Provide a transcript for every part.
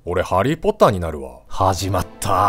俺ハリーポッターになるわ。始まった。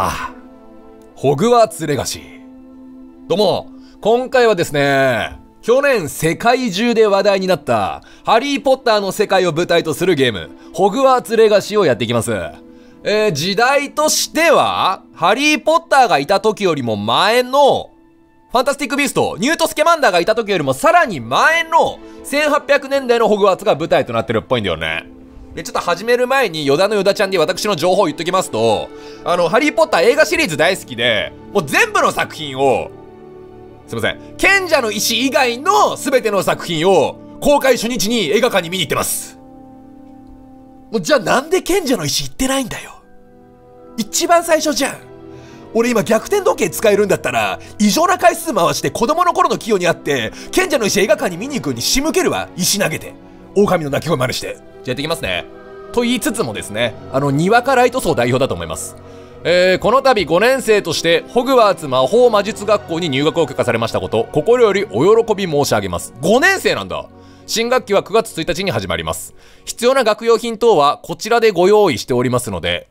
ホグワーツレガシー。どうも、今回はですね、去年世界中で話題になったハリーポッターの世界を舞台とするゲーム、ホグワーツレガシーをやっていきます。時代としては、ハリーポッターがいた時よりも前の、ファンタスティック・ビースト、ニュート・スケマンダーがいた時よりもさらに前の1800年代のホグワーツが舞台となってるっぽいんだよね。で、ちょっと始める前に、ヨダのヨダちゃんで私の情報を言っときますと、ハリーポッター映画シリーズ大好きで、もう全部の作品を、すいません、賢者の石以外の全ての作品を、公開初日に映画館に見に行ってます。もうじゃあなんで賢者の石行ってないんだよ。一番最初じゃん。俺今逆転時計使えるんだったら、異常な回数回して子供の頃の器用にあって、賢者の石映画館に見に行くに仕向けるわ。石投げて。狼の鳴き声真似して。じゃあやっていきますね。と言いつつもですね、にわかライト層代表だと思います。この度5年生としてホグワーツ魔法魔術学校に入学を許可されましたこと、心よりお喜び申し上げます。5年生なんだ。新学期は9月1日に始まります。必要な学用品等はこちらでご用意しておりますので。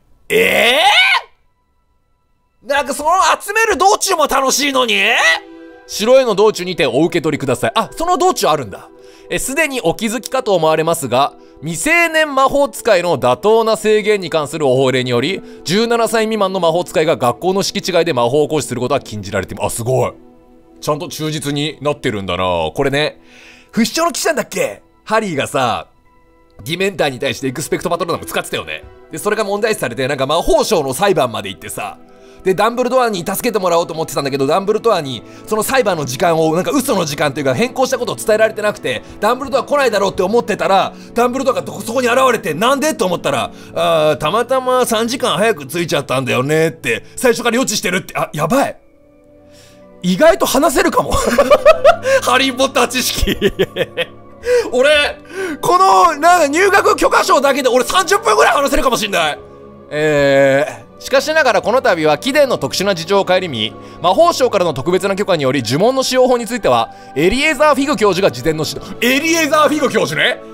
なんかその集める道中も楽しいのに、城への道中にてお受け取りください。あ、その道中あるんだ。すでにお気づきかと思われますが、未成年魔法使いの妥当な制限に関するお法令により、17歳未満の魔法使いが学校の敷地外で魔法を行使することは禁じられています。あ、すごい。ちゃんと忠実になってるんだな。これね、不死鳥の騎士なんだっけ？ハリーがさ、ディメンターに対してエクスペクトパトローナム使ってたよね。で、それが問題視されて、なんか魔法省の裁判まで行ってさ、で、ダンブルドアに助けてもらおうと思ってたんだけど、ダンブルドアにその裁判の時間をなんか嘘の時間というか変更したことを伝えられてなくて、ダンブルドア来ないだろうって思ってたら、ダンブルドアがそこに現れて、なんでと思ったら、たまたま3時間早く着いちゃったんだよねって最初から予知してるって。あ、やばい。意外と話せるかも。ハリーポッター知識。俺、このなんか入学許可証だけで俺30分ぐらい話せるかもしんない。しかしながらこの度は貴殿の特殊な事情を顧み、魔法省からの特別な許可により呪文の使用法についてはエリエザー・フィグ教授が事前の指導。エリエザー・フィグ教授ね。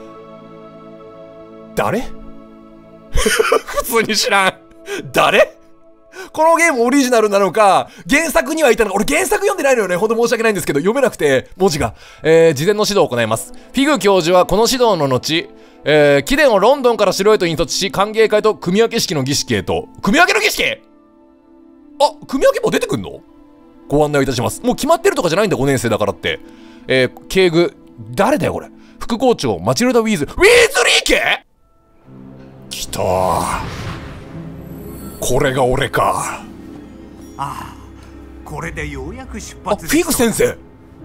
誰？普通に知らん。誰？このゲームオリジナルなのか原作にはいたのか。俺原作読んでないのよね。ほんと申し訳ないんですけど、読めなくて文字が、事前の指導を行います。フィグ教授はこの指導の後、貴殿をロンドンから城へと引率し、歓迎会と組分け式の儀式へと。組分けの儀式？あ、組分けも出てくんの？ご案内いたします。もう決まってるとかじゃないんだ、5年生だからって。警具、誰だよこれ。副校長、マチルダ・ウィーズリー家？来たー。これが俺か。 ああ、これでようやく出発。 あ、フィグ先生。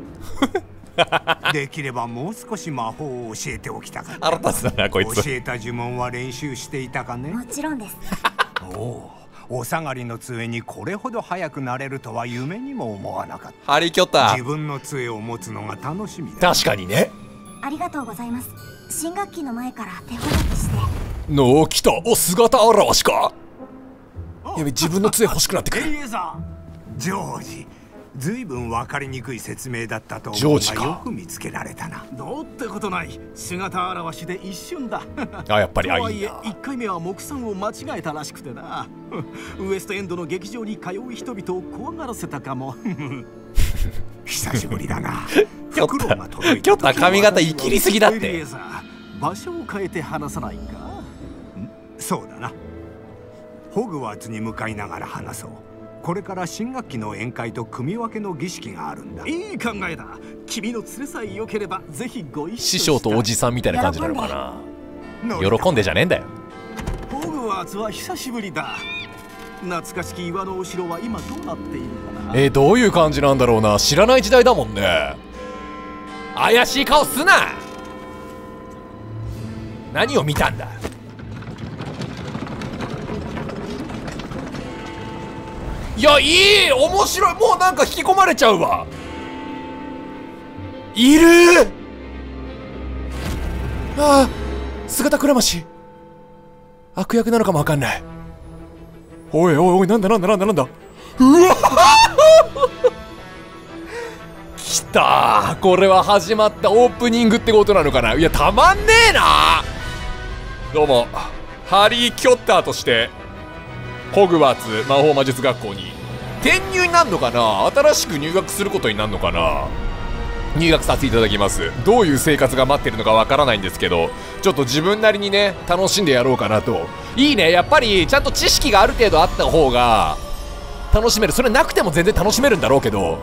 できればもう少し魔法を教えておきたかった。 腹立つだなこいつ。 教えた呪文は練習していたかね？ もちろんです。 お下がりの杖にこれほど早くなれるとは夢にも思わなかった。 ハリキョタ。 自分の杖を持つのが楽しみだ。 確かにね。 ありがとうございます。新学期の前から手ほどきして。 来た。お、姿現しか。やべ、自分の杖欲しくなってくる。 ジョージ、ずいぶん分かりにくい説明だったと思うが、よく見つけられたな。 どうってことない。姿現しで一瞬だ。 あ、やっぱり。 とはいえ1回目は目算を間違えたらしくてな。ウエストエンドの劇場に通う人々を怖がらせたかも。 久しぶりだな。 キョッタ髪型いきりすぎだって。 場所を変えて話さないか？ そうだな。ホグワーツに向かいながら話そう。これから新学期の宴会と組分けの儀式があるんだ。 いい考えだ。君の連れさえ良ければぜひご一緒。 師匠とおじさんみたいな感じなのかな。喜んでじゃねえんだよ。 ホグワーツは久しぶりだ。懐かしき岩のお城は今どうなっているかな。 どういう感じなんだろうな。知らない時代だもんね。怪しい顔すな。何を見たんだ。いや、いい、面白い。もうなんか引き込まれちゃうわ。いるー。ああ、姿くらまし。悪役なのかもわかんない。おいおいおい、なんだ。うわ来たー。これは始まったオープニングってことなのかな。いや、たまんねえな。どうもハリー・キョッターとしてホグワーツ魔法魔術学校に転入になるのかな、新しく入学することになるのかな。入学させていただきます。どういう生活が待ってるのかわからないんですけど、ちょっと自分なりにね楽しんでやろうかなと。いいね、やっぱりちゃんと知識がある程度あった方が楽しめる。それなくても全然楽しめるんだろうけど、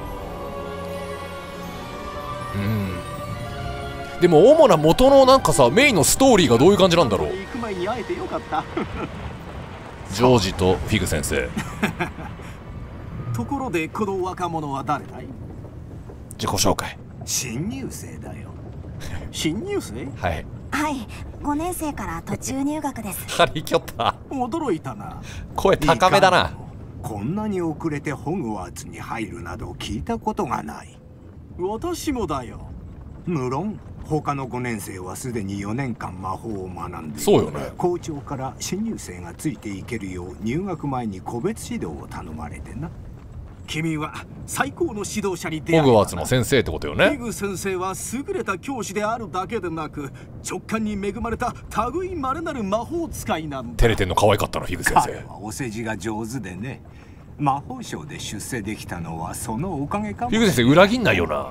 でも主な元のなんかさ、メインのストーリーがどういう感じなんだろう。 行く前に会えてよかった。 ジョージとフィグ先生。 ところでこの若者は誰だい？ 自己紹介。 新入生だよ。 新入生？ はい。 はい、5年生から途中入学です。 ハリー・キョッター驚いたな。 声高めだな。 こんなに遅れてホグワーツに入るなど聞いたことがない。 私もだよ。 無論他の5年生はすでに4年間魔法を学んでいる。 そうよね。 校長から新入生がついていけるよう入学前に個別指導を頼まれてな。 君は最高の指導者に出会えた。 ホグワーツの先生ってことよね。 フィグ先生は優れた教師であるだけでなく、直感に恵まれた類まれなる魔法使いなんだ。 照れてんの可愛かったな、フィグ先生。 彼はお世辞が上手でね。魔法省で出世できたのはそのおかげかも。 フィグ先生裏切んないよな。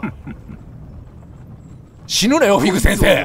死ぬなよフィグ先生。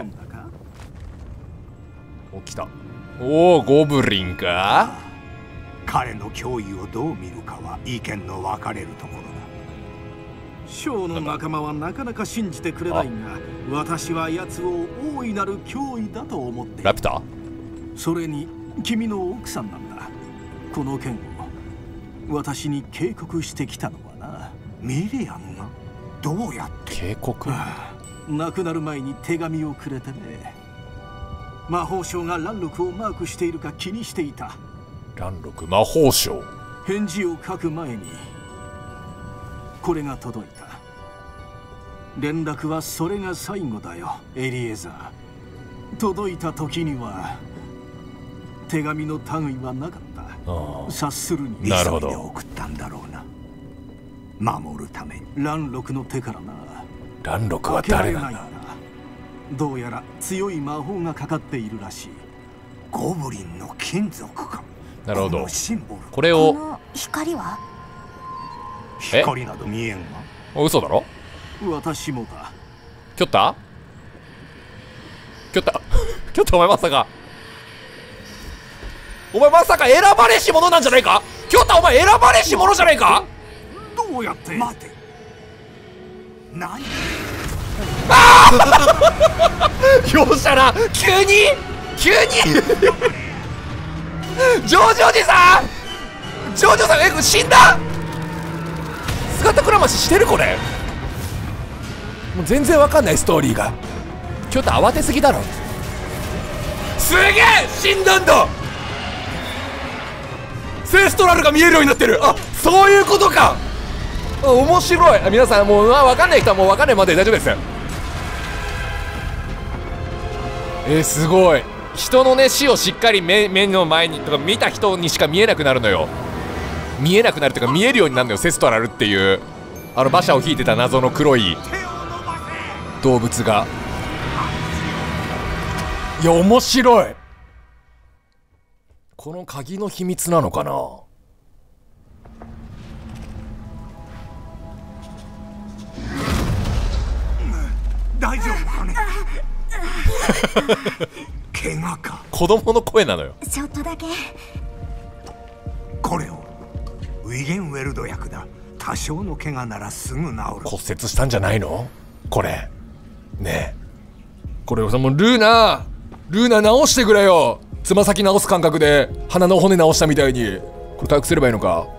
お、来た。おお、ゴブリンか。 彼の脅威をどう見るかは意見の分かれるところだ。 ショーの仲間はなかなか信じてくれないが、私は奴を大いなる脅威だと思っている。 ラピュタ？ それに君の奥さんなんだ。この件を私に警告してきたのはな。 ミリアムがどうやって？ 警告？ 亡くなる前に手紙をくれてね。魔法省がランロクをマークしているか気にしていた。 ランロク魔法省。 返事を書く前にこれが届いた。連絡はそれが最後だよ、エリエザー。届いた時には手紙の類はなかった。察するになるほど。 急いで送ったんだろうな。守るために。 ランロクの手からな。 ランロクは誰なんだ？ どうやら強い魔法がかかっているらしい。 ゴブリンの金属か。 なるほど。 このシンボル。 これを。 この光は？ 光など見えんが。 嘘だろ？ 私もだ。 キョッタ？キョッタ？キョッタお前まさか。お前まさか選ばれし者なんじゃないか？キョッタお前選ばれし者じゃないか？ どうやって？ 待て。何？ ああ容赦な。急にジョージおじさん、ジョージおじさん、死んだ？姿くらまししてるこれ。もう全然わかんないストーリーが。ちょっと慌てすぎだろ。すげえ死んだんだ。セストラルが見えるようになってる。あ、そういうことか。面白い。皆さんもうわかんない人はもうわかんないまで大丈夫ですよ。すごい。人のね死をしっかり目の前にとか見た人にしか見えなくなるのよ。見えなくなるというか見えるようになるのよ、セストラルっていう馬車を引いてた謎の黒い動物が。いや面白い。この鍵の秘密なのかな。 大丈夫かね。怪我か。 子供の声なのよ。 ちょっとだけ。 これをウィゲンウェルド薬だ。多少の怪我ならすぐ治る。 骨折したんじゃないのこれね。えこれをさ、もうルーナ直してくれよ。つま先直す感覚で鼻の骨直したみたいに。これ回復すればいいのか。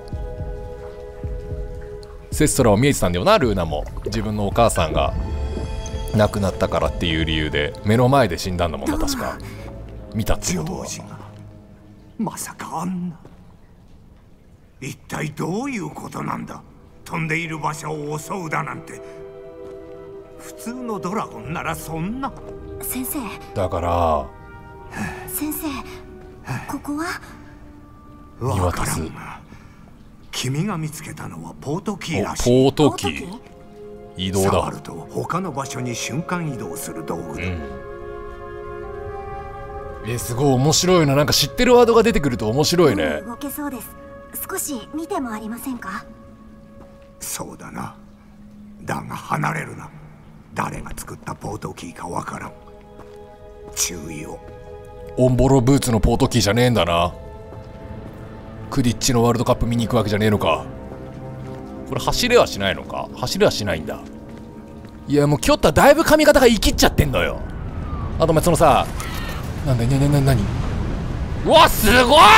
セストラを見えてたんだよな、ルーナも。自分のお母さんが亡くなったからっていう理由で目の前で死んだんだもんな、確か。見たってことは。 まさかあんな。一体どういうことなんだ。飛んでいる馬車を襲うだなんて。普通のドラゴンならそんな。 先生。 だから先生、ここは？ わからんが、君が見つけたのはポートキーらしい。 ポートキー。移動だ。 触ると他の場所に瞬間移動する道具だ。 すごい面白いな。なんか知ってるワードが出てくると面白いね。 動けそうです。少し見てもありませんか？ そうだな。だが離れるな。誰が作ったポートキーかわからん。注意を。 オンボロブーツのポートキーじゃねえんだな。クディッチのワールドカップ見に行くわけじゃねえのか。これ走れはしないのか。走れはしないんだ。いやもうキョッタだいぶ髪型が生きっちゃってんのよ。あとお前そのさ、なんだ何うわすごい。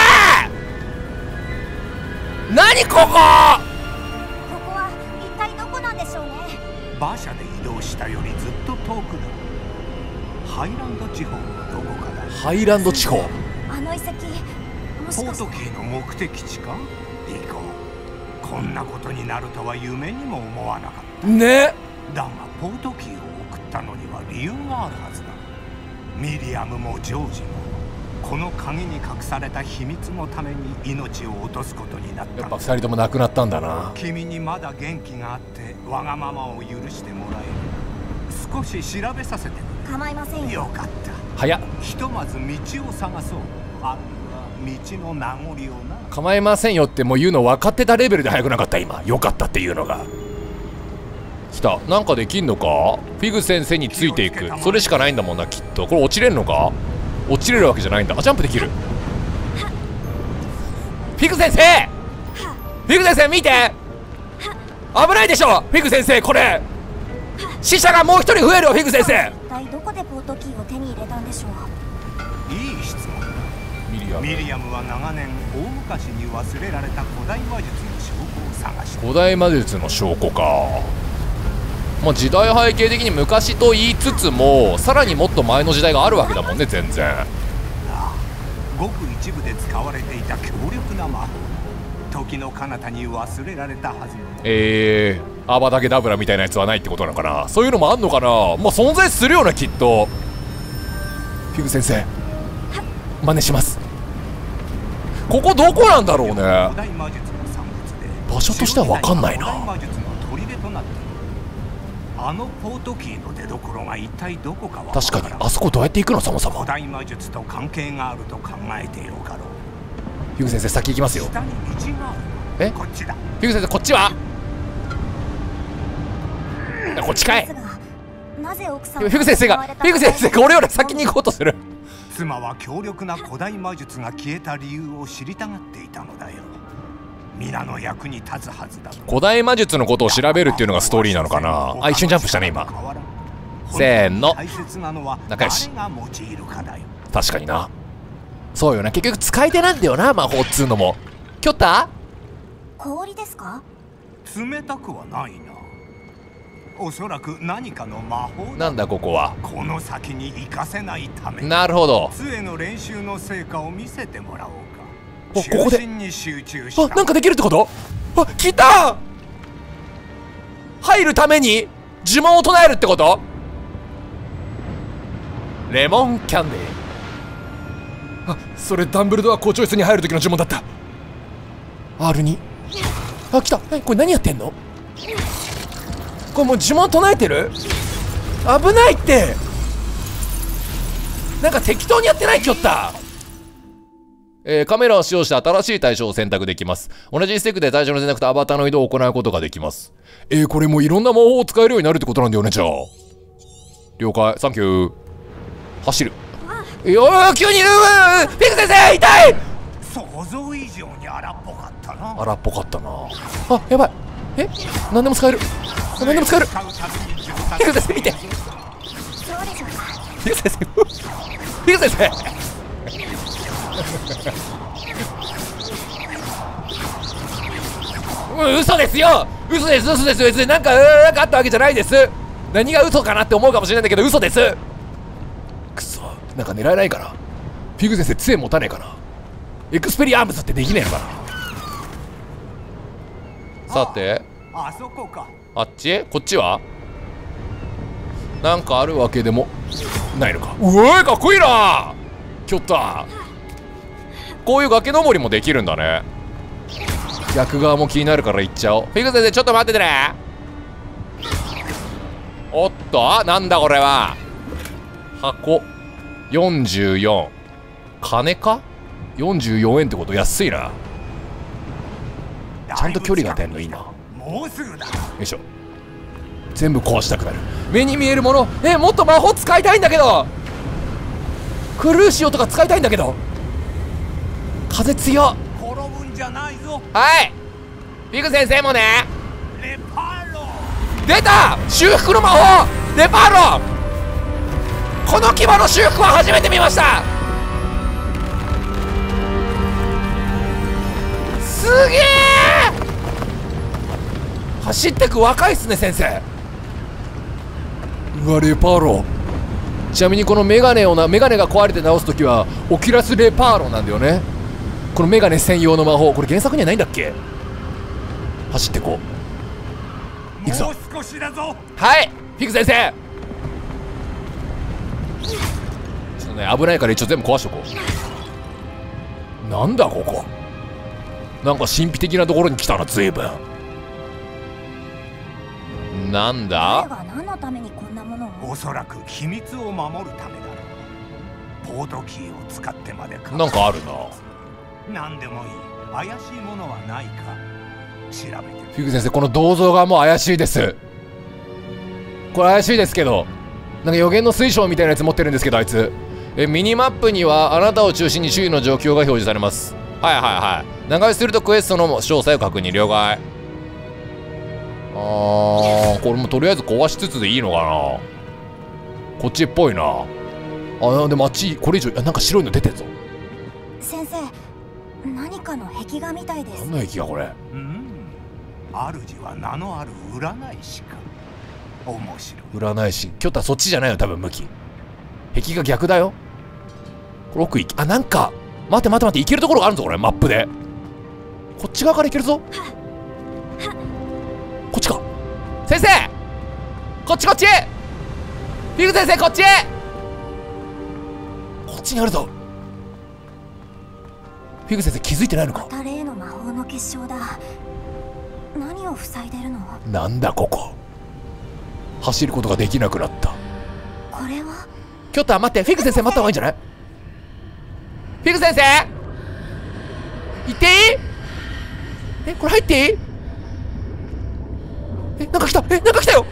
何ここ。 ここは一体どこなんでしょうね。 馬車で移動したよりずっと遠くだ。ハイランド地方のどこかだ。 ハイランド地方。 あの遺跡、もしポーかしてトキーの目的地か。行こう。こんなことになるとは夢にも思わなかったね。 だがポートキーを送ったのには理由があるはずだ。ミリアムもジョージもこの鍵に隠された秘密のために命を落とすことになった。 やっぱ2人とも亡くなったんだな。 君にまだ元気があってわがままを許してもらえる。少し調べさせて構いませんよ。 よかった。 早っ。 ひとまず道を探そう。あるいは道の名残をな。 構いませんよってもう言うの分かってたレベルで早くなかった。今よかったっていうのが来た。なんかできんのか。フィグ先生についていく。それしかないんだもんなきっと。これ落ちれんのか。落ちれるわけじゃないんだ。あ、ジャンプできる。フィグ先生、フィグ先生見て。危ないでしょフィグ先生。これ死者がもう一人増えるよフィグ先生。 一体どこでポートキーを手に入れたんでしょう。 いい質問だ。ミリアムは長年大昔に忘れられた古代魔術の証拠を探して。 古代魔術の証拠か。まあ時代背景的に昔と言いつつもさらにもっと前の時代があるわけだもんね。全然ごく一部で使われていた強力な魔法。時の彼方に忘れられたはずの。 アバダゲダブラみたいなやつはないってことなのかな。そういうのもあんのかな。まあ存在するよなきっと。フィグ先生真似します。ここどこなんだろうね。場所としては分かんないな。 あのポートキーの出所が一体どこかは。 確かにあそこどうやって行くの。そもそも古代魔術と関係があると考えてよかろう。 フィグ先生先行きますよ。 下に道がある。こっちだ。 フィグ先生こっちはこっちかい。 なぜ奥さんフィグ先生が俺より先に行こうとする。 妻は強力な古代魔術が消えた理由を知りたがっていたのだよ。皆の役に立つはずだ。 古代魔術のことを調べるっていうのがストーリーなのかな。あ、一瞬ジャンプしたね今。せーの。仲良し。確かにな。そうよな。結局使い手なんだよな魔法っつうのも。キョッタ氷ですか。 冷たくはないな。おそらく何かの魔法だ。 なんだここは。 この先に行かせないため。 なるほど。 杖の練習の成果を見せてもらおうか。 ここであ、なんかできるってこと。あ、来た。入るために呪文を唱えるってこと。レモンキャンディー。あ、それダンブルドア校長室に入る時の呪文だった。 R2。 あ、来た。これ何やってんの。これもう呪文唱えてる。危ないって。なんか適当にやってないキョッタ。カメラを使用して新しい対象を選択できます。同じスティックで対象の選択とアバターの移動を行うことができます。これもういろんな魔法を使えるようになるってことなんだよね。じゃあ了解。サンキュー。走る。急にフィグ先生痛い。 想像以上に荒っぽかったな。 荒っぽかったな。あ、やばい。何でも使える。何でも使える。フィグ先生見て。フィグ先生フィグ先生嘘ですよ。嘘です。別になんかあったわけじゃないです。何が嘘かなって思うかもしれないんだけど嘘です。くそ、なんか狙えないかな。フィグ先生杖持たねえかな。エクスペリアームズってできねえのかな。さて、 あそこか。 あっち？こっちはなんかあるわけでもないのか。うわー、かっこいいな。キョッタ。こういう崖登りもできるんだね。逆側も気になるから行っちゃおう。フィグ先生ちょっと待っててね。おっと、なんだこれは。箱44。 金か ?44 円ってこと安いな。ちゃんと距離が出んのいいな。 もうすぐだ。 よいしょ。全部壊したくなる。目に見えるもの、もっと魔法使いたいんだけど、クルーシオとか使いたいんだけど、風強っ。 転ぶんじゃないぞ。 はい、ビグ先生もね。 レパーロ。 出た、修復の魔法レパーロ。この牙の修復は初めて見ました。すげえ。走ってく若いっすね先生。うわ、レパーロ。ちなみにこのメガネが壊れて直すときはオキュラスレパーロなんだよね。このメガネ専用の魔法、これ原作にはないんだっけ。走ってこう。行くぞ。 もう少しだぞ。 はい、フィグ先生。ちょっとね、危ないから一応全部壊しとこう。なんだここ、なんか神秘的なところに来たな、随分。なんだ。 彼が何のためにこんなものを。 おそらく秘密を守るためだろう。ポートキーを使ってまで。 なんかあるな。 何でもいい。怪しいものはないか調べて。 フィグ先生、この銅像がもう怪しいです。これ怪しいですけど、なんか予言の水晶みたいなやつ持ってるんですけど、あいつ。ミニマップにはあなたを中心に周囲の状況が表示されます。はいはいはい。長押しするとクエストの詳細を確認。了解。これもとりあえず壊しつつでいいのかな。こっちっぽいな。でもあっちこれ以上なんか白いの出てるぞ。 先生、何かの壁画みたいです。 何の壁画これ。 主は名のある占い師か。面白い。 占い師。キョタそっちじゃないよ多分。向き壁画逆だよ。これ奥行き、なんか待って行けるところがあるぞこれ。マップでこっち側から行けるぞ。こっちか。先生、こっちフィグ先生、こっちにあるぞ。フィグ先生気づいてないのか。 また例の魔法の結晶だ。何を塞いでるの。 なんだここ。走ることができなくなった。 これは。 キョタ待って、フィグ先生待った方がいいんじゃない。フィグ先生行っていい。これ入っていい。なんか来た。なんか来たよ。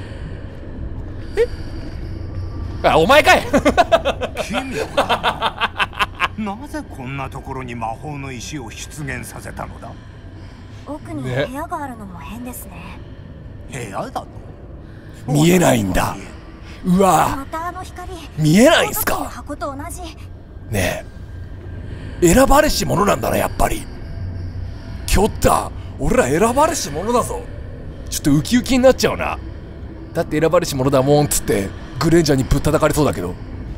お前かい。 君はなぜこんなところに魔法の石を出現させたのだ。 奥に部屋があるのも変ですね。 部屋だと見えないんだ。うわ、 またあの光見えないんすか。 箱と同じ。 ねえ、選ばれし者なんだなやっぱり。キョッタ、俺ら選ばれし者だぞ。ちょっとウキウキになっちゃうな。だって選ばれし者だもんっつってグレンジャーにぶったたかれそうだけど。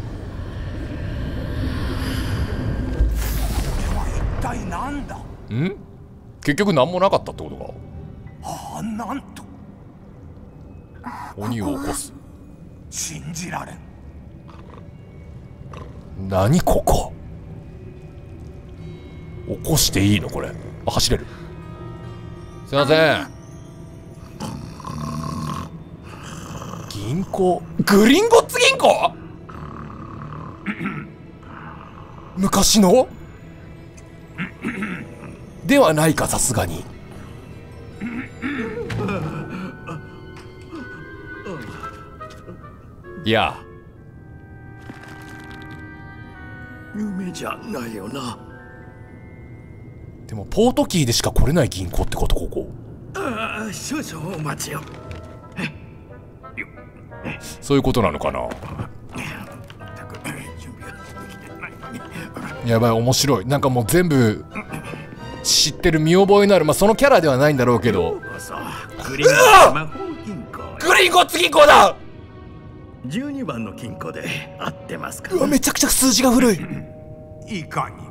一体なんだ。 結局何もなかったってことか。 なんと鬼を起こす。 信じられん。 何ここ。起こしていいのこれ。走れる。すいません。銀行、グリンゴッツ銀行。昔のではないか、さすがに。いや、 夢じゃないよな。 でもポートキーでしか来れない銀行ってこと。ここ少々お待ちを。 そういうことなのかな。やばい、面白い。なんかもう全部知ってる、見覚えのある、そのキャラではないんだろうけど。 グリンゴッツ銀行だ。12番の金庫で合ってますか。 めちゃくちゃ数字が古い。 いかに。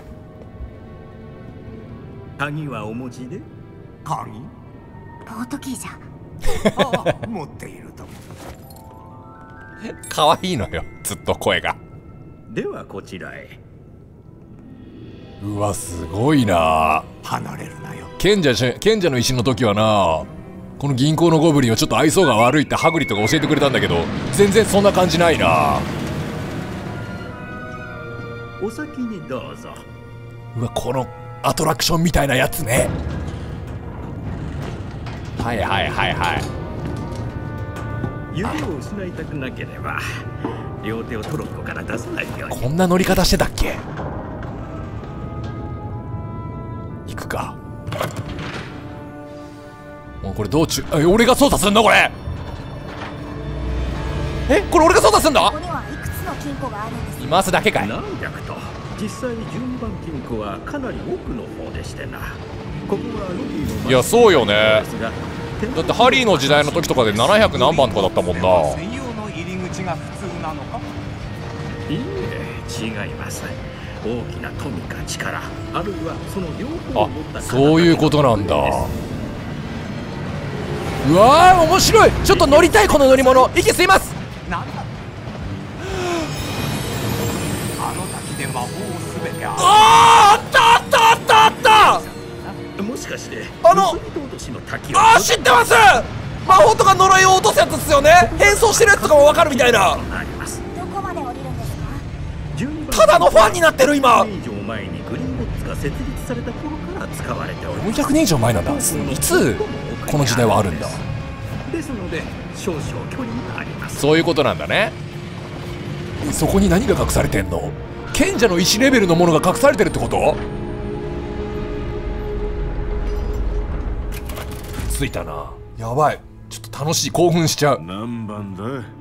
鍵はお持ちで。 鍵ポートキーじゃ。 持っていると。 可愛いのよ、ずっと声が。 ではこちらへ。 うわ、すごいな。 離れるなよ。 賢者の石の時はな、この銀行のゴブリンはちょっと愛想が悪いってハグリッドが教えてくれたんだけど、全然そんな感じないな。 お先にどうぞ。 うわ、このアトラクションみたいなやつね。はいはいはいはい。 指を失いたくなければ両手をトロッコから出さないように。 こんな乗り方してたっけ。行くか。もうこれ道中、俺が操作すんのこれ。これ俺が操作すんの。 ここにはいくつの金庫があるんです。 今すだけかい。 何百と。実際12番金庫はかなり奥の方でしてな。ここはロビーの。 いやそうよね。だってハリーの時代の時とかで700何番とかだったもんな。 専用の入り口が普通なのか。 いいえ、違います。大きな富か力、あるいはその両方を持った。 そういうことなんだ。うわー面白い。ちょっと乗りたいこの乗り物。息吸います。 なんだ。あの滝で魔法をすべてあったあったあったあった。 もしかしてあの盗み落としの滝を。 知ってます。魔法とか呪いを落とすやつですよね。変装してるやつとかも分かるみたいな。 どこまで降りるんですか。 ただのファンになってる今。 400年以上前にグリンゴッツが設立された頃から使われております。 400年以上前なんだ。いつこの時代はあるんだ。 ですので少々距離があります。 そういうことなんだね。そこに何が隠されてんの。賢者の石レベルのものが隠されてるってこと。着いたな。やばい。ちょっと楽しい。興奮しちゃう。 何番だ。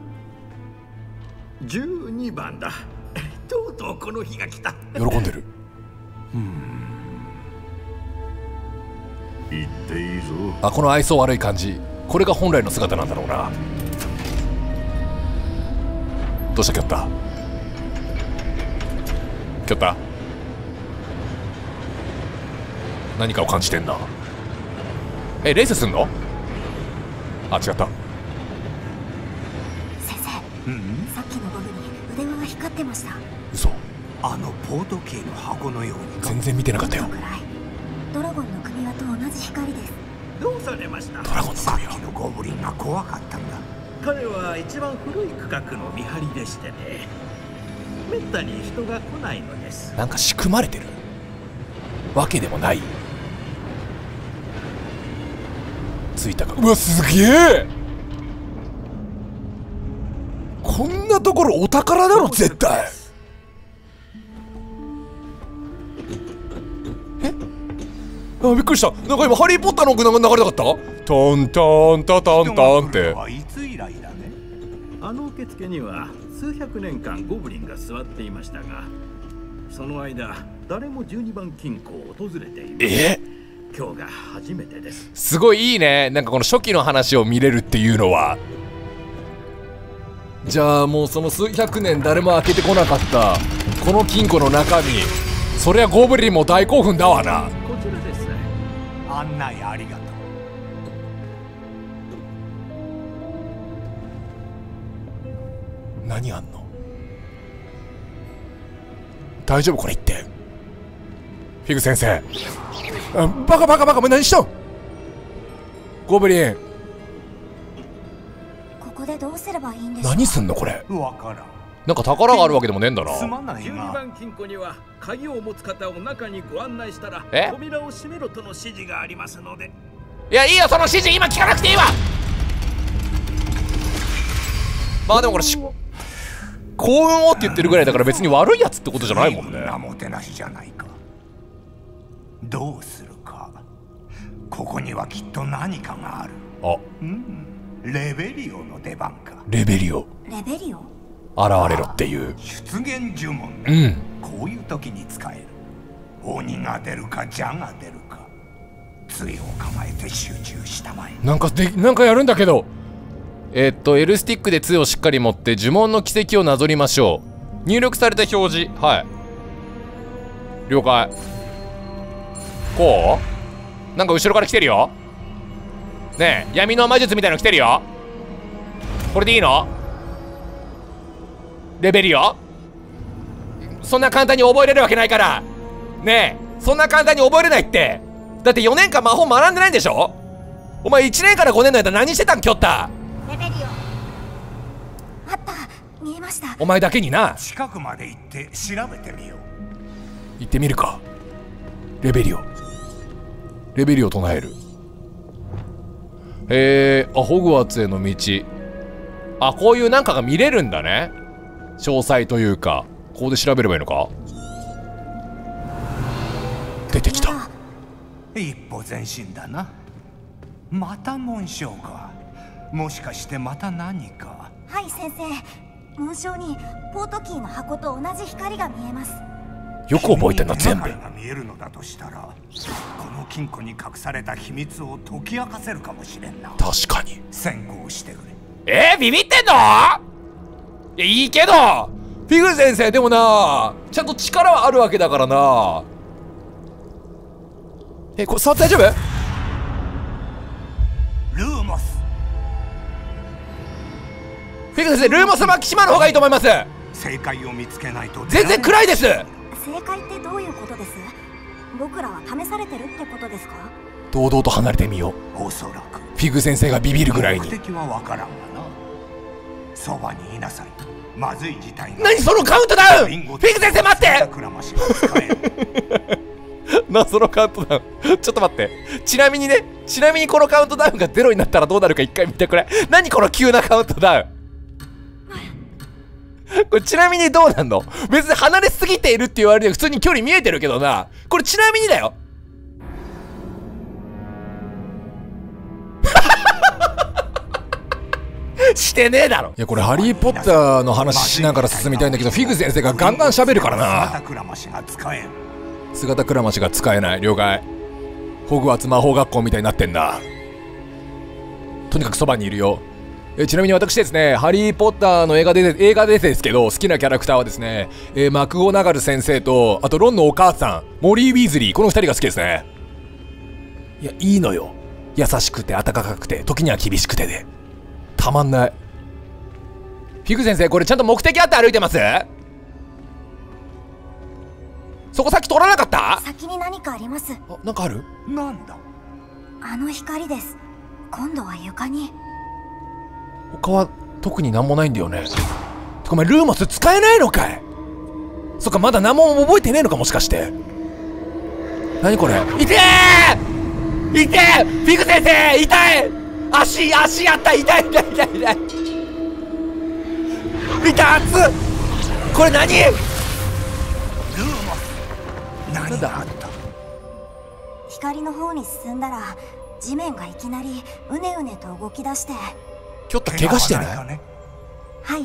12番だ。とうとうこの日が来た。 喜んでる。 行っていいぞ。 あ、この愛想悪い感じ。これが本来の姿なんだろうな。どうしたキョッタ。キョッタ。何かを感じてんな。レースすんの。あ、違った。 先生、さっきのゴブリン腕輪が光ってました。 嘘。 あのポートキーの箱のように。 全然見てなかったよ。 ドラゴンの首輪と同じ光です。 どうされました。 ドラゴンの首輪。 さっきのゴブリンが怖かったんだ。 彼は一番古い区画の見張りでしてね。めったに人が来ないのです。 なんか仕組まれてるわけでもない。着いたか。うわすげえ。こんなところお宝だろ絶対。あ、びっくりした。なんか今ハリーポッターの曲流れなかった。トントントトントンって。 いつ以来だね。 あの受付には数百年間ゴブリンが座っていましたが、その間誰も12番金庫を訪れていません。今日が初めてです。 すごいいいね。なんかこの初期の話を見れるっていうのは。じゃあもうその数百年誰も開けてこなかったこの金庫の中身、そりゃゴブリンも大興奮だわな。 こちらです。 案内ありがとう。 何あんの。大丈夫これ言って。フィグ先生。バカバカバカ、お前何したん。ゴブリン。 ここでどうすればいいんですか。 何すんのこれ。 わからん。 なんか宝があるわけでもねえんだな。 すまない 12 が。 番金庫には鍵を持つ方を中にご案内したら扉を閉めろとの指示がありますので。 いやいいよその指示今聞かなくていいわ。まあでもこれ幸運をって言ってるぐらいだから別に悪いやつってことじゃないもんね。 なもてなしじゃないか。どうするか。ここにはきっと何かがある。 あ、 レベリオの出番か。 レベリオ。 レベリオ。 現れろっていう。 出現呪文。こういう時に使える。鬼が出るか邪が出るか。杖を構えて集中したまえ。 なんかやるんだけど。L スティックで杖をしっかり持って呪文の軌跡をなぞりましょう。入力された表示。はい。了解。こうなんか後ろから来てるよ。ねえ、闇の魔術みたいなの来てるよ。これでいいの？レベリオ？そんな簡単に覚えれるわけないから。ねえ、そんな簡単に覚えれないって。だって4年間魔法学んでないんでしょ？お前1年から5年の間何してたん、キョッタ。 レベリオ。あった、見えました。 お前だけにな。 近くまで行って調べてみよう。 行ってみるか。レベリオ唱える。ホグワーツへの道。あ、こういうなんかが見れるんだね。詳細というか。ここで調べればいいのか。出てきた。 一歩前進だな。また紋章か。もしかしてまた何か。 はい先生、紋章にポートキーの箱と同じ光が見えます。 よく覚えてんな全部。 手がかりが見えるのだとしたら、この金庫に隠された秘密を解き明かせるかもしれんな。 確かに。 先行してくれ。 ビビってんの？いや、いいけどフィグ先生でもな、ちゃんと力はあるわけだからな。これ触って大丈夫？ ルーモス。 フィグ先生、ルーモスマキシマの方がいいと思います。 正解を見つけないと。 全然暗いです。 正解ってどういうことです？僕らは試されてるってことですか？ 堂々と離れてみよう。おそらくフィグ先生がビビるぐらいに。 目的はわからんがな。そばにいなさい。まずい事態。 何そのカウントダウン。フィグ先生待って。な、そのカウントダウンちょっと待って。ちなみにこのカウントダウンが0になったらどうなるか一回見てくれ。何この急なカウントダウンこれちなみにどうなんの？別に離れすぎているって言われる普通に距離見えてるけどな。これちなみにだよしてねえだろ。いや、これハリー・ポッターの話しながら進みたいんだけど、フィグ先生がガンガン喋るからな。姿くらましが使えない。了解。ホグワーツ魔法学校みたいになってんだ。とにかくそばにいるよ。ちなみに私ですね、ハリー・ポッターの映画でですけど、好きなキャラクターはですね、マクゴナガル先生と、あとロンのお母さん、モリー・ウィーズリー、この2人が好きですね。いや、いいのよ。優しくて温かくて、時には厳しくてで。たまんない。フィグ先生、これちゃんと目的あって歩いてます？そこ先通らなかった？ 先に何かあります。 あ、なんかある？ なんだ？ あの光です。今度は床に。 他は特になんもないんだよね。お前ルーモス使えないのかい？そっか、まだ何も覚えてねえのか、もしかして。何これ？痛え！痛え！フィグ先生痛い！足やった！痛い！痛っ！これ何？ ルーモス、何があった？ 光の方に進んだら地面がいきなりうねうねと動き出して。 ちょっと怪我してない？ はい、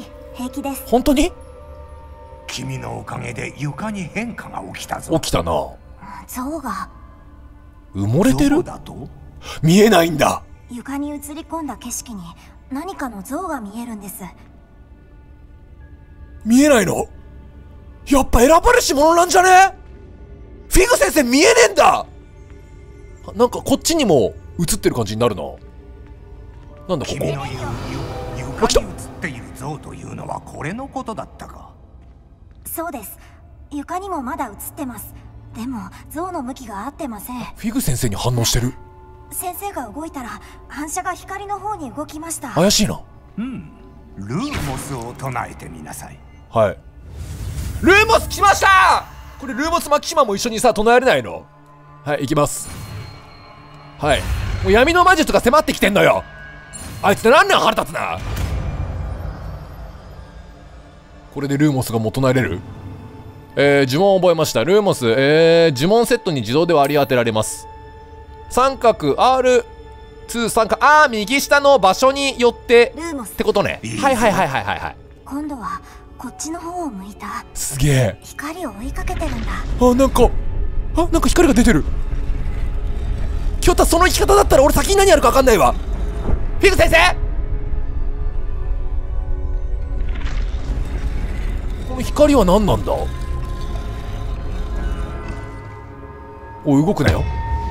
平気です。 本当に？ 君のおかげで床に変化が起きたぞ。 起きたな。 像が埋もれてる？ だと？ 見えないんだ。 床に映り込んだ景色に何かの像が見えるんです。 見えないの？やっぱ選ばれし者なんじゃね？フィグ先生見えねえんだ。なんかこっちにも映ってる感じになるな。なんだここ？ 君の言う床に映っている像というのはこれのことだったか。 そうです。床にもまだ映ってます。でも像の向きが合ってません。 フィグ先生に反応してる。 先生が動いたら反射が光の方に動きました。 怪しいな。 ルーモスを唱えてみなさい。 はい。ルーモス来ました。これルーモスマキシマも一緒にさ唱えれないの？はい、行きます。はい。もう闇の魔術が迫ってきてんのよ。あいつって何年腹立つな。これでルーモスがもう唱えれる？呪文を覚えました。ルーモス、呪文セットに自動で割り当てられます。三角 R2 三角、右下の場所によってルーモスってことね。はい。 今度はこっちの方を向いた。 すげえ。 光を追いかけてるんだ。 なんか光が出てる。キョタ、その生き方だったら俺先に何やるか分かんないわ。フィグ先生、この光は何なんだ？おい、動くなよ。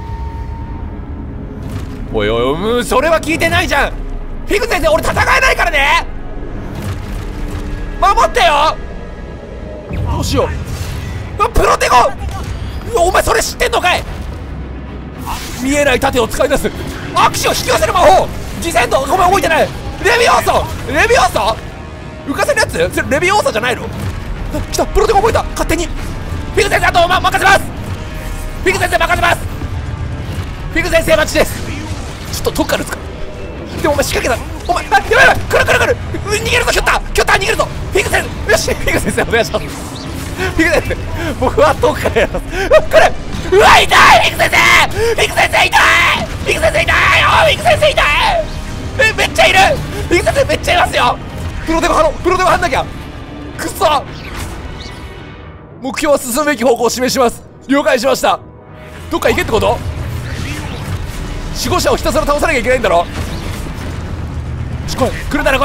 おい、それは聞いてないじゃん。フィグ先生、俺戦えないからね。守ってよ。どうしよう。プロテゴ。お前それ知ってんのかい？見えない盾を使い出すアクシを引き寄せる魔法。次戦闘、ごめん覚えてない。レビオーソ浮かせるやつ？それレビオーソじゃないの？来た、プロテゴ覚えた。勝手にフィグ先生あと任せます。フィグ先生任せます。フィグ先生待ちです。ちょっとどっからですか。でもお前仕掛けた。お前やばいやばい、来る来る来る、逃げるぞ。キョッタ逃げるぞ。フィグ先生、よし、フィグ先生お願いします。フィグ先生僕は遠くからやります。来る。うわ痛い。フィグ先生痛い。フィグ先生痛い。フィグ先生痛い。めっちゃいる。フィグ先生めっちゃいますよ。プロテゴ張んなきゃ。くそ。目標は進むべき方向を示します。了解しました。どっか行けってこと。守護者をひたすら倒さなきゃいけないんだろ。来るなら来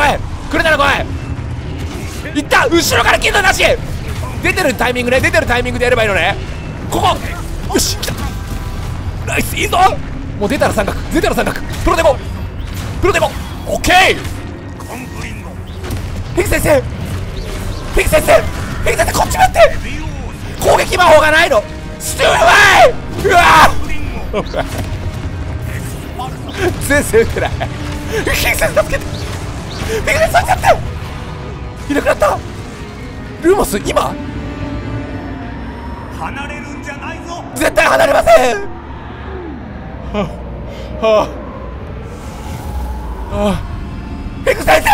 い。いった。後ろから切るのなし。出てるタイミングでやればいいのね。ここよし来た。ナイス、いいぞ。もう出たら三角。プロテゴオッケー。フィグ先生こっち待って。攻撃魔法がないの。ストゥーワイ。うわ先生撃ってない。フィグ先生助けて。フィグ先生助けて。いなくなった。ルーモス今離れるんじゃないぞ。 絶対離れません。フィグ先生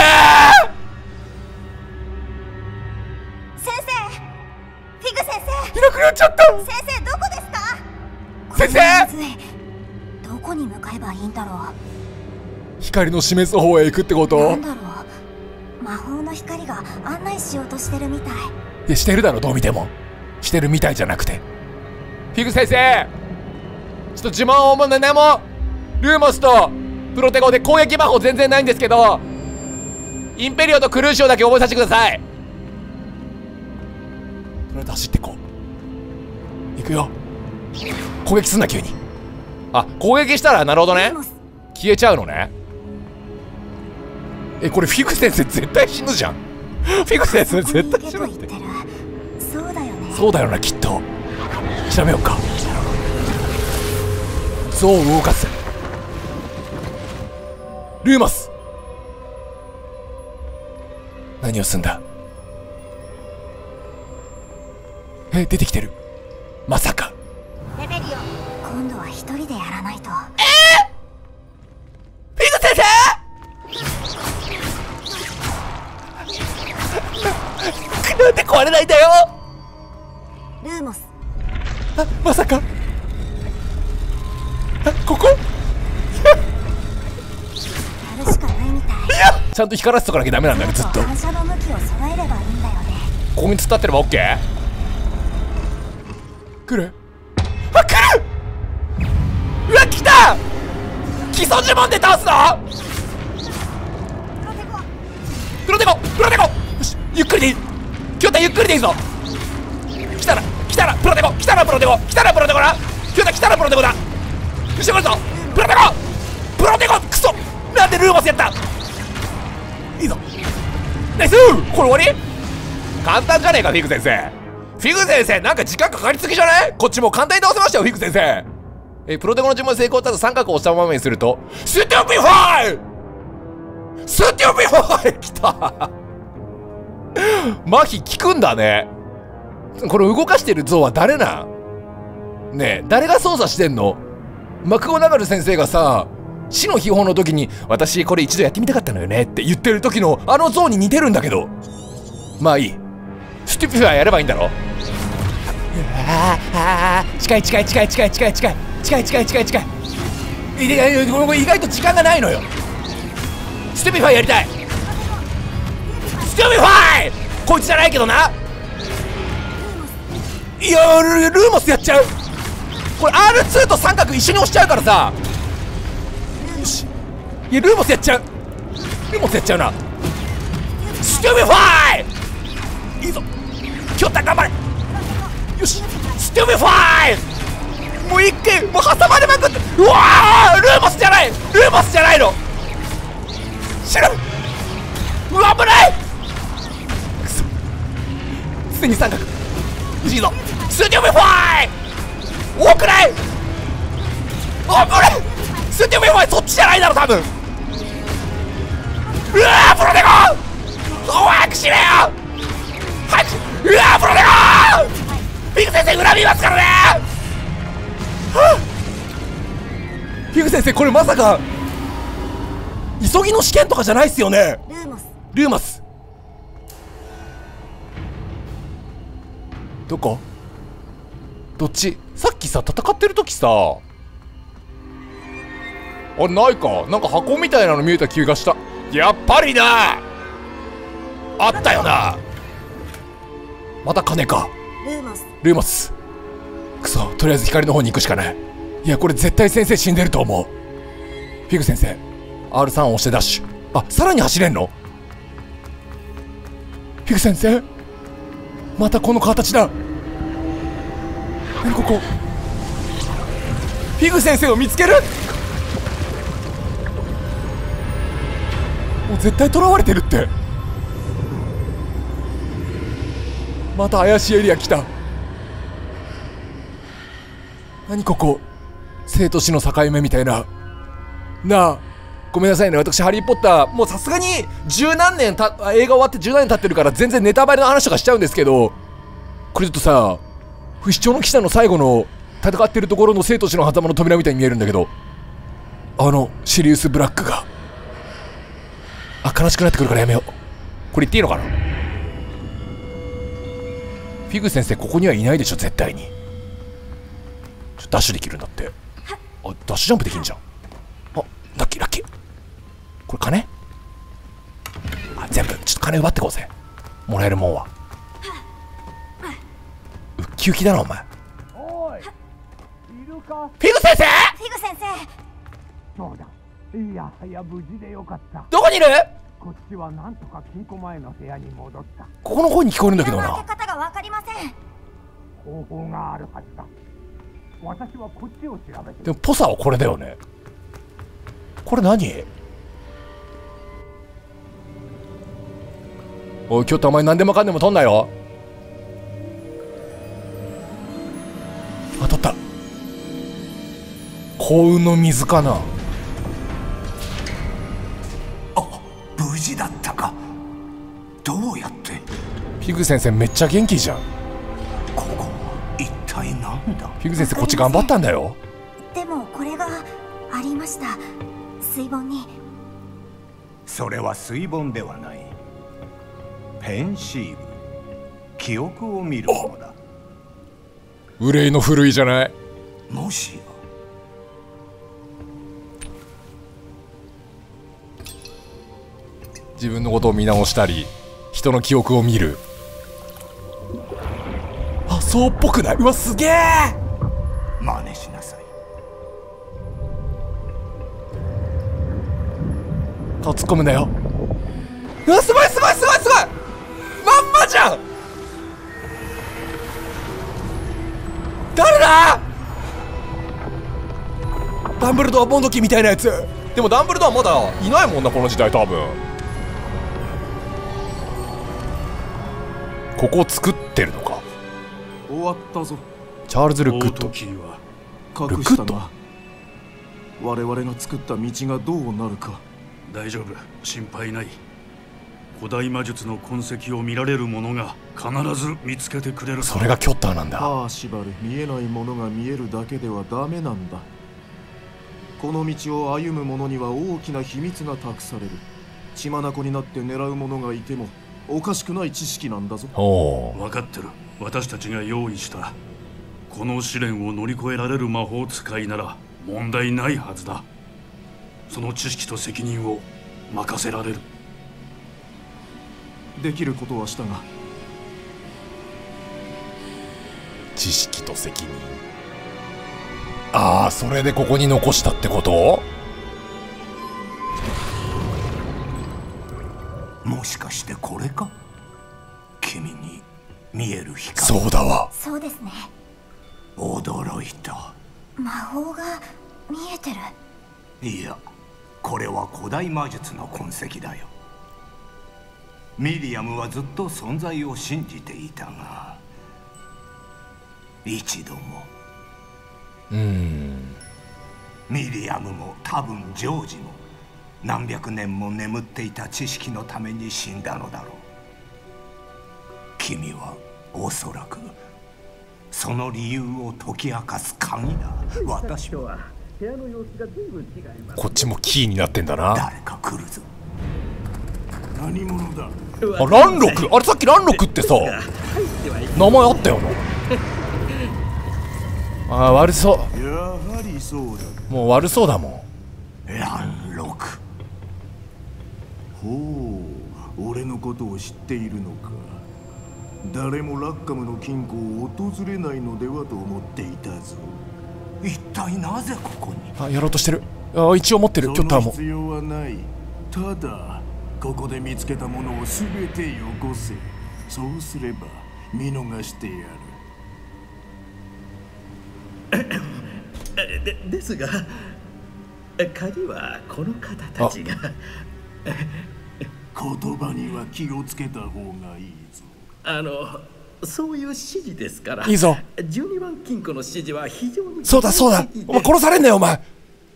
フィグ先生いなくなっちゃった。 先生どこですか。 先生これまずい。どこに向かえばいいんだろう。 光の示す方へ行くってこと。 なんだろう。魔法の光が案内しようとしてるみたい。 いやしてるだろ。どう見てもしてるみたいじゃなくて。フィグ先生ちょっと自慢を何もルーモスとプロテゴで攻撃魔法全然ないんですけど、インペリオとクルーシオだけ覚えさせてください。とりあえず走ってこう。行くよ。攻撃すんな急に。あ、攻撃したらなるほどね、消えちゃうのね。これフィグ先生絶対死ぬじゃん。フィグ先生絶対死ぬって。 そうだよね。 そうだよなきっと。調べようか。象を動かす。ルーモス何をすんだ。出てきてる。まさかレベリオ今度は一人でやらないと。 フィグ先生なんで壊れないんだよ。 ルーモスまさかここやるしかないみたい。 ちゃんと光らせとかなきゃダメなんだよねずっと。 反射の向きを揃えればいいんだよね。 ここに突っ立ってれば OK。 来る。うわ来た。基礎呪文で倒すの。プロテゴよしゆっくりでいい。キョタゆっくりでいいぞ。来たらプロテゴな。キョタ来たらプロテゴだ。よし来るぞ。プロテゴクソ。なんでルーモスやった。いいぞナイス。これ終わり。簡単じゃねえかフィグ先生なんか時間かかりすぎじゃない。こっちも簡単に倒せましたよフィグ先生。プロテゴの呪文成功したら三角を押したままにするとステュピファイきた。麻痺効くんだね。これ動かしてる像は誰なんねえ。誰が操作してんの。マクゴナガル先生がさ死の秘宝の時に私これ一度やってみたかったのよねって言ってる時のあの像に似てるんだけど。まあいい。ステュピファイやればいいんだろ。近い。意外と時間がないのよ。ステュピファイやりたい。ステュピファイこいつじゃないけどな。いやルーモスやっちゃう。これ R2 と三角一緒に押しちゃうからさ。よし。いやルーモスやっちゃうな。ステュピファイいいぞ。キョッタ頑張れ。よしステュピファイもう一回もう挟まれまくって。うわールーモスじゃないの。死ぬ。うわ危ない。くそ常に三角。いいぞステュピファイ多くない。危ない。ステュピファイそっちじゃないだろ多分。うわープロテゴ早くしれよ早く。うわープロテゴフフィグ先生恨みますからね。フィグ先生、これまさか急ぎの試験とかじゃないっすよね。ルーマスどこ？どっち？さっきさ戦ってる時さ、あれないか、なんか箱みたいなの見えた気がした。やっぱりな、あったよな。また金か。ルーマス。くそ、とりあえず光の方に行くしかない。いやこれ絶対先生死んでると思う。フィグ先生 R3 を押してダッシュ。あ、さらに走れんの？フィグ先生、またこの形だ。何ここ？フィグ先生を見つける？もう絶対囚われてるって。また怪しいエリア来た。何ここ？生と死の境目みたいな。なあ、ごめんなさいね、私ハリーポッターもうさすがに十何年映画終わって10何年経ってるから全然ネタバレの話とかしちゃうんですけど、これちょっとさ、不死鳥の騎士の最後の戦ってるところの生と死の狭間の扉みたいに見えるんだけど、シリウス・ブラックが、悲しくなってくるからやめよう。これ言っていいのかな。フィグ先生ここにはいないでしょ絶対に。ダッシュできるんだって。あ、ダッシュジャンプできんじゃん。あ、ラッキーラッキー。これ金？あ、全部ちょっと金奪ってこうぜ。もらえるもんは。ウッキウキだなお前。 おい、いるか？ フィグ先生？ フィグ先生。 そうだ、いやはや無事でよかった。 どこにいる？ こっちはなんとか金庫前の部屋に戻った。 ここの方に聞こえるんだけどな。 開け方がわかりません。 方法があるはずだ。私はこっちを調べて。 でもポサはこれだよね。これ何？おい、今日ってお前何でもかんでも取んなよ。あ、取った。幸運の水かな。 あ、無事だったか。どうやって？ フィグ先生めっちゃ元気じゃん。 ここ一体なんだ？ フィグ先生こっち頑張ったんだよ。 でもこれがありました。水盆に。 それは水盆ではない。ペンシーブ、記憶を見るものだ。 憂いのふるいじゃない。 もしや自分のことを見直したり人の記憶を見る。あ、そうっぽくない？うわ、すげえ。 真似しなさい。 顔突っ込むんだよ。うわ、すごいすごいすごいすごい、まんまじゃん。誰だ？ダンブルドアボンドキみたいなやつ。でもダンブルドアまだいないもんなこの時代多分。ここを作ってるのか。 終わったぞ。 チャールズ・ルックッド。 隠したな。我々が作った道がどうなるか。 大丈夫、心配ない。古代魔術の痕跡を見られる者が必ず見つけてくれる。 それがキョッターなんだ。 パーシバル、見えないものが見えるだけではダメなんだ。この道を歩む者には大きな秘密が託される。血眼になって狙う者がいてもおかしくない知識なんだぞ。 分かってる。私たちが用意したこの試練を乗り越えられる魔法使いなら問題ないはずだ。その知識と責任を任せられる。 できることはしたが。 知識と責任。ああ、それでここに残したってこと？ もしかしてこれか？君に見える光。 そうだわ。 そうですね。 驚いた。 魔法が見えてる。 いや、これは古代魔術の痕跡だよ。ミリアムはずっと存在を信じていたが、一度も。ミリアムも多分ジョージも何百年も眠っていた知識のために死んだのだろう。君はおそらくその理由を解き明かす鍵だ。私は部屋の様子が随分違います。 こっちもキーになってんだな。 誰か来るぞ。 何者だ。 あ、ランロク。あれさっきランロクってさ名前あったよな。あー、悪そう。 やはりそうだ。 もう悪そうだもランロク。 ほう、俺のことを知っているのか。誰もラッカムの金庫を訪れないのではと思っていたぞ。 一体なぜここに。 ん。あ、やろうとしてる。あ、一応持ってる。キョッターも。 その必要はない。ただここで見つけたものを全てよこせ。そうすれば見逃してやる。 ですが、鍵はこの方たちが。 言葉には気をつけた方がいいぞ。 そういう指示ですから。 いいぞ。 12番金庫の指示は非常に。 そうだそうだ。お前殺されんなよお前。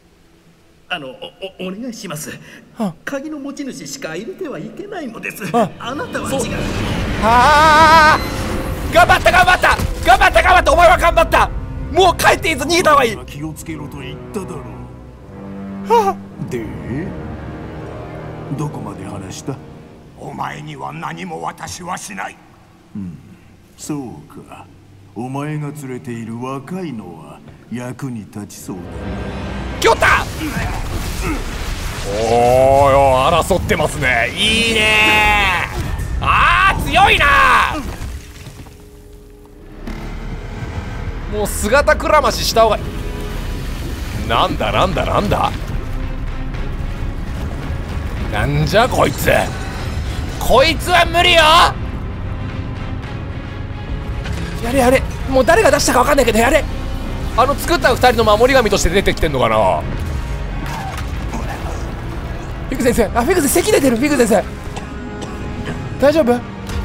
お願いします。 は鍵の持ち主しか入れてはいけないのです。 ああなたは違う。 ああ、頑張った頑張った頑張った頑張った。お前は頑張った。もう帰っていいぞ。逃げた方がいい。 気をつけろと言っただろう。 はで、どこまで話した？ お前には何も私はしない。 そうか。お前が連れている若いのは役に立ちそうだな。 キョッター。おーよ、争ってますね。いいねー。あー、強いなー。もう姿くらましした方がいい。なんだなんだなんだなんじゃこいつ。こいつは無理よ。やれやれ。もう誰が出したか分かんないけどやれ。作った2人の守り神として出てきてんのかな。フィグ先生、あ、フィグ先生咳出てる。フィグ先生大丈夫？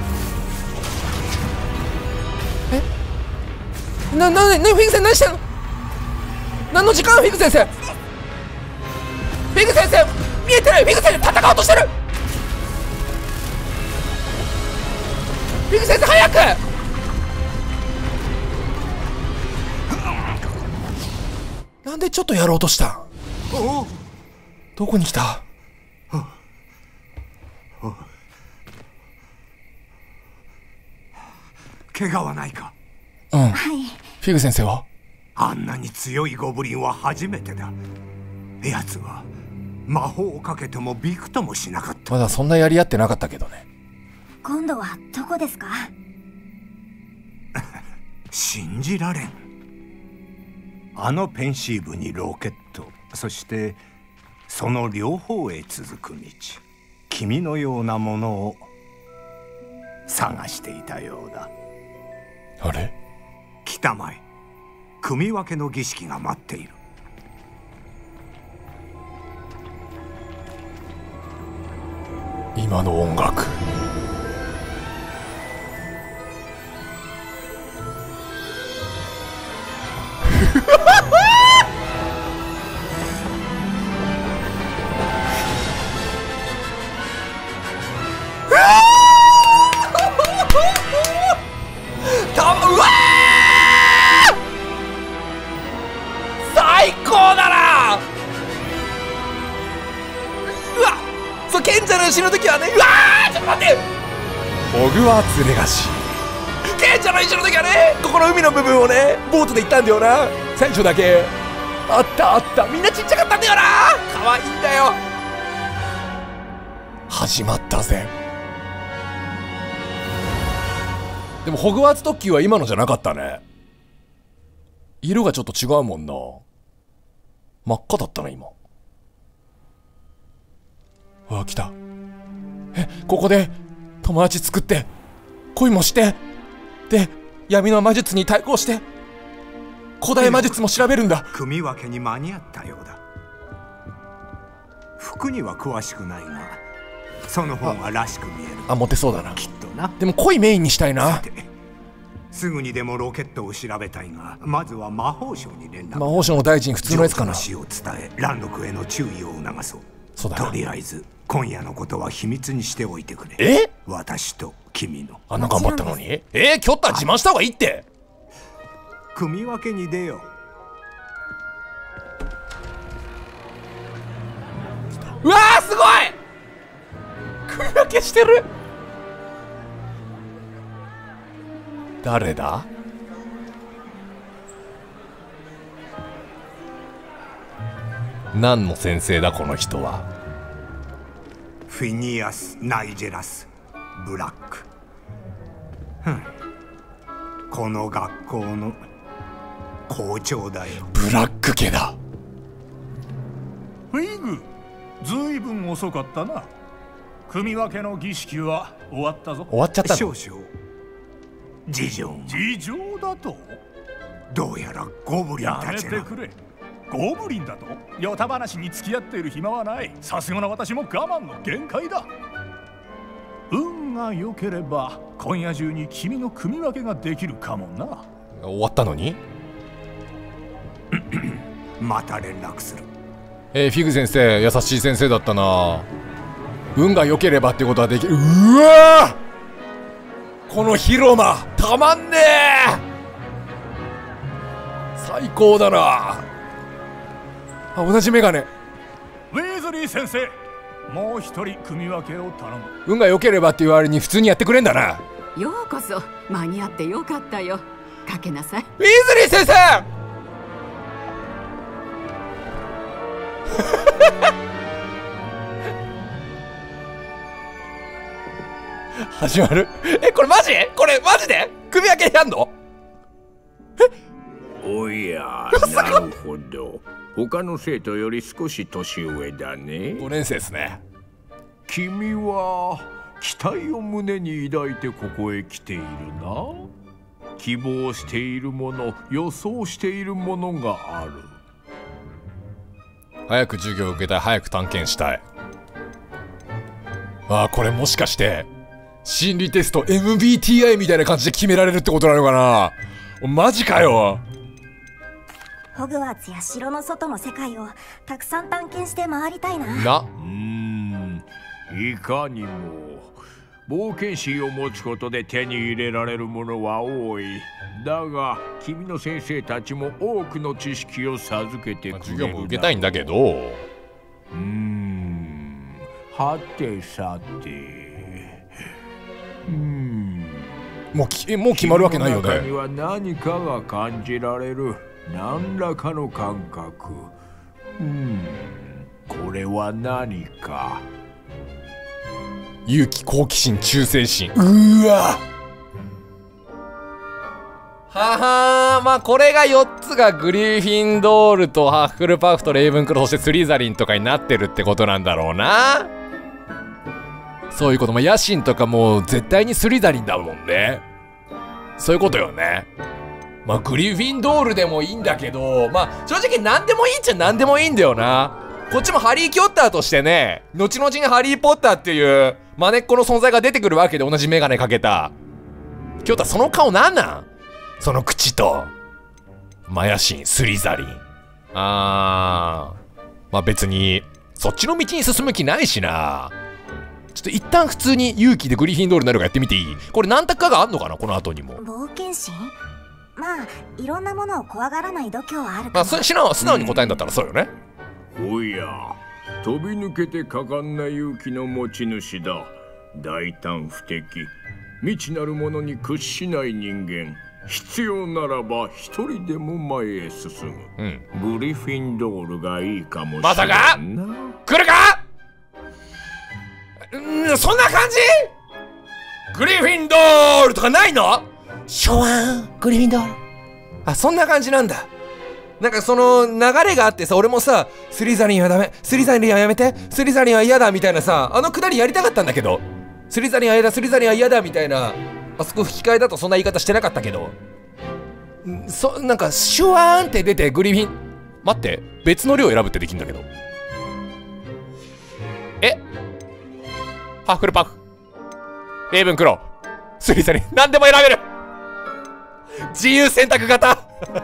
え、フィグ先生何してんの？何の時間？フィグ先生、フィグ先生見えてない。フィグ先生戦おうとしてる。フィグ先生早く。なんでちょっとやろうとしたん？どこに来た？ 怪我はないか？ うん。 はい。 フィグ先生は？ あんなに強いゴブリンは初めてだ。奴は魔法をかけてもびくともしなかった。 まだそんなやり合ってなかったけどね。 今度はどこですか？ 信じられん。あのペンシーブにロケット、そしてその両方へ続く道、君のようなものを探していたようだ。 あれ？ 来たまえ。組分けの儀式が待っている。 今の音楽。うわ最高だな。うわそう、賢者の石の時はね。うわーちょっと待って。ホグワーツレガシー。賢者の石の時はね、ここの海の部分をねボートで行ったんだよな。最初だけあったあった。みんなちっちゃかったんだよな。可愛いんだよ。始まったぜ。でもホグワーツ特急は今のじゃなかったね。色がちょっと違うもんな。真っ赤だったな今。うわ来た。ここで友達作って恋もしてで闇の魔術に対抗して古代魔術も調べるんだ。 組分けに間に合ったようだ。服には詳しくないがその方がらしく見える。 あ、モテそうだな。 きっとな。 でも恋メインにしたいな。 すぐにでもロケットを調べたいが、まずは魔法省に連絡。 魔法省の大臣普通のやつかな。 死を伝え、乱禄への注意を促そう。 そうだな。 とりあえず今夜のことは秘密にしておいてくれ。私と君の。 あんな頑張ったのに。キョッター自慢した方がいいって。 組分けに出ようわーすごい組み分けしてる。誰だ？何の先生だこの人は。 フィニアス・ナイジェラス・ブラック。この学校の校長だよ。 ブラック家だ。 フィグ、ずいぶん遅かったな。組分けの儀式は終わったぞ。 終わっちゃったの？ 少々事情だと？ どうやらゴブリンやめたちが。 てくれ。ゴブリンだと？ヨタ話に付き合っている暇はない。さすがの私も我慢の限界だ。運が良ければ今夜中に君の組分けができるかもな。 終わったのにまた連絡する。 フィグ先生優しい先生だったな。運が良ければってことはできる。うわー、この広間たまんねえ。最高だな。あ、同じメガネ。 ウィーズリー先生、もう一人組分けを頼む。 運が良ければっていう割に普通にやってくれんだな。 ようこそ、間に合ってよかったよ。かけなさい。 ウィーズリー先生始まる。これマジ？これマジで組み分けでやんの？ おや、なるほど。他の生徒より少し年上だね。 5年生ですね。 君は期待を胸に抱いてここへ来ているな。希望しているもの、予想しているものがある。 早く授業を受けたい。早く探検したい。ああ、これもしかして心理テスト MBTI みたいな感じで決められるってことなのかな。マジかよ。 ホグワーツや城の外の世界をたくさん探検して回りたいな。 いかにも冒険心を持つことで手に入れられるものは多い。だが君の先生たちも多くの知識を授けてくれる。 授業も受けたいんだけど。 はてさて。 もう決まるわけないよね。 中には何かが感じられる。何らかの感覚。これは何か。 勇気、好奇心、忠誠心。うわははー。まあこれが4つがグリフィンドールとハッフルパフとレイブンクロー、そしてスリザリンとかになってるってことなんだろうな。そういうこと。まあ野心とかもう絶対にスリザリンだもんね。そういうことよね。まあグリフィンドールでもいいんだけど、まあ正直何でもいいっちゃ何でもいいんだよな。こっちもハリー・キョッターとしてね、後々にハリー・ポッターっていうマネっ子の存在が出てくるわけで、同じメガネかけたキョッター。その顔なんなん？その口とマヤシン、スリザリン。まあ別にそっちの道に進む気ないしな。ちょっと一旦普通に勇気でグリフィンドールになるかやってみていい？これ何択かがあんのかな、この後にも。 冒険心？まあいろんなものを怖がらない度胸はあるかも。 まあ素直に答えんだったらそうよね。 おや、飛び抜けて果敢な勇気の持ち主だ。大胆不敵、未知なるものに屈しない人間。必要ならば一人でも前へ進む。グリフィンドールがいいかもしれんな。 まさか来るか。そんな感じ？グリフィンドールとかないの？ショワングリフィンドール。あ、そんな感じなんだ。なんかその流れがあってさ、俺もさ、スリザリンはダメ、スリザリンはやめて、スリザリンは嫌だみたいなさ、あのくだりやりたかったんだけど、スリザリンは嫌だ、スリザリンは嫌だみたいな、あそこ吹き替えだとそんな言い方してなかったけど、なんかシュワーンって出てグリフィン、待って、別の量選ぶってできるんだけど、ハッフルパフ、レイブンクロー、スリザリン、何でも選べる。自由選択型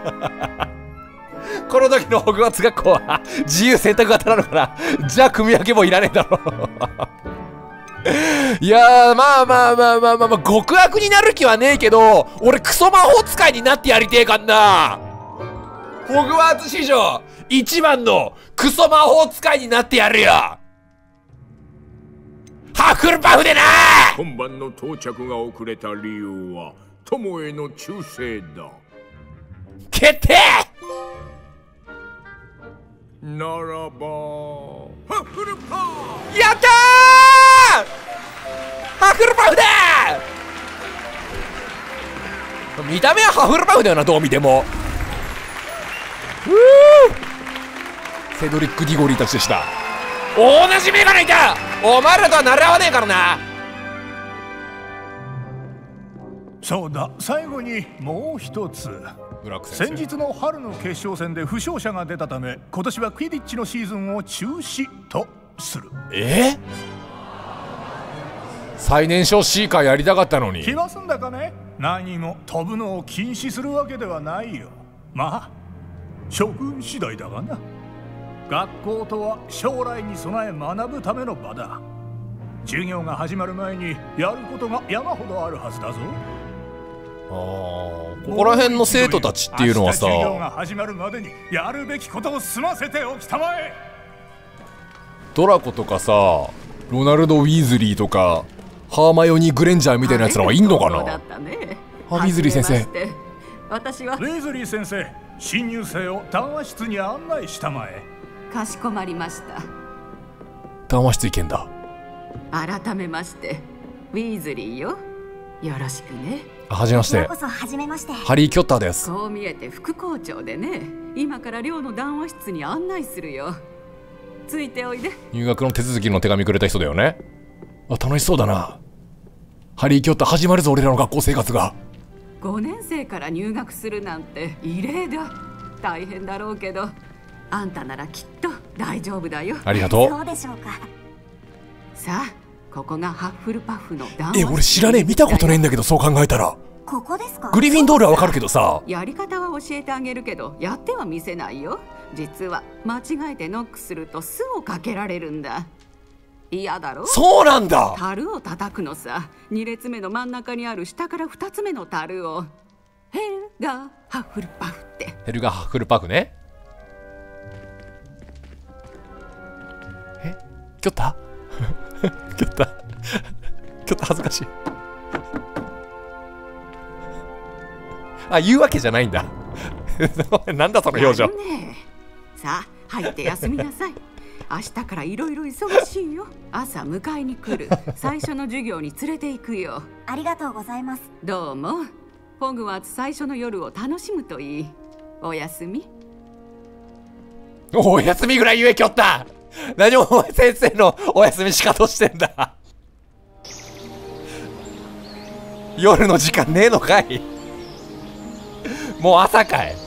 この時のホグワーツ学校は自由選択型なのかな。じゃあ組み分けもいらねえだろいやー、まあ、極悪になる気はねえけど、俺クソ魔法使いになってやりてえかんな。ホグワーツ史上一番のクソ魔法使いになってやるよ。ハッフルパフでな。 今晩の到着が遅れた理由は友への忠誠だ。 決定。 ならばハッフルパフ。 やったー。ハッフルパフだー。見た目はハッフルパフだよな、どう見ても。セドリック・ディゴリーたちでした。同じメガネいた。お前らとはなり合わねえからな。 そうだ、最後にもう一つ。先日の春の決勝戦で負傷者が出たため、今年はクィディッチのシーズンを中止とする。 最年少シーカーやりたかったのに。 気が済んだかね。何も飛ぶのを禁止するわけではないよ。まあ諸君次第だがな。学校とは将来に備え学ぶための場だ。授業が始まる前にやることが山ほどあるはずだぞ。 ここら辺の生徒たちっていうのはさ、 授業が始まるまでにやるべきことを済ませておきたまえ。 ドラコとかさ、ロナルド・ウィーズリーとかハーマイオニー・グレンジャーみたいなやつらはいんのかな。 ウィーズリー先生。 私はウィーズリー先生、新入生を談話室に案内したまえ。 かしこまりました。 談話室行けんだ。 改めましてウィーズリーよ、よろしくね。 はじめまして。ハリー・キョッターです。 こう見えて副校長でね、今から寮の談話室に案内するよ。ついておいで。 入学の手続きの手紙くれた人だよね。あ、楽しそうだな。ハリー・キョッター始まるぞ、俺らの学校生活が。 5年生から入学するなんて異例だ。大変だろうけど、あんたならきっと大丈夫だよ。 ありがとう。 そうでしょうか。 さあ、ここがハッフルパフの談話室。 俺知らねえ、見たことねえんだけど、そう考えたら。 ここですか。 グリフィンドールはわかるけどさ。 やり方は教えてあげるけど、やっては見せないよ。実は間違えてノックすると巣をかけられるんだ。嫌だろ。 そうなんだ。 樽を叩くのさ。2列目の真ん中にある下から2つ目の樽を。ヘルガーハッフルパフって。 ヘルガーハッフルパフね。キョッタキョッタキョッタ恥ずかしい。あ、言うわけじゃないんだ。なんだその表情。 さあ入って休みなさい。明日からいろいろ忙しいよ。朝迎えに来る。最初の授業に連れて行くよ。 ありがとうございます。 どうも。ホグワーツ最初の夜を楽しむといい。おやすみ。 お休みぐらい言え、キョッタ。何お前先生のお休みしかとしてんだ。夜の時間ねえのかい。もう朝かい。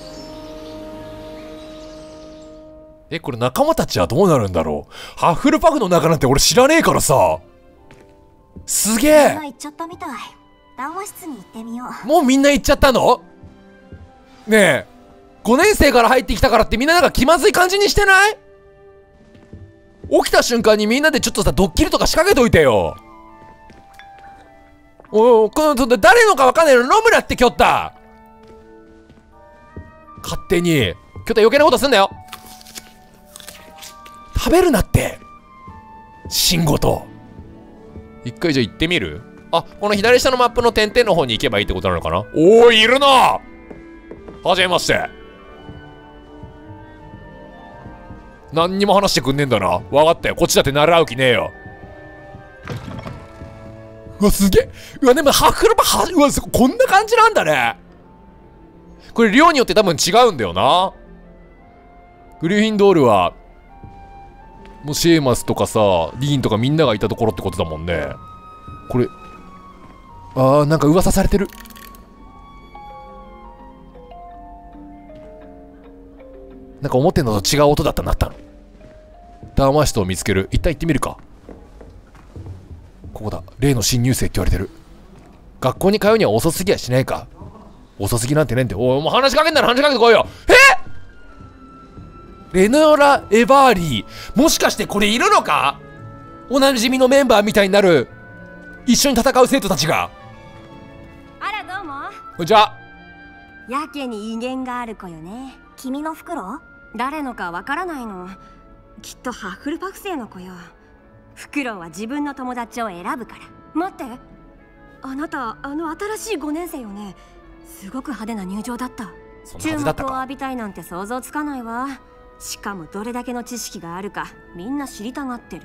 これ仲間たちはどうなるんだろう。ハッフルパフの中なんて俺知らねえからさ。すげえ。 みんな行っちゃったみたい。談話室に行ってみよう。 もうみんな行っちゃったの？ねえ、5年生から入ってきたからってみんななんか気まずい感じにしてない？起きた瞬間にみんなでちょっとさ、ドッキリとか仕掛けといてよ。この誰のかわかんないの飲むなって、キョッタ。勝手にキョッタ余計なことすんなよ。食べるなって、慎吾と。一回じゃ行ってみる？あ、この左下のマップの点々の方に行けばいいってことなのかな。おー、いるな。はじめまして。何にも話してくんねえんだな。分かったよ、こっちだって習う気ねえよ。うわ、すげえ。うわ、でもハッフルパフ、うわ、こんな感じなんだね。これ量によって多分違うんだよな。グリフィンドールはもうシェーマスとかさ、リーンとかみんながいたところってことだもんね。これ、なんか噂されてる。なんか思ってんのと違う音だったなったの。談話室を見つける。一旦行ってみるか。ここだ。例の新入生って言われてる。学校に通うには遅すぎやしないか。遅すぎなんてねんて。おい、もう話しかけんなら話しかけてこいよ。レノラ・エバーリー。もしかしてこれいるのか？ おなじみのメンバーみたいになる一緒に戦う生徒たちが。 あらどうも。 こんにちは。 やけに威厳がある子よね。 君の袋？ 誰のかわからないの。きっとハッフルパフ星の子よ。フクロウは自分の友達を選ぶから。待って、あなた新しい5年生よね。すごく派手な入場だった。注目を浴びたいなんて想像つかないわ。しかもどれだけの知識があるかみんな知りたがってる。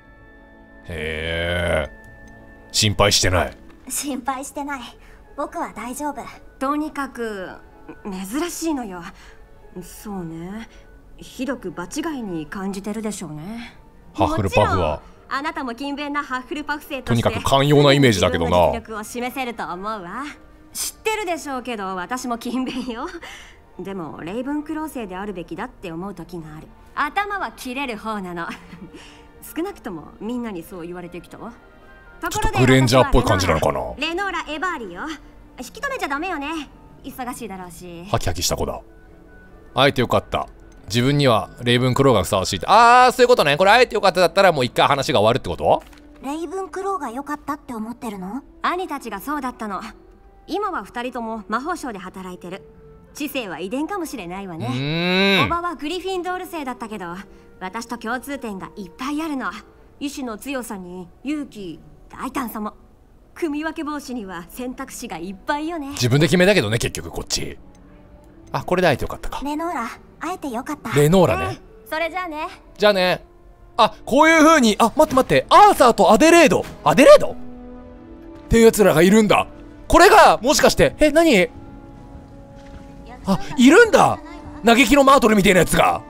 へえ、心配してない。 心配してない。僕は大丈夫。 とにかく珍しいのよ。そうね、ひどく場違いに感じてるでしょうね。 ハッフルパフはあなたも勤勉なハッフルパフ生とにかく寛容なイメージだけどな。 実力を示せると思うわ。知ってるでしょうけど私も勤勉よ。でもレイブンクロー生であるべきだって思う時がある。頭は切れる方なの。少なくともみんなにそう言われてきたわ。 ちょっとグレンジャーっぽい感じなのかな。 レノーラ・エバーリーよ。引き止めちゃダメよね。忙しいだろうし。 ハキハキした子だ。会えてよかった。自分にはレイブンクローがふさわしいって。ああ、そういうことね。これ会えてよかっただったらもう一回話が終わるってこと？ レイブンクローが良かったって思ってるの？ 兄たちがそうだったの。今は2人とも魔法省で働いてる。知性は遺伝かもしれないわね。おばはグリフィンドール生だったけど私と共通点がいっぱいあるの。意志の強さに勇気、大胆さも。組み分け防止には選択肢がいっぱいよね。 自分で決めたけどね、結局こっち。あ、これで会えてよかったか。 レノーラ、会えてよかった。 レノーラね。 それじゃあね。 じゃあね。あ、こういう風に、あ、待って、アーサーとアデレードっていうやつらがいるんだ。これがもしかして、何？あ、いるんだ。嘆きのマートルみたいなやつが。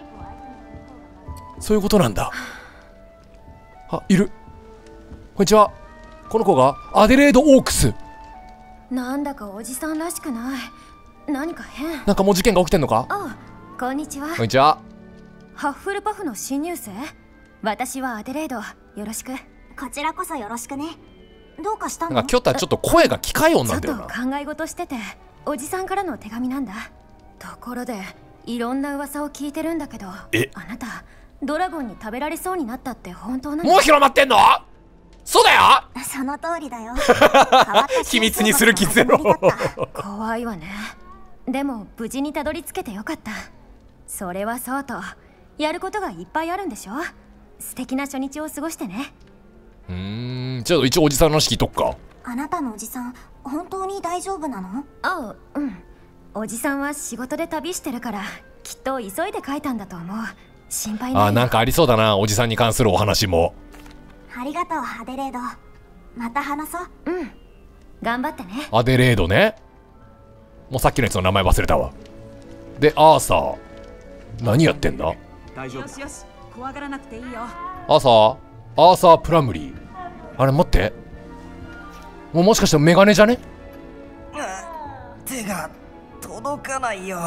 そういうことなんだ。あ、いる。こんにちは。この子がアデレード・オークス。 なんだかおじさんらしくない。何か変。 なんかもう事件が起きてんのか？ あ、こんにちは。 こんにちは。 ハッフルパフの新入生？私はアデレード。よろしく。 こちらこそよろしくね。どうかしたの？ なんかキョタちょっと声が機械音なんだよな。 ちょっと考え事してて、おじさんからの手紙なんだ。ところでいろんな噂を聞いてるんだけど、あなたドラゴンに食べられそうになったって本当なの？ もう広まってんの？そうだよ。 その通りだよ。 秘密にする気ゼロ。 怖いわね。でも無事にたどり着けてよかった。それはそうと、やることがいっぱいあるんでしょ。素敵な初日を過ごしてね。 ちょっと一応おじさんの式とっか。 あなたのおじさん本当に大丈夫なの？ あ、うん。おじさんは仕事で旅してるからきっと急いで書いたんだと思う。心配ない。 あ、なんかありそうだな、おじさんに関するお話も。 ありがとうアデレード。また話そう。 うん、頑張ってね。 アデレードね。もうさっきのやつの名前忘れたわ。で、アーサー何やってんだ？ 大丈夫。よしよし、怖がらなくていいよ。 アーサープラムリー。あれ待って、もしかしてメガネじゃね？ 手が届かないよ。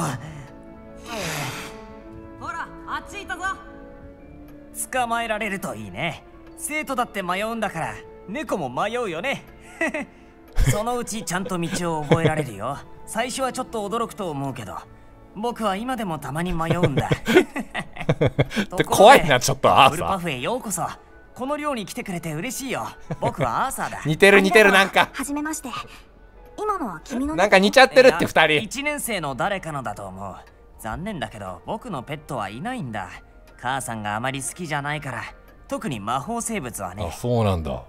ほら、あっちいたぞ。 捕まえられるといいね。生徒だって迷うんだから猫も迷うよね。そのうちちゃんと道を覚えられるよ。最初はちょっと驚くと思うけど僕は今でもたまに迷うんだ。 怖いなちょっとアーサー。 フルパフへようこそ。この寮に来てくれて嬉しいよ。僕はアーサーだ。 似てるなんか。 はじめまして。今のは君の？ なんか似ちゃってるって2人。 1年生の誰かのだと思う。残念だけど僕のペットはいないんだ。母さんがあまり好きじゃないから。特に魔法生物はね。 あ、そうなんだ。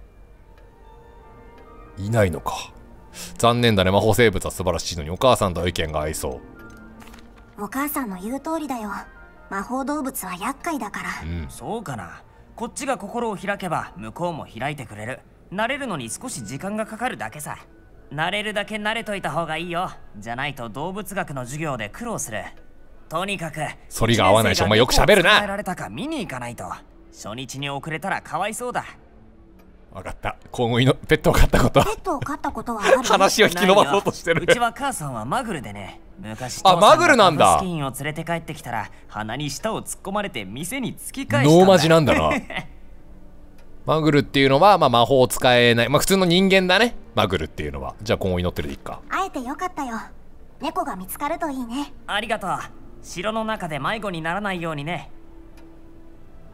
いないのか。残念だね。魔法生物は素晴らしいのにお母さんとは意見が合いそう。 お母さんの言う通りだよ。魔法動物は厄介だから。 そうかな。こっちが心を開けば向こうも開いてくれる。慣れるのに少し時間がかかるだけさ。慣れるだけ慣れといた方がいいよ。じゃないと動物学の授業で苦労する。とにかく反りが合わないし、お前よく喋るな。 られたか見に行かないと。初日に遅れたらかわいそうだ。 分かった。今後のペットを飼ったこと。 ペットを飼ったことはある？ 話を引き伸ばそうとしてる。 うちは母さんはマグルでね。昔マグルなんだ。 スキンを連れて帰ってきたら鼻に舌を突っ込まれて店に突き返したんだ。 ノーマジなんだな。マグルっていうのは、魔法を使えない。普通の人間だね。マグルっていうのは。じゃあ今後祈ってるでいいか。 会えてよかったよ。猫が見つかるといいね。 ありがとう。城の中で迷子にならないようにね。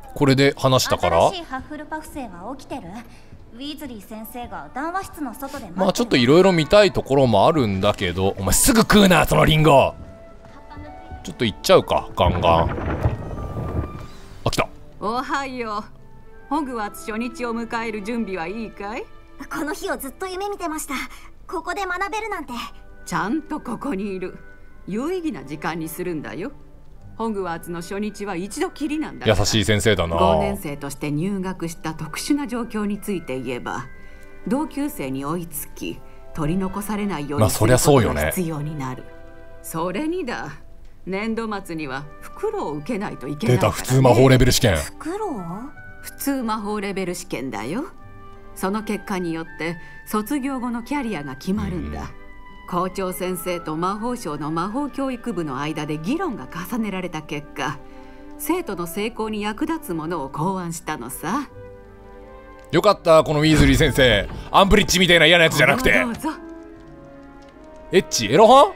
これで話したから新しいハッフルパフ星は起きてる？ウィーズリー先生が談話室の外でまあちょっといろいろ見たいところもあるんだけど、お前すぐ食うなそのリンゴ。ちょっと行っちゃうか、ガンガン。あ、来た。 おはよう。ホグワーツ初日を迎える準備はいいかい？ この日をずっと夢見てました。ここで学べるなんて。 ちゃんとここにいる。有意義な時間にするんだよ。ホグワーツの初日は一度きりなんだから。 優しい先生だな。 5年生として入学した特殊な状況について言えば、同級生に追いつき取り残されないようにすることが必要になる。それにだ、年度末には袋を受けないといけないからね。 出た、普通魔法レベル試験。 普通魔法レベル試験だよ。その結果によって卒業後のキャリアが決まるんだ。校長先生と魔法省の魔法教育部の間で議論が重ねられた結果、生徒の成功に役立つものを考案したのさ。 よかった、このウィーズリー先生。アンブリッジみたいな嫌なやつじゃなくて。 どうぞ。 エッチエロ本。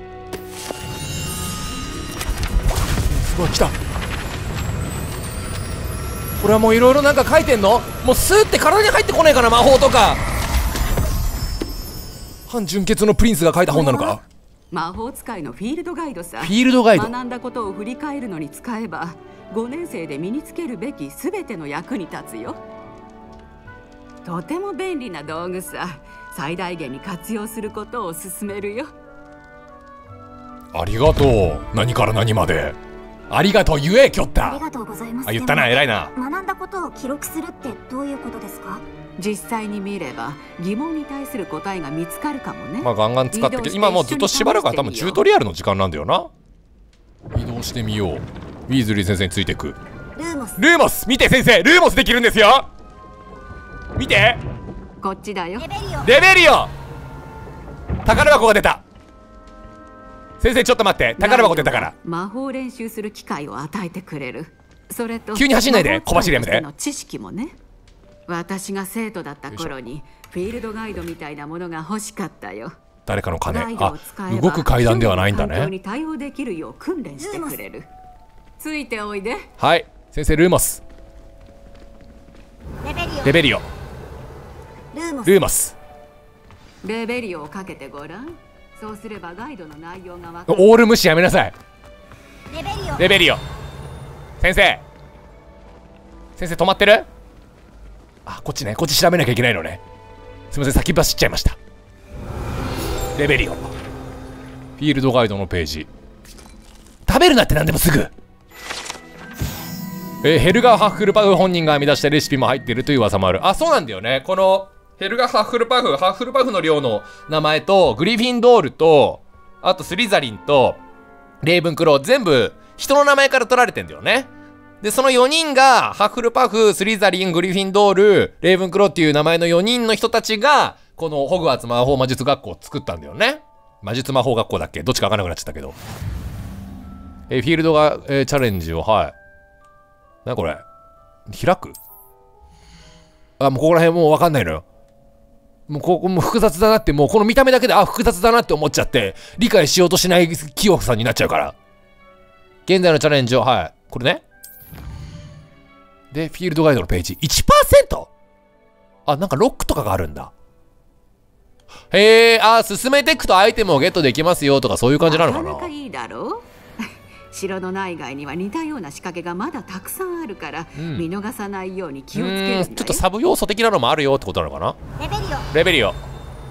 すごい、来た。これはもういろいろなんか書いてんの？もうスーって体に入ってこねえかな、魔法とか。反純血のプリンスが書いた本なのか？ 魔法使いのフィールドガイドさ。 フィールドガイド。 学んだことを振り返るのに使えば、5年生で身につけるべき全ての役に立つよ。とても便利な道具さ。最大限に活用することを勧めるよ。 ありがとう。何から何までありがとう言え、キョッタ。 ありがとうございます。 あ、言ったな、偉いな。 学んだことを記録するってどういうことですか？ 実際に見れば疑問に対する答えが見つかるかもね。 まあガンガン使ってけど、今もうずっとしばらくは多分チュートリアルの時間なんだよな。移動してみよう。ウィーズリー先生についてく。 ルーモス見て先生、ルーモスできるんですよ。見て、 こっちだよ。 レベリオ。宝箱が出た。先生ちょっと待って、宝箱出たから。 魔法練習する機会を与えてくれる。それと急に走んないで、小走りやめて。 の知識もね。私が生徒だった頃にフィールドガイドみたいなものが欲しかったよ。 誰かの金。あ、動く階段ではないんだね。 に対応できるよう訓練してくれる。ついておいで。 はい、先生ルーモス。レベリオ。ルーモス。 レベリオをかけてごらん。そうすればガイドの内容がわかる。 オール無視やめなさい。レベリオ。先生止まってる？あ、こっちね、こっち調べなきゃいけないのね。すみません、先走っちゃいました。レベリオ。フィールドガイドのページ。食べるなって何でもすぐ。ヘルガー・ハッフルパフ本人が編み出したレシピも入っているという噂もある。あ、そうなんだよね。このヘルガー・ハッフルパフの寮の名前とグリフィンドールとあとスリザリンとレイブンクロー、全部人の名前から取られてんだよね。でその4人がハッフルパフ、スリザリン、グリフィンドール、レイブンクローっていう名前の4人の人たちがこのホグワーツ魔法魔術学校を作ったんだよね。魔術魔法学校だっけ、どっちか分からなくなっちゃったけど。フィールドが、チャレンジを、はい。なこれ開く？あ、もうここら辺もう分かんないのよ。もうここも複雑だなって、もうこの見た目だけで複雑だなって思っちゃって理解しようとしないキヨフさんになっちゃうから。現在のチャレンジを、はい、これね。でフィールドガイドのページ 1%？ あ、なんかロックとかがあるんだ。へえ、進めていくとアイテムをゲットできますよとかそういう感じなのかな。 なかなかいいだろう。城の内外には似たような仕掛けがまだたくさんあるから、見逃さないように気をつけるんだよ。ちょっとサブ要素的なのもあるよってことなのかな。レベリオ。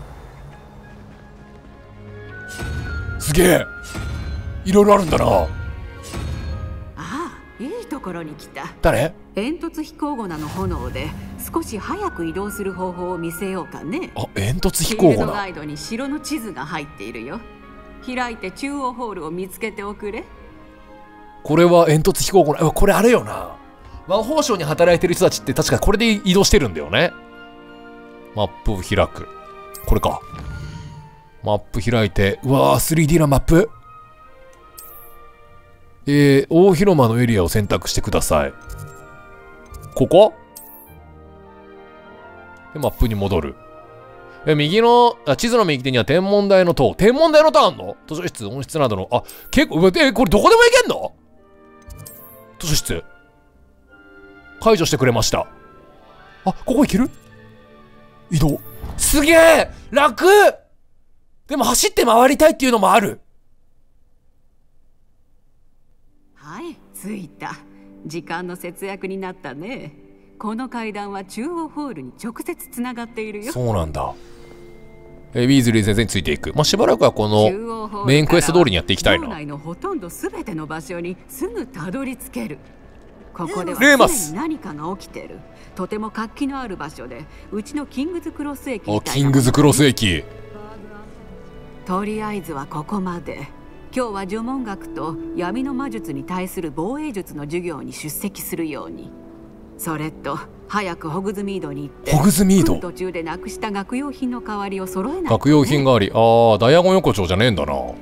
すげえ、いろいろあるんだな。 ああ、いいところに来た。 誰？ 煙突飛行罠の炎で少し早く移動する方法を見せようかね。 あ、煙突飛行フィールドガイドに城の地図が入っているよ。開いて中央ホールを見つけておくれ。 これは煙突飛行罠。これあれよな、魔法省に働いてる人たちって確かこれで移動してるんだよね。マップを開く。これか。マップ開いて、うわー 3D なマップ。大広間のエリアを選択してください。ここでマップに戻る。右の地図の右手には天文台の塔。天文台の塔あんの？図書室、温室などの。結構、これどこでも行けんの？図書室。 解除してくれました。あ、ここ行ける？移動。すげえ楽。でも走って回りたいっていうのもある。 はい、着いた。時間の節約になったね。この階段は中央ホールに直接つながっているよ。 そうなんだ。ウィーズリー先生についていく。まあ、しばらくはこのメインクエスト通りにやっていきたいな。 城内のほとんど全ての場所にすぐたどり着ける。ここでは常に何かが起きてる。とても活気のある場所で、うちのキングズクロス駅みたいな。 キングズクロス駅。 とりあえずはここまで。今日は呪文学と闇の魔術に対する防衛術の授業に出席するように。それと早くホグズミードに行って、 ホグズミード、 途中でなくした学用品の代わりを揃えないとね。 学用品代わり。ああ、ダイアゴン横丁じゃねえんだな。ちょ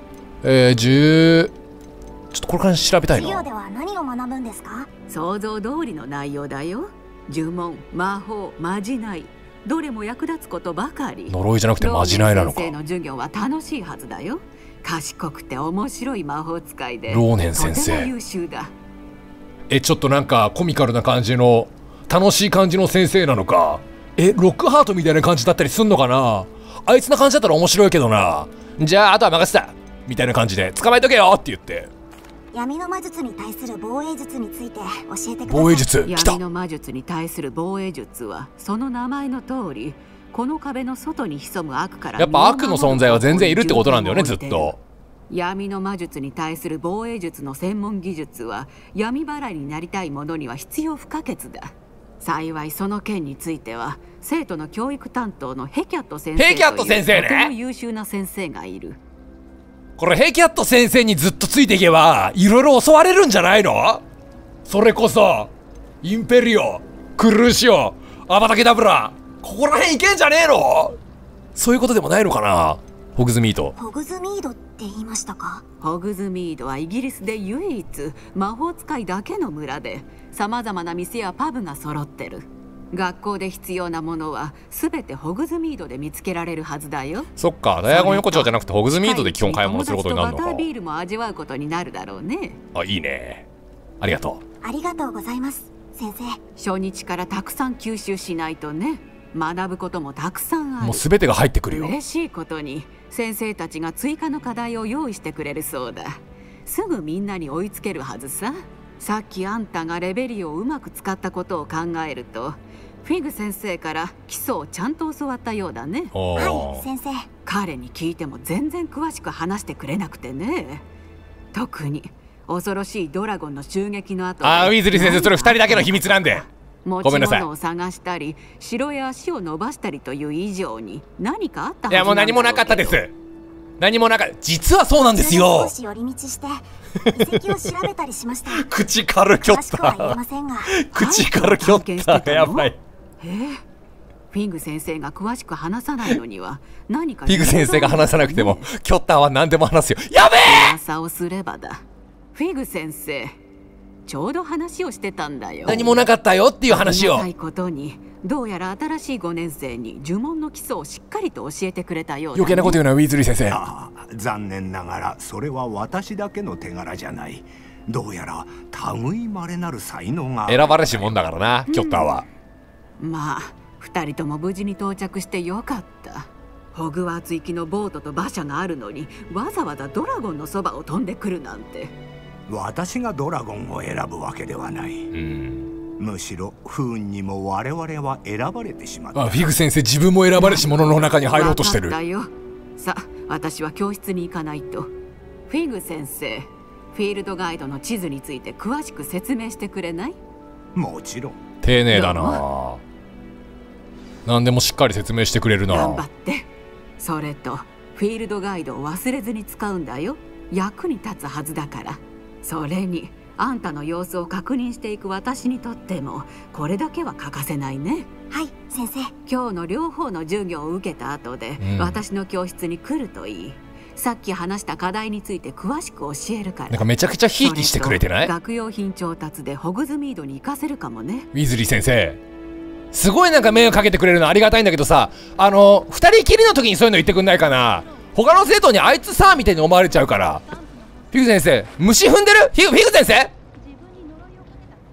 っとこれから調べたいな。 授業では何を学ぶんですか？ 想像通りの内容だよ。呪文、魔法、まじない、どれも役立つことばかり。 呪いじゃなくてまじないなのか。 ローネン先生の授業は楽しいはずだよ。賢くて面白い魔法使いで、 ローネン先生とても優秀だ。 ちょっとなんかコミカルな感じの楽しい感じの先生なのか。ロックハートみたいな感じだったりすんのかな。あいつな感じだったら面白いけどな。じゃああとは任せたみたいな感じで捕まえとけよって言って、 闇の魔術に対する防衛術について教えてください。 防衛術来た。 闇の魔術に対する防衛術はその名前の通り、この壁の外に潜む悪からやっぱ悪の存在は全然いるってことなんだよね、ずっと。 闇の魔術に対する防衛術の専門技術は闇払いになりたい者には必要不可欠だ。幸いその件については生徒の教育担当のヘキャット先生というヘキャット先生ね、 とても優秀な先生がいる。 これヘキャット先生にずっとついていけばいろいろ教われるんじゃないの？それこそインペリオ、クルーシオ、アバタケダブラ、ここら辺いけんじゃねえの？そういうことでもないのかな。ホグズミード。 ホグズミードって言いましたか？ ホグズミードはイギリスで唯一魔法使いだけの村で、さまざまな店やパブが揃ってる。学校で必要なものは全てホグズミードで見つけられるはずだよ。 そっか、ダイアゴン横丁じゃなくてホグズミードで基本買い物することになるのか。 バタービールも味わうことになるだろうね。 あ、いいね。ありがとう。ありがとうございます先生。 初日からたくさん吸収しないとね。学ぶこともたくさんある。 もう全てが入ってくるよ。 嬉しいことに先生たちが追加の課題を用意してくれるそうだ。すぐみんなに追いつけるはずさ。さっきあんたがレベリオをうまく使ったことを考えると、フィグ先生から基礎をちゃんと教わったようだね。 はい先生。 彼に聞いても全然詳しく話してくれなくてね。特に恐ろしいドラゴンの襲撃の後、 ウィーズリー先生、それ2人だけの秘密なんで持ち物を探したり城へ足を伸ばしたりという以上に何かあったはずなんだろうけど。 いや、もう何もなかったです。何もなかった。実はそうなんですよ。 少し寄り道して遺跡を調べたりしました。 口軽きょった。 詳しくは言えませんが。 口軽きょった。やばい。 フィグ先生が詳しく話さないのには何か。 フィグ先生が話さなくてもキョッターは何でも話すよ。やべえ。 噂をすればだ。フィグ先生、ちょうど話をしてたんだよ。 何もなかったよっていう話を。 ありがたいことにどうやら新しい5年生に呪文の基礎をしっかりと教えてくれたようだ、ね。 余計なこと言うな、ウィーズリー先生。 残念ながらそれは私だけの手柄じゃない。どうやら類いまれなる才能が。 選ばれしもんだからな、キョッターは。 まあ2人とも無事に到着してよかった。ホグワーツ行きのボートと馬車があるのにわざわざドラゴンのそばを飛んでくるなんて。 私がドラゴンを選ぶわけではない。むしろ不運にも我々は選ばれてしまった。 フィグ先生、自分も選ばれし者の中に入ろうとしてる。 だよ。さあ、私は教室に行かないと。フィグ先生、フィールドガイドの地図について詳しく説明してくれない？ もちろん。 丁寧だな。何でもしっかり説明してくれるな。 頑張って。それとフィールドガイドを忘れずに使うんだよ。役に立つはずだから。それにあんたの様子を確認していく私にとってもこれだけは欠かせないね。 はい先生。 今日の両方の授業を受けた後で、私の教室に来るといい。さっき話した課題について詳しく教えるから。 なんかめちゃくちゃひいきしてくれてない？ 学用品調達でホグズミードに行かせるかもね。 ウィズリー先生、すごいなんか迷惑かけてくれるのありがたいんだけどさ、2人きりの時にそういうの言ってくんないかな。他の生徒にあいつさみたいに思われちゃうから。フィグ先生、虫踏んでる？フィグ先生？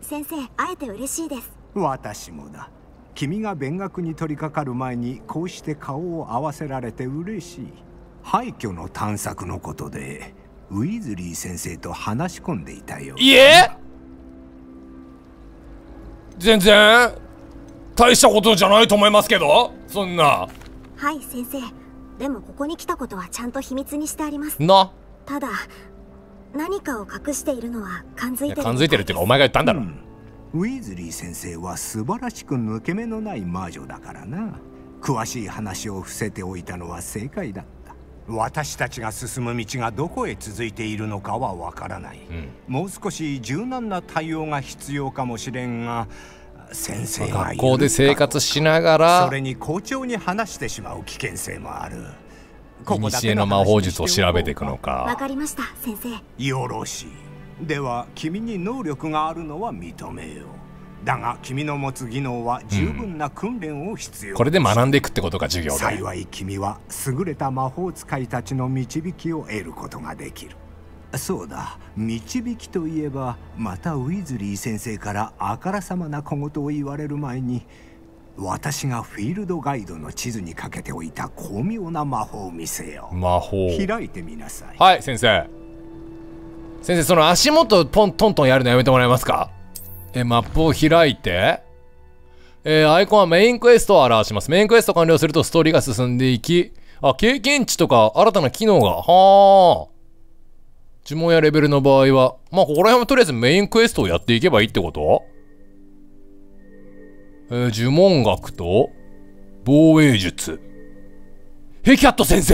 先生、会えて嬉しいです。 私もだ。君が勉学に取り掛かる前にこうして顔を合わせられて嬉しい。廃墟の探索のことでウィズリー先生と話し込んでいたよ。 いえ、全然大したことじゃないと思いますけど、そんな。 はい先生、でもここに来たことはちゃんと秘密にしてあります。 な、 ただ何かを隠しているのは感づいてる。 感づいてるっていうかお前が言ったんだろ。 ウィズリー先生は素晴らしく抜け目のない魔女だからな。詳しい話を伏せておいたのは正解だった。私たちが進む道がどこへ続いているのかはわからない、もう少し柔軟な対応が必要かもしれんが、先生が学校で生活しながらそれに校長に話してしまう危険性もある。 古の魔法術を調べていくのか。 わかりました先生。 よろしい。では君に能力があるのは認めよう。だが君の持つ技能は十分な訓練を必要、 これで学んでいくってことか、授業で。 幸い君は優れた魔法使いたちの導きを得ることができる。そうだ、導きといえばまたウィズリー先生からあからさまな小言を言われる前に、私がフィールドガイドの地図にかけておいた巧妙な魔法を見せよう。 魔法開いてみなさい。 はい先生。先生、その足元トントンやるのやめてもらえますか。マップを開いて、アイコンはメインクエストを表します。メインクエスト完了するとストーリーが進んでいき、経験値とか新たな機能が、はあ。呪文やレベルの場合は、まあここら辺はとりあえずメインクエストをやっていけばいいってこと？呪文学と防衛術。ヘキャット先生、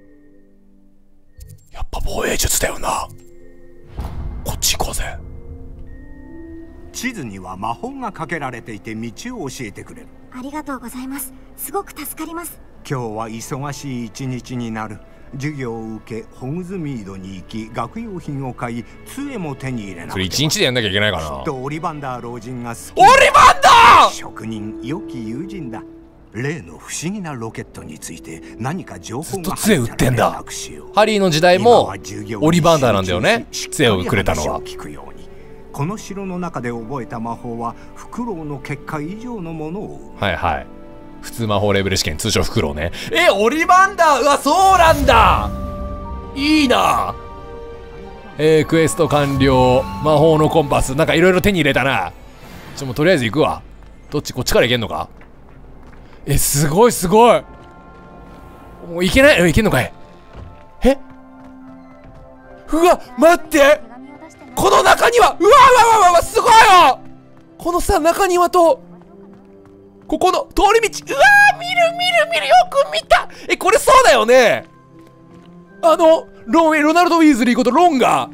やっぱ防衛術だよな。こっち行こうぜ。 地図には魔法がかけられていて道を教えてくれる。 ありがとうございます。すごく助かります。 今日は忙しい一日になる。授業を受けホグズミードに行き、学用品を買い、杖も手に入れなくては。 それ一日でやんなきゃいけないかな。 きっとオリバンダー老人が好き。 オリバンダー！ 職人、良き友人だ。例の不思議なロケットについて何か情報が杖売ってんだ。ハリーの時代もオリバンダーなんだよね、杖をくれたのは。 この城の中で覚えた魔法はフクロウの結果以上のものを。 はいはい、普通魔法レベル試験、通称フクロウね。オリバンダー、うわ、そうなんだ、いいな。クエスト完了、魔法のコンパス、なんかいろいろ手に入れたな。もうとりあえず行くわ。どっち、こっちから行けんのか。すごいすごい。もう行けない？行けんのかい。うわ、待って、この中には、うわすごいよ。このさ、中庭とここの通り道、うわー、見る、よく見た。これそうだよね。ロナルド・ウィーズリーことロンが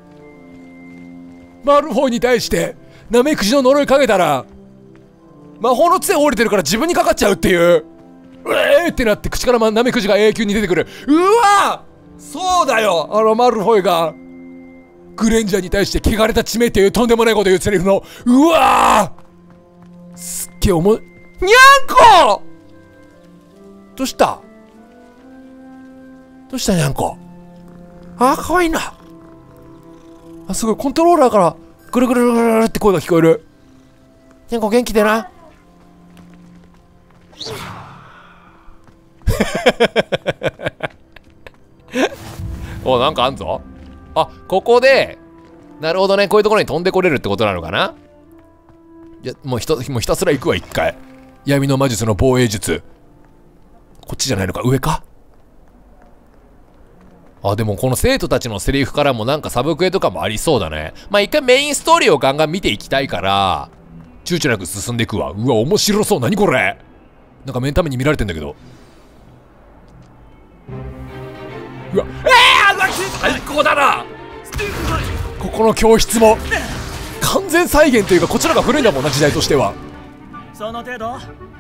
マルフォイに対してナメクジの呪いかけたら魔法の杖折れてるから自分にかかっちゃうっていう、ってなって口からナメクジが永久に出てくる。うわー、そうだよ、マルフォイがグレンジャーに対して汚れた地名っていうとんでもないこと言うセリフの、うわー、すっげえにゃんこ、どうしたにゃんこ。かわいいな。すごい、コントローラーからぐるぐるぐるって声が聞こえる。にゃんこ元気でな。なんかあんぞ。ここで、なるほどね、こういうところに飛んでこれるってことなのかな。いや、もうひたすら行くわ、一回。闇の魔術の防衛術。こっちじゃないのか、上か。でもこの生徒たちのセリフからもなんかサブクエとかもありそうだね。まあ一回メインストーリーをガンガン見ていきたいから、躊躇なく進んでいくわ。うわ、面白そう。何これ。なんか目のために見られてんだけど。うわ、最高だな。ここの教室も完全再現というか、こちらが古いんだもんな、時代としては。 その程度。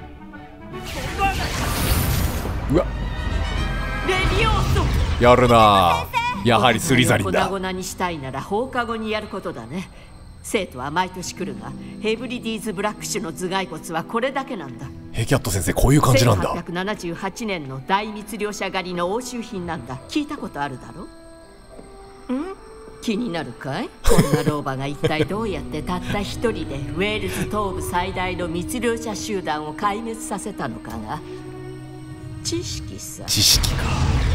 うわ、 レディオースやるな。やはりスリザリンだ。 粉々にしたいなら放課後にやることだね。生徒は毎年来るが、ヘブリディーズ・ブラック種の頭蓋骨はこれだけなんだ。 ヘキャット先生、こういう感じなんだ。 1878年の大密猟者狩りの押収品なんだ。聞いたことあるだろ。 気になるかい？こんな老婆が一体どうやってたった一人でウェールズ東部最大の密猟者集団を壊滅させたのかが。知識さ。 知識か。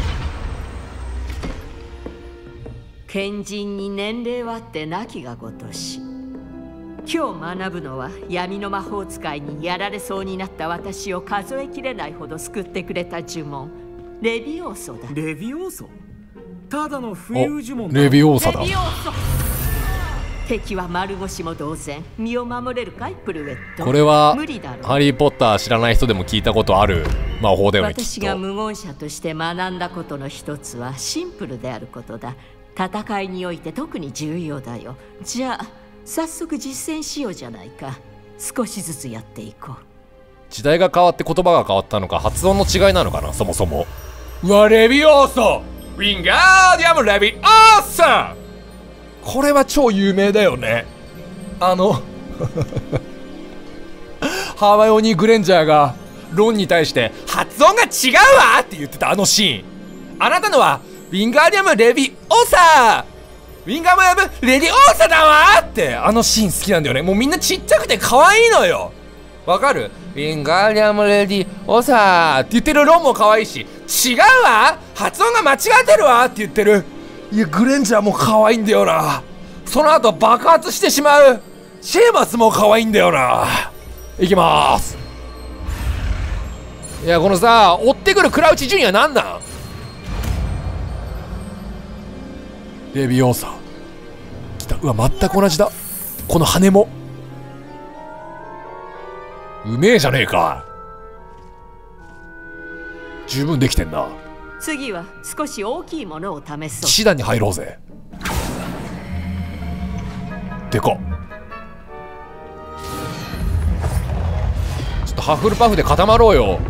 賢人に年齢はあって亡きがごとし。今日学ぶのは闇の魔法使いにやられそうになった私を数えきれないほど救ってくれた呪文レビオーソだ。 レビオーソ？ただの浮遊呪文だ。 レビオーサだ。 レビオーソ。敵は丸腰も同然。身を守れるかいプルウェット？ これは無理だろう。 ハリー・ポッター知らない人でも聞いたことある魔法だよね。 私が無言者として学んだことの一つはシンプルであることだ。戦いにおいて特に重要だよ。じゃあ早速実践しようじゃないか。少しずつやっていこう。 時代が変わって言葉が変わったのか、発音の違いなのかな、そもそも。うわ、レビオーソウィンガーディアムレビオーソ。これは超有名だよね。ハーマイオニー・グレンジャーがロンに対して発音が違うわって言ってたあのシーン。あなたのはウィンガーディアムレビオーサー、ウィンガーディアムレディオーサだわってあのシーン好きなんだよね。もうみんなちっちゃくて可愛いのよ。わかる？ウィンガーディアムレディオーサーって言ってるロンも可愛いし、違うわ、発音が間違ってるわって言ってる。いや、グレンジャーも可愛いんだよな。その後爆発してしまうシェーマスも可愛いんだよな。いきまーす。いや、このさ、追ってくるクラウチジュニアなんなん？レビオーサ来た。うわ、全く同じだ。この羽もうめえじゃねえか。十分できてんな。 次は少し大きいものを試そう。 騎士団に入ろうぜ。でかっ。ちょっとハッフルパフで固まろうよ。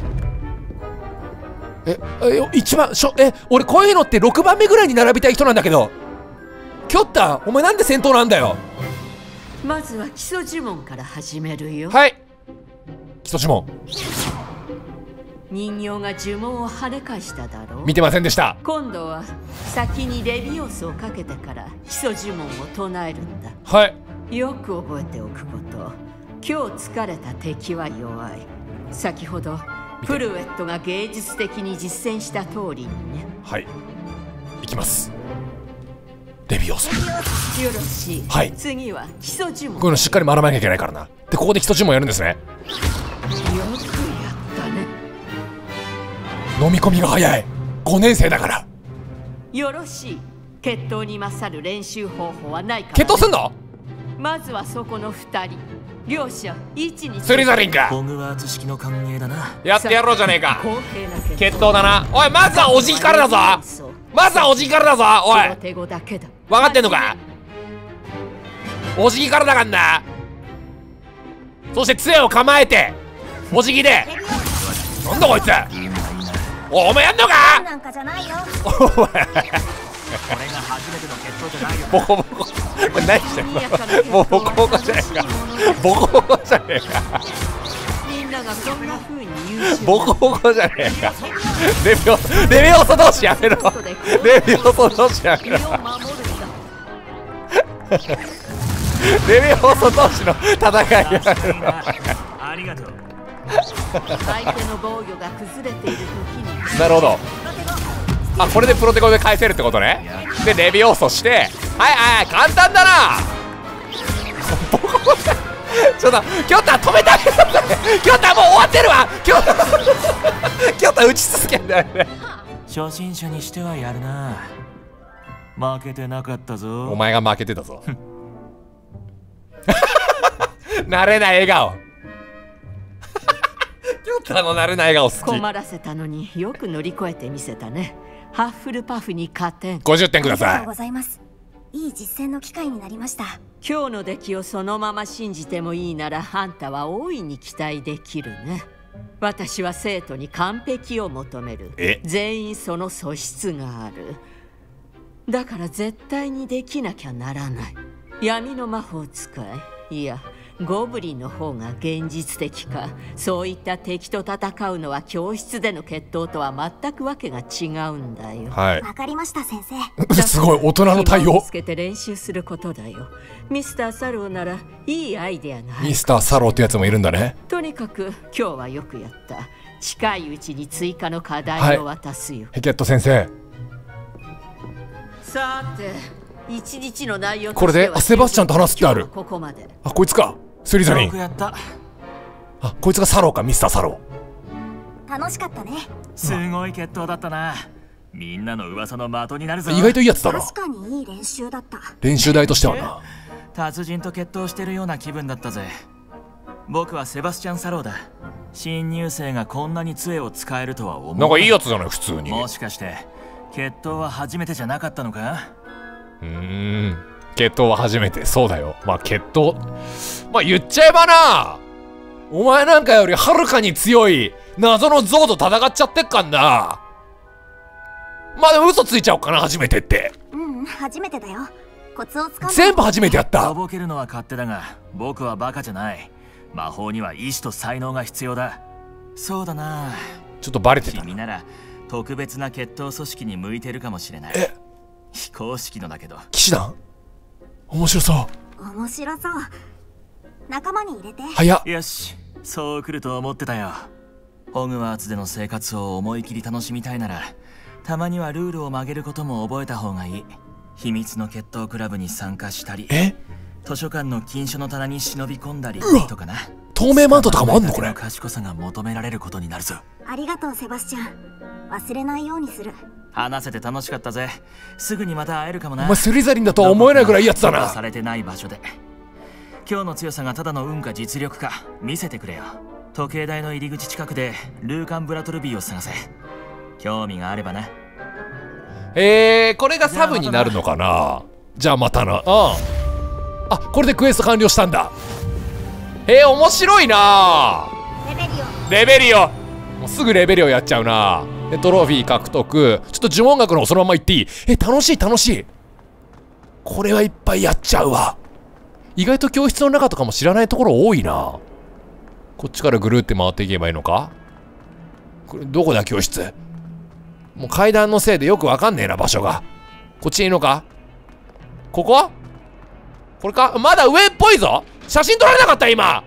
一番俺こういうのって6番目ぐらいに並びたい人なんだけど。キョッタン、お前なんで先頭なんだよ。 まずは基礎呪文から始めるよ。 はい、基礎呪文。 人形が呪文を跳ね返しただろう。 見てませんでした。 今度は先にレビオスをかけてから基礎呪文を唱えるんだ。 はい、 よく覚えておくこと。今日疲れた敵は弱い。先ほどプルウェットが芸術的に実践した通りにね。 はい、いきます。レビオス。 よろしい。 はい、 次は基礎呪文。 こういうのしっかり学ばなきゃいけないからな。で、ここで基礎呪文やるんですね。 よくやったね。 飲み込みが早い。5年生だから。 よろしい。決闘に勝る練習方法はないか、ね、 決闘すんの？ まずはそこの2人。両者位置にスリザリンか。 ホグワーツ式の歓迎だな。 やってやろうじゃねえか。決闘だな。おい、まずはお辞儀からだぞ。まずはお辞儀からだぞ。おい、分かってんのか？お辞儀からだかんな。そして杖を構えてお辞儀で。なんだこいつ。お前やんのか？ なんかじゃないよ。 お前これが初めての決闘じゃないよ。 ボコボコ。これ何してんの？もうボコボコじゃねえか。ボコボコじゃねえか。 みんながそんな風に言う。 ボコボコじゃねえか。レビオソ同士やめろ。レビオソ同士やめろ。レビオソ同士の戦いやめろ。 ありがとう。 相手の防御が崩れている時に。 なるほど。あ、これでプロテコで返せるってことね。で、レビオーソして、はいはい、簡単だな。ボコボコ。ちょっとキョッタ止めてあげてください。キョッタもう終わってるわ。キョッタ打ち続けんだよね。 初心者にしてはやるな。負けてなかったぞ。 お前が負けてたぞ。慣れない笑顔。キョッタの慣れない笑顔好き。 困らせたのによく乗り越えてみせたね。ハッフルパフに加点。 50点ください。 ありがとうございます。いい実践の機会になりました。 今日の出来をそのまま信じてもいいなら、あんたは大いに期待できるね。私は生徒に完璧を求める。全員その素質がある。だから絶対にできなきゃならない。闇の魔法使い、いやゴブリンの方が現実的か。そういった敵と戦うのは教室での決闘とは全くわけが違うんだよ。 はい。 わかりました先生。 すごい大人の対応。 つけて練習することだよ。ミスターサローならいいアイデアがある。 ミスターサローってやつもいるんだね。 とにかく今日はよくやった。近いうちに追加の課題を渡すよ。 ヘケット先生。 さて、一日の内容これでセバスチャンと話すってある。 ここまで。 あ、こいつか。スリザリン。 よくやった。 あ、こいつがサローか、ミスターサロー。楽しかったね。 すごい決闘だったな。みんなの噂の的になるぞ。 意外といいやつだな。 確かにいい練習だった。 練習台としてはな。 達人と決闘してるような気分だったぜ。僕はセバスチャン・サローだ。新入生がこんなに杖を使えるとは思う。 なんかいいやつじゃない、普通に。 もしかして決闘は初めてじゃなかったのか？ 決闘は初めて。そうだよ。まあ決闘、まあ言っちゃえばな、お前なんかよりはるかに強い謎のゾウと戦っちゃってっかんな。まあでも嘘ついちゃおうかな、初めてって。 初めてだよ。コツをつかんで。 全部初めてやった。 とぼけるのは勝手だが、僕はバカじゃない。魔法には意志と才能が必要だ。そうだな。 ちょっとバレてた。 君なら特別な決闘組織に向いてるかもしれない。非公式のだけど。 騎士団？面白そう。 面白そう。仲間に入れて。 早っ。 よし、そう来ると思ってたよ。ホグワーツでの生活を思い切り楽しみたいなら、たまにはルールを曲げることも覚えた方がいい。秘密の決闘クラブに参加したり、図書館の禁書の棚に忍び込んだりとかな。 透明マントとかもあんのこれ。 賢さが求められることになるぞ。 ありがとうセバスチャン。忘れないようにする。 話せて楽しかったぜ。すぐにまた会えるかもな。 お前スリザリンだとは思えないぐらいいいやつだな。 されてない場所で。今日の強さがただの運か実力か見せてくれよ。時計台の入り口近くでルーカン・ブラトルビーを探せ。興味があればな。 これがサブになるのかな。じゃあまたな。あ、これでクエスト完了したんだ。面白いな。レベリオ。もうすぐレベリオやっちゃうな。でトロフィー獲得。ちょっと呪文学のそのままいっていい？楽しい楽しい。これはいっぱいやっちゃうわ。意外と教室の中とかも知らないところ多いな。こっちからぐるって回っていけばいいのか？これどこだ教室？もう階段のせいでよくわかんねえな場所が。こっちいいのか？ここ？これか？まだ上っぽいぞ。写真撮られなかった今。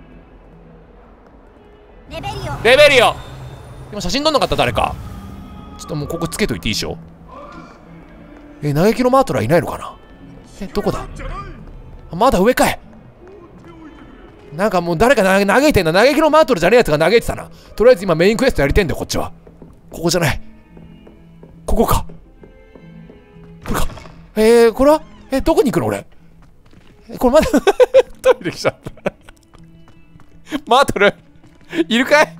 レベリオ。今写真撮んなかった誰か。ちょっともうここつけといていいでしょ。嘆きのマートラいないのかな。どこだ。まだ上かい。なんかもう誰か嘆いてんな。嘆きのマートルじゃねえやつが嘆いてたな。とりあえず今メインクエストやりてんだよこっちは。ここじゃない。ここか。これか。これはどこに行くの俺。これまだトイレ来ちゃった。マートルいるかい。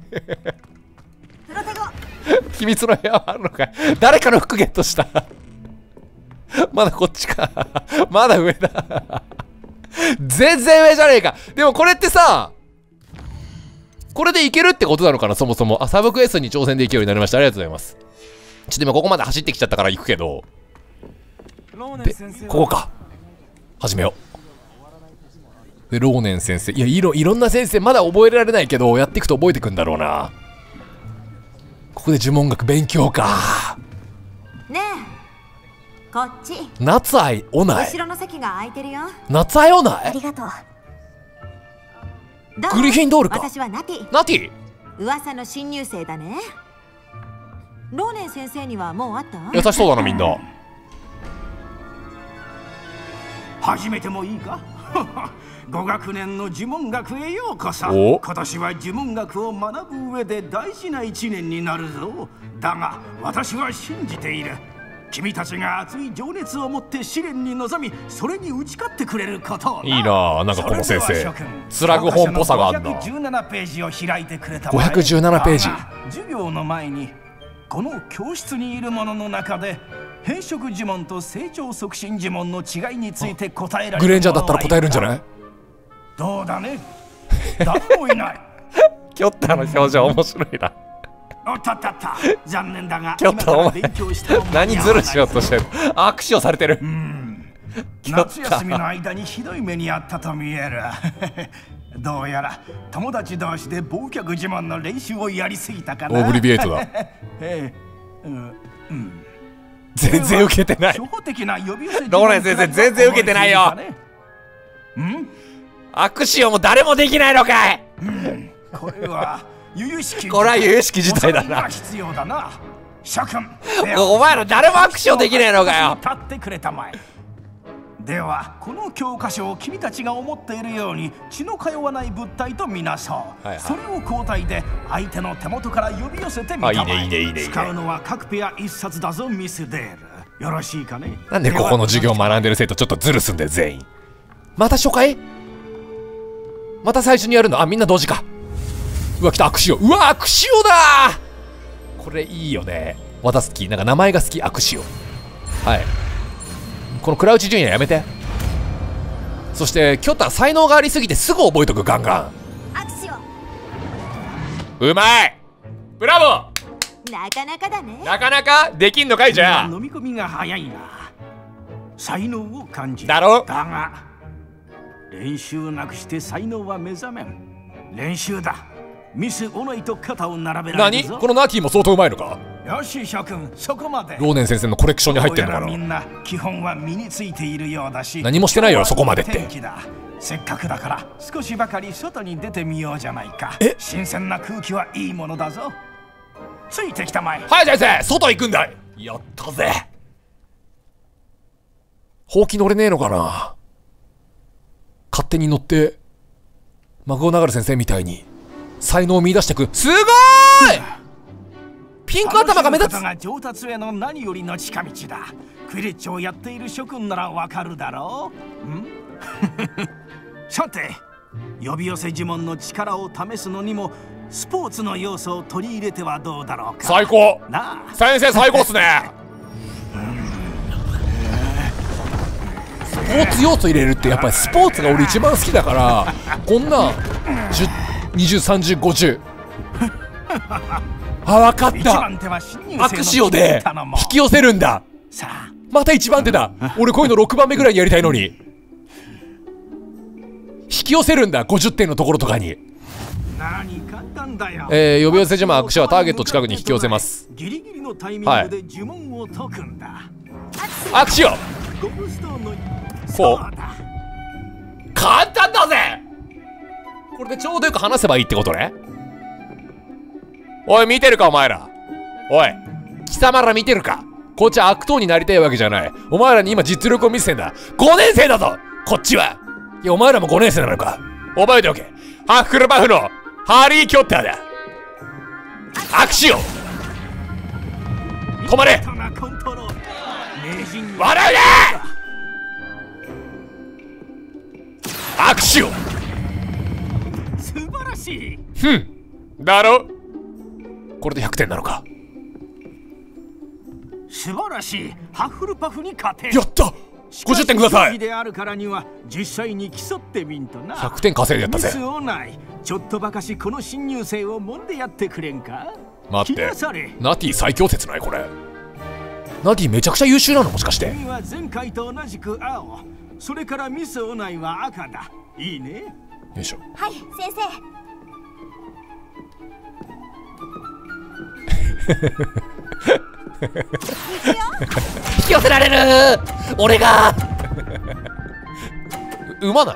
秘密の部屋はあるのかい。誰かの服ゲットした。まだこっちか。まだ上だ。全然上じゃねえか。でもこれってさ、これでいけるってことなのかなそもそも。サブクエストに挑戦できるようになりました。ありがとうございます。ちょっと今ここまで走ってきちゃったから行くけど。で、ここか。始めよう。で、ローネン先生。いや、いろんな先生まだ覚えられないけど、やっていくと覚えてくんだろうな。ここで呪文学勉強か。 ねえ。こっち。 夏愛おない。 後ろの席が空いてるよ。 夏愛おない。 ありがとう。 グリフィンドールか。 私はナティ。 ナティ。 噂の新入生だね。ローネン先生にはもう会った？ 優しそうだなみんな。 始めてもいいか。5学年の呪文学へようこそ。今年は呪文学を学ぶ上で大事な1年になるぞ。だが私は信じている。君たちが熱い情熱を持って試練に臨み、それに打ち勝ってくれることを。 いいな、なんかこの先生つらぐ本っぽさがあるな。 517ページを開いてくれた。 517ページ。 授業の前にこの教室にいる者の中で変色呪文と成長促進呪文の違いについて答えられる。 グレンジャーだったら答えるんじゃない？ どうだね。誰もいない。 キョッタの表情面白いな。 おったったった。残念だがキョッタお前何ズルしようとしてる。握手をされてる。 夏休みの間にひどい目にあったと見える。どうやら友達同士で忘却自慢の練習をやりすぎたかな。 オブリビエイトだ。全然受けてない。ローレン先生全然受けてないよ。アクシオも誰もできないのかい。 これは由々しき事態だな。 必要だな。諸君、 お前ら誰もアクションできないのかよ。 立ってくれたまえ。ではこの教科書を君たちが思っているように血の通わない物体とみなそう。それを交代で相手の手元から呼び寄せてみたまえ。使うのは各ペア1冊だぞミスデール。よろしいかね。 なんでここの授業を学んでる生徒ちょっとズルすんだよ全員。また初回？また最初にやるの？あ、みんな同時か。うわ来た、アクシオ。うわアクシオだー。これいいよね。私好き。なんか名前が好き、アクシオ。はい。このクラウチジュニアやめて。そしてキョタ才能がありすぎてすぐ覚えとく。ガンガンアクシオ。うまい。ブラボー。なかなかだね。 なかなかできんのかい。じゃあ飲み込みが早いな。才能を感じる。 だろ。 だが練習なくして才能は目覚めん。練習だ。ミス・オノイと肩を並べられるぞ。 何？このナティも相当うまいのか。 よし諸君、そこまで。 ローネン先生のコレクションに入ってるのかな。 みんな基本は身についているようだし。 何もしてないよそこまでって。 せっかくだから少しばかり外に出てみようじゃないか。新鮮な空気はいいものだぞ。ついてきたまえ。 はい先生、外行くんだい。やったぜ。ほうき乗れねえのかな。勝手に乗ってマゴナガル先生みたいに才能を見出してく。すごーい。ピンク頭が目立つ。 が上達への何よりの近道だ。クィリッチをやっている諸君ならわかるだろう。さて呼び寄せ呪文の力を試すのにもスポーツの要素を取り入れてはどうだろうか。 最高。先生最高っすね。スポーツ要素入れるってやっぱりスポーツが俺一番好きだから、こんな10203050あ、わかった。アクシオで引き寄せるんだ。また1番手だ。俺こういうの6番目ぐらいにやりたいのに。引き寄せるんだ、50点のところとかに。呼び寄せ呪文アクシオはターゲット近くに引き寄せます。はい。アクシオ4。簡単だぜ。これでちょうどよく話せばいいってことね。おい見てるかお前ら。おい貴様ら見てるか。こっちは悪党になりたいわけじゃない。お前らに今実力を見せてんだ。5年生だぞこっちは。いやお前らも5年生なのか。覚えておけ。ハッフルパフのハリー・キョッターだ。アクシオ止まれ。笑うな。アクシオ。 素晴らしい。 だろ。これで100点なのか。 素晴らしい。ハッフルパフに勝て。 やった。50点ください。 であるからには実際に競ってみんとな。 100点稼いでやったぜ。 ミスをない。ちょっとばかしこの新入生を揉んでやってくれんか。 待って、ナティ最強説ないこれ。ナティめちゃくちゃ優秀なのもしかして。 君は前回と同じく青。それからミスをないは赤だ。いいね。 よいしょ。 はい先生。 引き寄せられる。俺が産まない。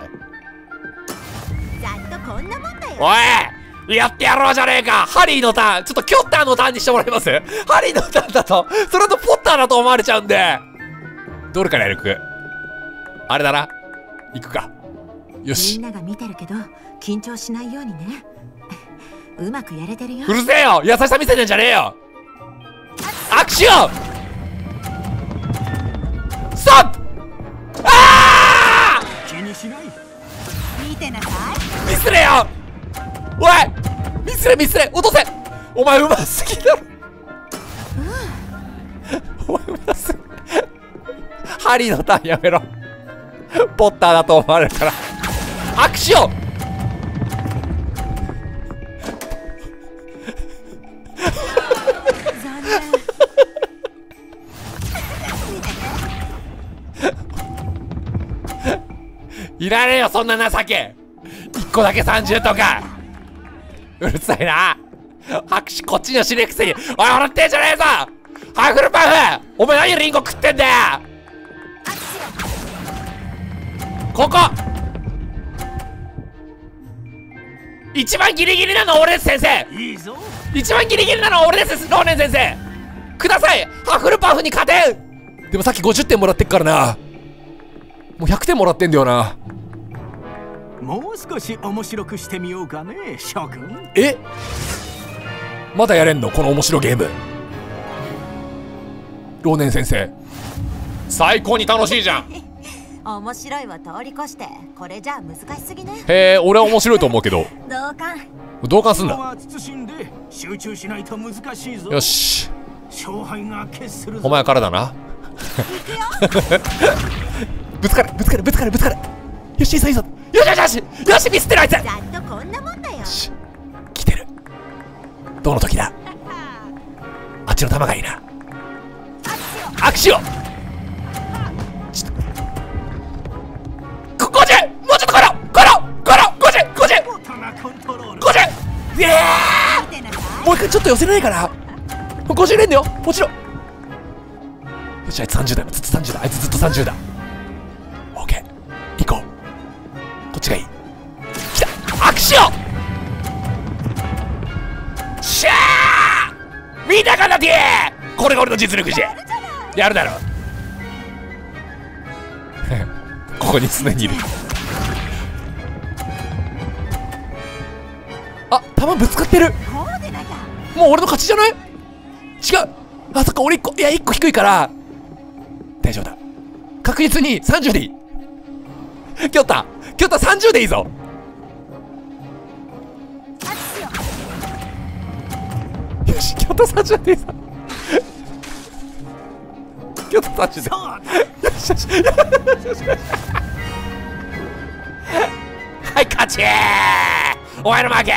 ざっとこんなもんだよ。 おいやってやろうじゃねえか。ハリーのターンちょっとキョッターのターンにしてもらえます。ハリーのターンだとそれとポッターだと思われちゃうんで、どれからやるく。あれだな、行くか。よし。 みんなが見てるけど緊張しないようにね。うまくやれてるよ。 うるせえよ。優しさ見せてんじゃねえよ。アクションストップ。ああ気にしない。 見てなさい。ミスれよ。おいミスれミスれ。落とせ。お前うますぎだろ。お前うますぎ。ハリーのターンやめろ。ポッターだと思われるから。アクション残念。 いらねえよそんな情け。1個だけ30とか。うるさいな。拍手こっちにはしねえくせに。おい笑ってんじゃねえぞ。ハッフルパフ、お前何リンゴ食ってんだよ。ここ一番ギリギリなの俺です先生。 いいぞ。 一番ギリギリなの俺ですローネン先生。ください、ハッフルパフに勝てん。でもさっき50点もらってっからな。もう100点もらってんだよな。 もう少し面白くしてみようかね諸君。 え、まだやれんのこの面白ゲーム。ローネン先生最高に楽しいじゃん。 面白いは通り越してこれじゃあ難しすぎね。 へえ、俺は面白いと思うけど。 同感すんだ。 集中しないと難しいぞ。 よし、 勝敗が決するぞ。 お前からだな。ぶつかるぶつかるぶつかるぶつかる。よしいいぞいいぞ。よしよしよしよし、ミスってるあいつ。 ざっとこんなもんだよ。 来てる。どの時だ。あっちの球がいいな。握手を。50、もうちょっところ50、イエーイ。もう一回ちょっと寄せれないかな。50入れんだよもちろん。よし、あいつ30だよ。ずっと30だ。あいつずっと30だ。オッケー、行こう。こっちがいい。来た、握手を。しゃー、見たかなティー。これが俺の実力じゃ。やるだろ。ここに常にいる。あ、球ぶつかってる。もう俺の勝ちじゃない？違う。あ、そっか、俺1個、いや1個低いから大丈夫だ。確実に30でいい。キョッタ30でいいぞ。よし、キョッタ30でいいぞ。キョッタ30で。よしよしよしよしよし。はい、勝ちー。お前の負けー。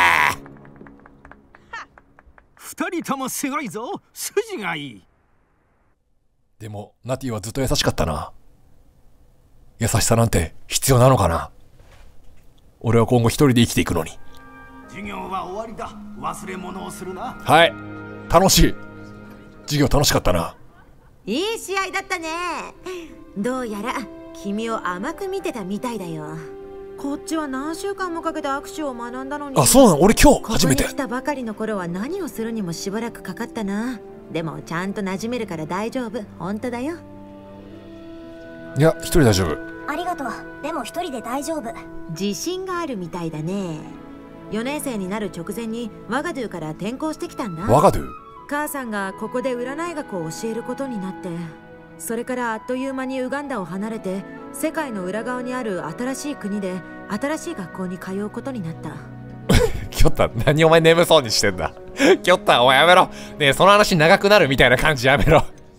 2人ともすごいぞ。筋がいい。 でもナティはずっと優しかったな。優しさなんて必要なのかな。俺は今後一人で生きていくのに。 授業は終わりだ。忘れ物をするな。 はい、楽しい。授業楽しかったな。 いい試合だったね。どうやら君を甘く見てたみたいだよ。こっちは何週間もかけて握手を学んだのに。 あ、そうなの。俺今日初めて。 ここに来たばかりの頃は何をするにもしばらくかかったな。でもちゃんと馴染めるから大丈夫。本当だよ。 いや、一人大丈夫。 ありがとう。でも一人で大丈夫。 自信があるみたいだね。4年生になる直前にワガドゥから転校してきたんだ。 ワガドゥ？ 母さんがここで占い学を教えることになって、それからあっという間にウガンダを離れて世界の裏側にある新しい国で新しい学校に通うことになった。 キョッタ、何お前眠そうにしてんだ。キョッタ、お前やめろ。ねえ、その話長くなるみたいな感じやめろ。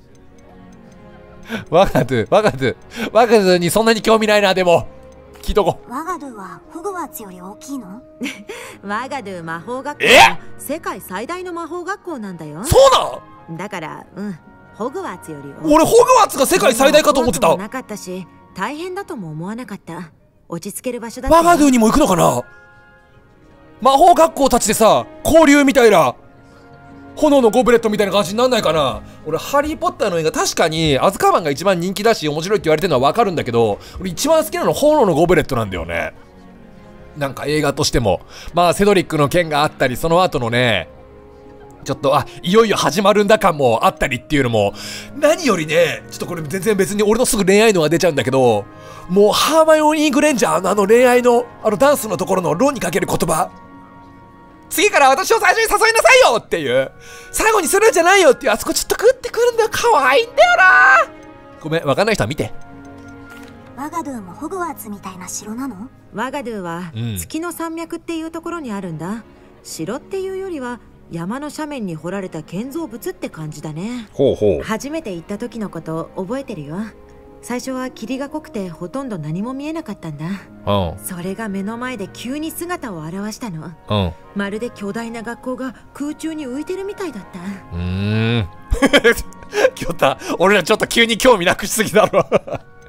ワガドゥにそんなに興味ないな。でも聞いとこ。 ワガドゥはホグワーツより大きいの？ ワガドゥ魔法学校は世界最大の魔法学校なんだよ。 そうなん？ だからホグワーツより俺ホグワーツが世界最大かと思ってた。 なかったし大変だとも思わなかった。落ち着ける場所だった。 ワガドゥにも行くのかな。魔法学校たちでさ、交流みたいな、炎のゴブレットみたいな感じになんないかな。俺ハリーポッターの映画確かにアズカバンが一番人気だし面白いって言われてるのは分かるんだけど、俺一番好きなの炎のゴブレットなんだよね。なんか映画としてもまあセドリックの件があったり、その後のねちょっといよいよ始まるんだ感もあったりっていうのも何よりね、ちょっとこれ全然別に俺のすぐ恋愛のが出ちゃうんだけど、もうハーマイオニー・グレンジャーの恋愛のダンスのところのロンにかける言葉、次から私を最初に誘いなさいよっていう、最後にするんじゃないよっていう、あそこちょっとグッてくるんだよ。可愛いんだよな。ごめん、わかんない人は見て。 ワガドゥもホグワーツみたいな城なの？ ワガドゥは月の山脈っていうところにあるんだ。城っていうよりは山の斜面に掘られた建造物って感じだね。 ほうほう。 初めて行った時のこと覚えてるよ。最初は霧が濃くてほとんど何も見えなかったんだ。それが目の前で急に姿を現したの。まるで巨大な学校が空中に浮いてるみたいだった。 キョタ、俺らちょっと急に興味なくしすぎだろ。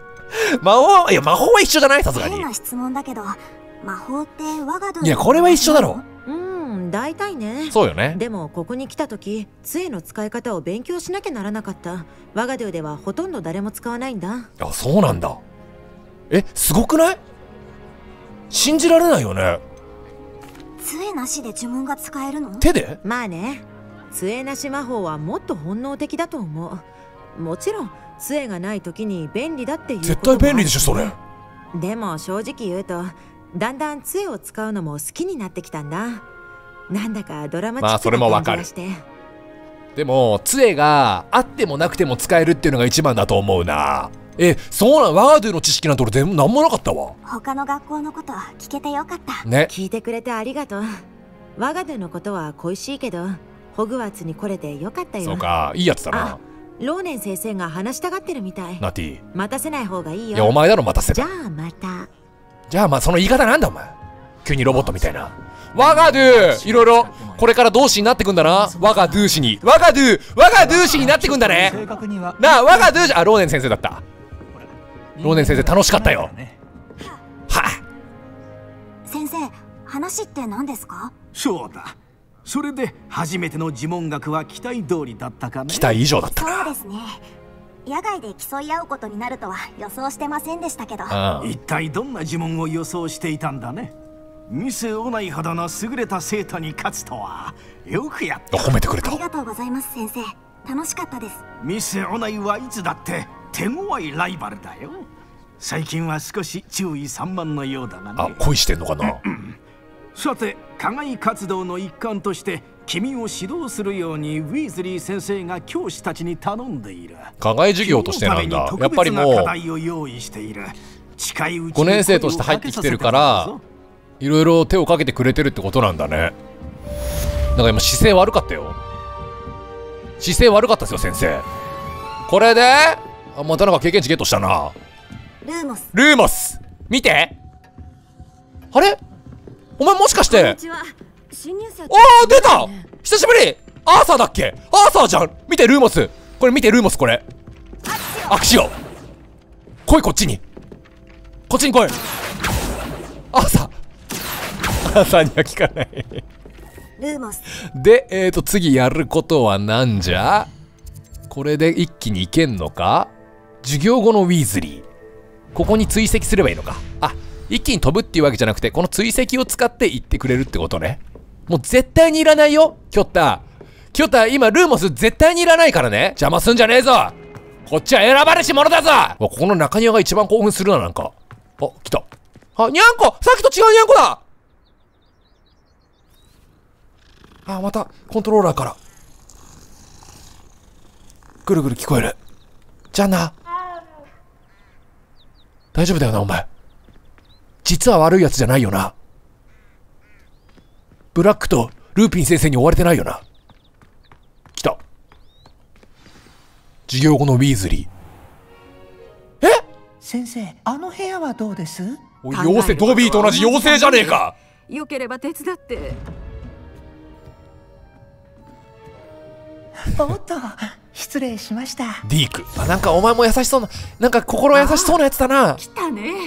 魔法、いや魔法は一緒じゃない？さすがに。 変な質問だけど、魔法って我がドゥ。 いやこれは一緒だろ。 大体ね。 そうよね。 でもここに来た時、杖の使い方を勉強しなきゃならなかった。我がドゥではほとんど誰も使わないんだ。 あ、そうなんだ。すごくない？信じられないよね。 杖なしで呪文が使えるの？ 手で？ まあね、杖なし魔法はもっと本能的だと思う。もちろん杖がない時に便利だっていうこともある。 絶対便利でしょそれ。 でも正直言うと、だんだん杖を使うのも好きになってきたんだ。なんだかドラマチックな感じがして。 でも杖があってもなくても使えるっていうのが一番だと思うな。そうなん？ワードゥの知識なんて俺全部何もなかったわ。 他の学校のことは聞けてよかったね。 聞いてくれてありがとう。ワガドゥのことは恋しいけど、ホグワーツに来れてよかったよ。 そうか、いいやつだな。 ローネン先生が話したがってるみたい。 ナティ、 待たせない方がいいよ。 いやお前だろ待たせば。 じゃあまた。 じゃあまあその言い方なんだお前。急にロボットみたいな。ワガドゥ、いろいろこれから同志になってくんだな。ワガドゥ氏に。ワガドゥ氏になってくんだね。なあワガドゥ氏、あ、ローネン先生だった。ローネン先生楽しかったよ。 先生、話って何ですか？ そうだ。それで初めての呪文学は期待通りだったかね。 期待以上だったな。 そうですね。野外で競い合うことになるとは予想してませんでしたけど。 一体どんな呪文を予想していたんだね。ミスオナイほどの優れた生徒に勝つとはよくやった。 褒めてくれた。 ありがとうございます先生。楽しかったです。 ミスオナイはいつだって手強いライバルだよ。最近は少し注意散漫のようだがね。 恋してんのかな。 さて、課外活動の一環として君を指導するようにウィーズリー先生が教師たちに頼んでいる。 課外授業としてなんだ。やっぱりもう5年生として入ってきてるからいろいろ手をかけてくれてるってことなんだね。なんか今姿勢悪かったよ。姿勢悪かったですよ先生。これでまたなんか経験値ゲットしたな。ルーモス見て。あれお前もしかして。おー出た、久しぶり。アーサーだっけ？アーサーじゃん。見てルーモス、これ見てルーモス、これアクシオン。来いこっちに、こっちに来い。アーサーには効かないルーモスで、次やることはなんじゃ。これで一気にいけんのか。授業後のウィーズリー、ここに追跡すればいいのか。あ、一気に飛ぶっていうわけじゃなくてこの追跡を使って行ってくれるってことね。もう絶対にいらないよキョッタ。今ルーモス絶対にいらないからね。邪魔すんじゃねえぞ。こっちは選ばれし者だぞ。ここの中庭が一番興奮するな。なんか来た。ニャンコ、さっきと違うニャンコだ。またコントローラーからぐるぐる聞こえる。じゃあな。大丈夫だよなお前。実は悪いやつじゃないよな。ブラックとルーピン先生に追われてないよな。来た。授業後のウィーズリー。 先生、あの部屋はどうです？ おい、妖精、ドビーと同じ妖精じゃねえか。 よければ手伝って。 おっと、失礼しました。 ディーク、なんかお前も優しそうな、なんか心優しそうなやつだな。 来たね。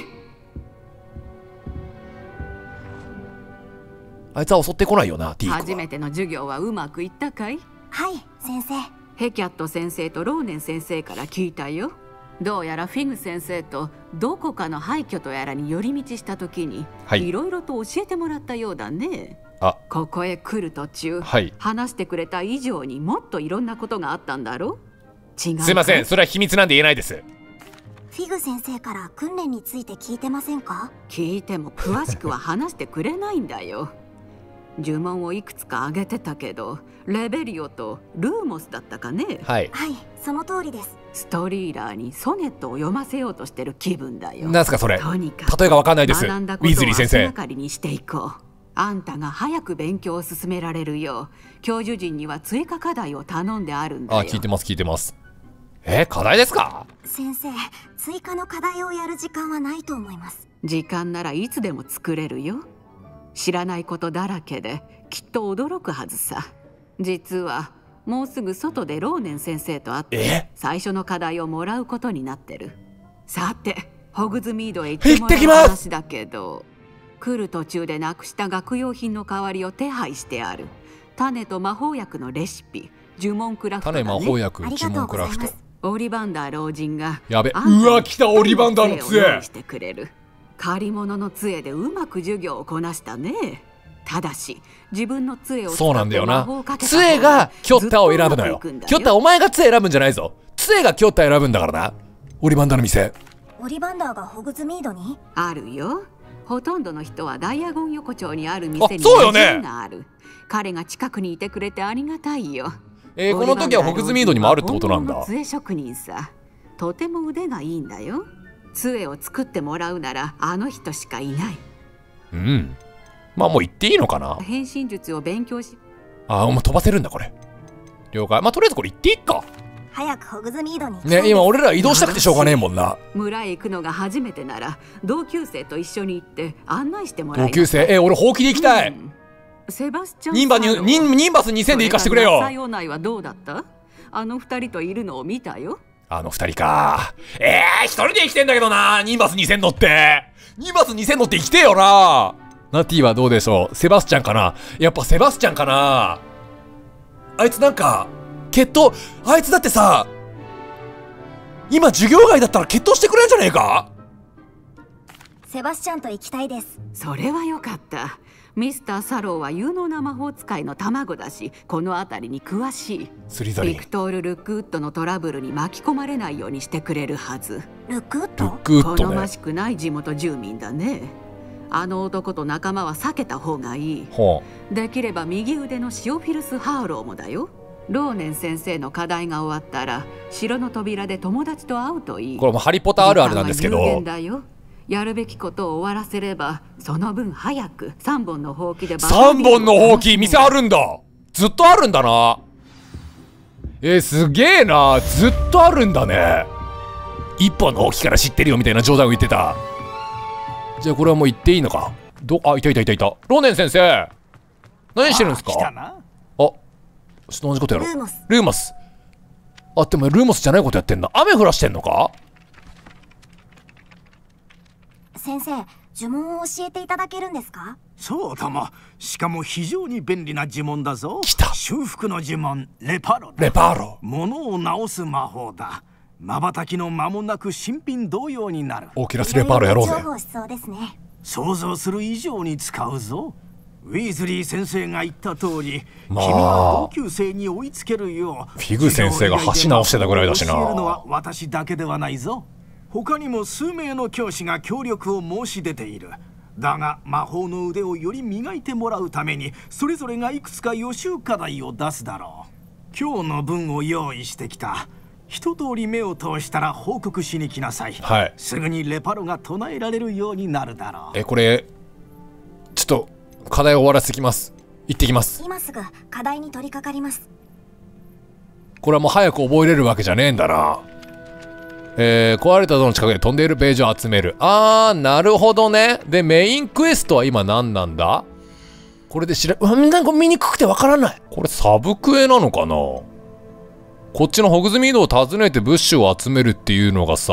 あいつは襲ってこないよな、ディークは。 初めての授業はうまくいったかい？ はい先生。 ヘキャット先生とローネン先生から聞いたよ。どうやらフィグ先生とどこかの廃墟とやらに寄り道した時に、いろいろと教えてもらったようだね。ここへ来る途中、話してくれた以上にもっといろんなことがあったんだろう。違う？ すいません、それは秘密なんで言えないです。 フィグ先生から訓練について聞いてませんか？ 聞いても詳しくは話してくれないんだよ。呪文をいくつか挙げてたけど、レベリオとルーモスだったかね。 はい、その通りです。 ストリーラーにソネットを読ませようとしてる気分だよ。 なんすかそれ。 とにかく例えがわかんないです。ウ学んだィーズリー先生。 手がかりにしていこう。あんたが早く勉強を進められるよう、教授陣には追加課題を頼んであるんだよ。 聞いてます聞いてます。課題ですか？ 先生、追加の課題をやる時間はないと思います。 時間ならいつでも作れるよ。知らないことだらけできっと驚くはずさ。実はもうすぐ外でローネン先生と会って最初の課題をもらうことになってる。さてホグズミードへ行ってもらう話だけど、来る途中でなくした学用品の代わりを手配してある。種と魔法薬のレシピ、呪文クラフトだね。 種、魔法薬、呪文クラフト。 オリバンダー老人がやべ、うわ来た、オリバンダーの杖してくれる。借り物の杖でうまく授業をこなしたね。ただし自分の杖をそうなんだよな。杖がキョッタを選ぶのよ。キョッタ、お前が杖選ぶんじゃないぞ。杖がキョッタ選ぶんだからな。オリバンダーの店。 オリバンダーがホグズミードにあるよ。ほとんどの人はダイアゴン横丁にある店にそうよね。 がある。彼が近くにいてくれてありがたいよ。 この時はホグズミードにもあるってことなんだ。 杖職人さ、とても腕がいいんだよ。杖を作ってもらうならあの人しかいない。 うん。まあもう行っていいのかな。 変身術を勉強し。 ああ、もう飛ばせるんだこれ。了解。まあとりあえずこれ行っていいか。 早くホグズミードにね、今俺ら移動したくてしょうがねえもんな。 村へ行くのが初めてなら同級生と一緒に行って案内してもらい。 同級生、俺ほうきで行きたい。 セバスチャンニンバス2000で行かしてくれよ。 採用内はどうだった？あの二人といるのを見たよ。 あの二人か。一人で生きてんだけどな。ニンバス2000乗ってニンバス2000乗って生きてよな。ナティはどうでしょう。セバスチャンかな。やっぱセバスチャンかな。あいつなんか決闘、あいつだってさ、今授業外だったら決闘してくれんじゃねえか。 セバスチャンと行きたいです。 それはよかった。ミスター・サローは有能な魔法使いの卵だし、この辺りに詳しい。 スリザリン。 ビクトール・ルックウッドのトラブルに巻き込まれないようにしてくれるはず。 ルックウッド？ 好ましくない地元住民だね。あの男と仲間は避けた方がいい。できれば右腕のシオフィルス・ハーローもだよ。ローネン先生の課題が終わったら城の扉で友達と会うといい。 これもハリポタあるあるなんですけど、 やるべきことを終わらせればその分早く3本のほうきで。 3本のほうき店あるんだ。ずっとあるんだな。すげえな。ずっとあるんだね。1本のほうきから知ってるよみたいな冗談を言ってた。じゃあこれはもう行っていいのか。あ、いた。ローネン先生何してるんですか。同じことやろ。ルーモス。あ、でもルーモスじゃないことやってんだ。雨降らしてんのか。 先生、呪文を教えていただけるんですか。 そうだも。しかも非常に便利な呪文だぞ。 来た。 修復の呪文、レパロだ。 レパロ。 物を直す魔法だ。瞬きの間もなく新品同様になる。 オーキラスレパールやろうぜ。 重宝しそうですね。 想像する以上に使うぞ。ウィーズリー先生が言った通り、君は同級生に追いつけるよう。 フィグ先生が橋直してたぐらいだしな。 教えるのは私だけではないぞ。他にも数名の教師が協力を申し出ている。だが魔法の腕をより磨いてもらうためにそれぞれがいくつか予習課題を出すだろう。今日の分を用意してきた。一通り目を通したら報告しに来なさい。 はい。 すぐにレパロが唱えられるようになるだろう。 これちょっと課題を終わらせてきます。行ってきます。 今すぐ課題に取り掛かります。 これはもう早く覚えれるわけじゃねえんだな。壊れたドアの近くで飛んでいるページを集める。なるほどね。でメインクエストは今何なんだ。これでなんか見にくくてわからない。これサブクエなのかな。こっちのホグズミードを訪ねて物資を集めるっていうのがさ、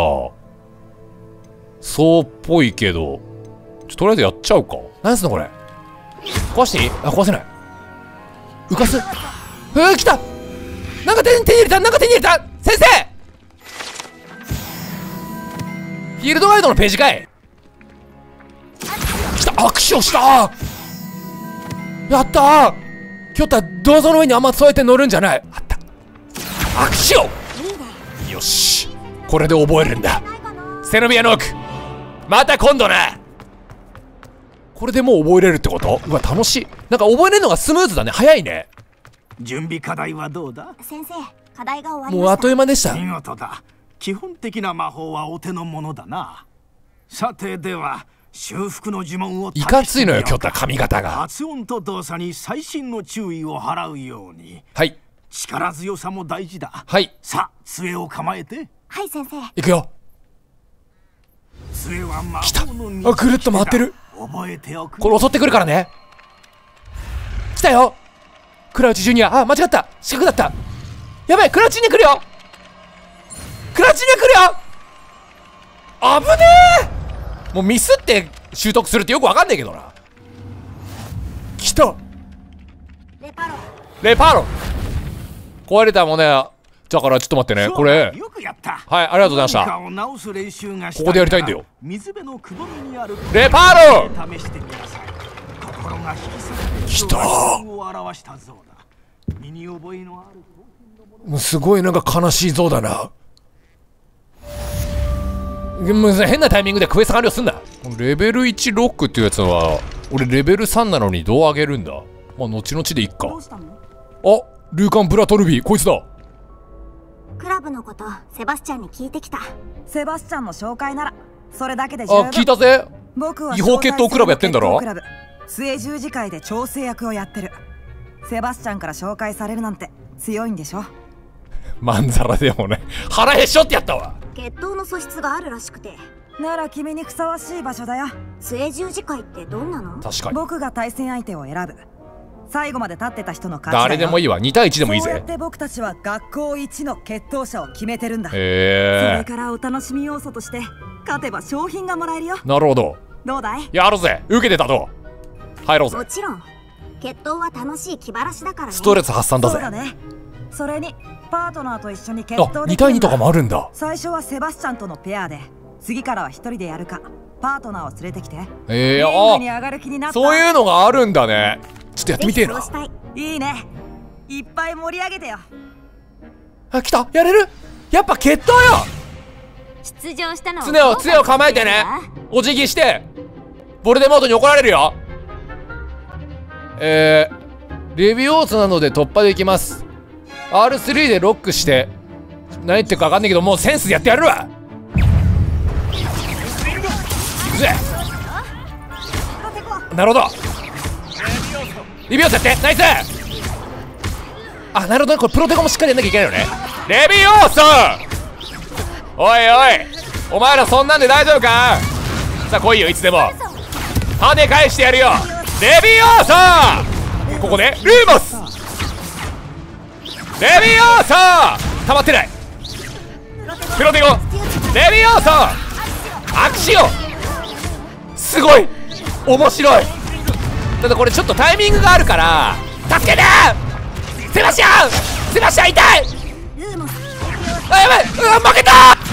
そうっぽいけど、とりあえずやっちゃうか。何すんのこれ。壊していい？壊せない。浮かす。来た。なんか手に入れた。先生。フィールドガイドのページかい。来た。握手をした。やったー。キョッタ、銅像の上に甘添えて乗るんじゃない。あった。握手を。よし。これで覚えるんだ。セノビアノーク。また今度な。これでもう覚えれるってこと？うわ、楽しい。なんか覚えれるのがスムーズだね。早いね。 準備課題はどうだ？ 先生、課題が終わりました。 もうあっという間でした。 見事だ。基本的な魔法はお手の物だな。さてでは修復の呪文をいかついのよ、キョッタ髪型が。 発音と動作に細心の注意を払うように。 はい。 力強さも大事だ。 はい。 さあ杖を構えて。 はい先生。 いくよ。 杖は魔法の道。 ぐるっと回ってる。 覚えておく。 これ襲ってくるからね。来たよ。クラウチジュニア。間違った。四角だった。やばい、クラウチに来るよ。クラウチに来るよ。 危ねえ。もうミスって習得するってよくわかんないけどな。来た。レパロ。壊れたもんね。だからちょっと待ってね、これ。 よくやった。 はい、ありがとうございました。 何かを直す練習がしたい。 ここでやりたいんだよ。 水辺のくぼみにあるレパロ。 試してみなさい。心が引き裂かれて来た。 を表した像だ。身に覚えのある。 もうすごいなんか悲しい像だな。もう変なタイミングでクエスト完了すんな。レベル1ロックっていうやつは俺レベル3なのにどう上げるんだ。まあ後々でいっか。あ、ルーカン・ブラトルビー、こいつだ。 クラブのことセバスチャンに聞いてきた。 セバスチャンの紹介ならそれだけで十分。 あ、聞いたぜ。 僕は違法決闘クラブやってんだろ。 末十字会で調整役をやってる。セバスチャンから紹介されるなんて強いんでしょ。 まんざらでもね、腹へしょってやったわ。 決闘の素質があるらしくて。 なら君にふさわしい場所だよ。 末十字会ってどんなの？ 確かに僕が対戦相手を選ぶ。最後まで立ってた人の勝ちだよ。 誰でもいいわ。2対1でもいいぜ。 そうやって僕たちは学校一の決闘者を決めてるんだ。 へえ。 それからお楽しみ要素として勝てば商品がもらえるよ。 なるほど。 どうだい？ やろうぜ。受けてたと。入ろうぜ。 もちろん決闘は楽しい気晴らしだからね。 ストレス発散だぜ。 そうだね。それにパートナーと一緒に決闘できるんだ。 2対2とかもあるんだ。 最初はセバスチャンとのペアで、次からは一人でやるかパートナーを連れてきて。 そういうのがあるんだね。ちょっとやってみてえな。 いいね。いっぱい盛り上げてよ。 あ、来た。やれる。やっぱ決闘よ。 出場したのは杖を構えてね。お辞儀してボルデモートに怒られるよ。レビューオーツなので突破できます。 R3 でロックして何言ってるか分かんないけど、もうセンスでやってやるわ。いくぜ。なるほど。レビューオーツやって。ナイス。あ、なるほどね。これプロテコもしっかりやんなきゃいけないよね。レビューオーツ。おいおい、お前らそんなんで大丈夫か。さあ来いよ、いつでも跳ね返してやるよ。レビオーサー。ここでルーモス。レビオーサー溜まってない。プロテゴレビオーサーアクシオン。すごい面白い。ただこれちょっとタイミングがあるから助けて。セバスチャン、セバスチャン痛い。あ、やばい、負けた。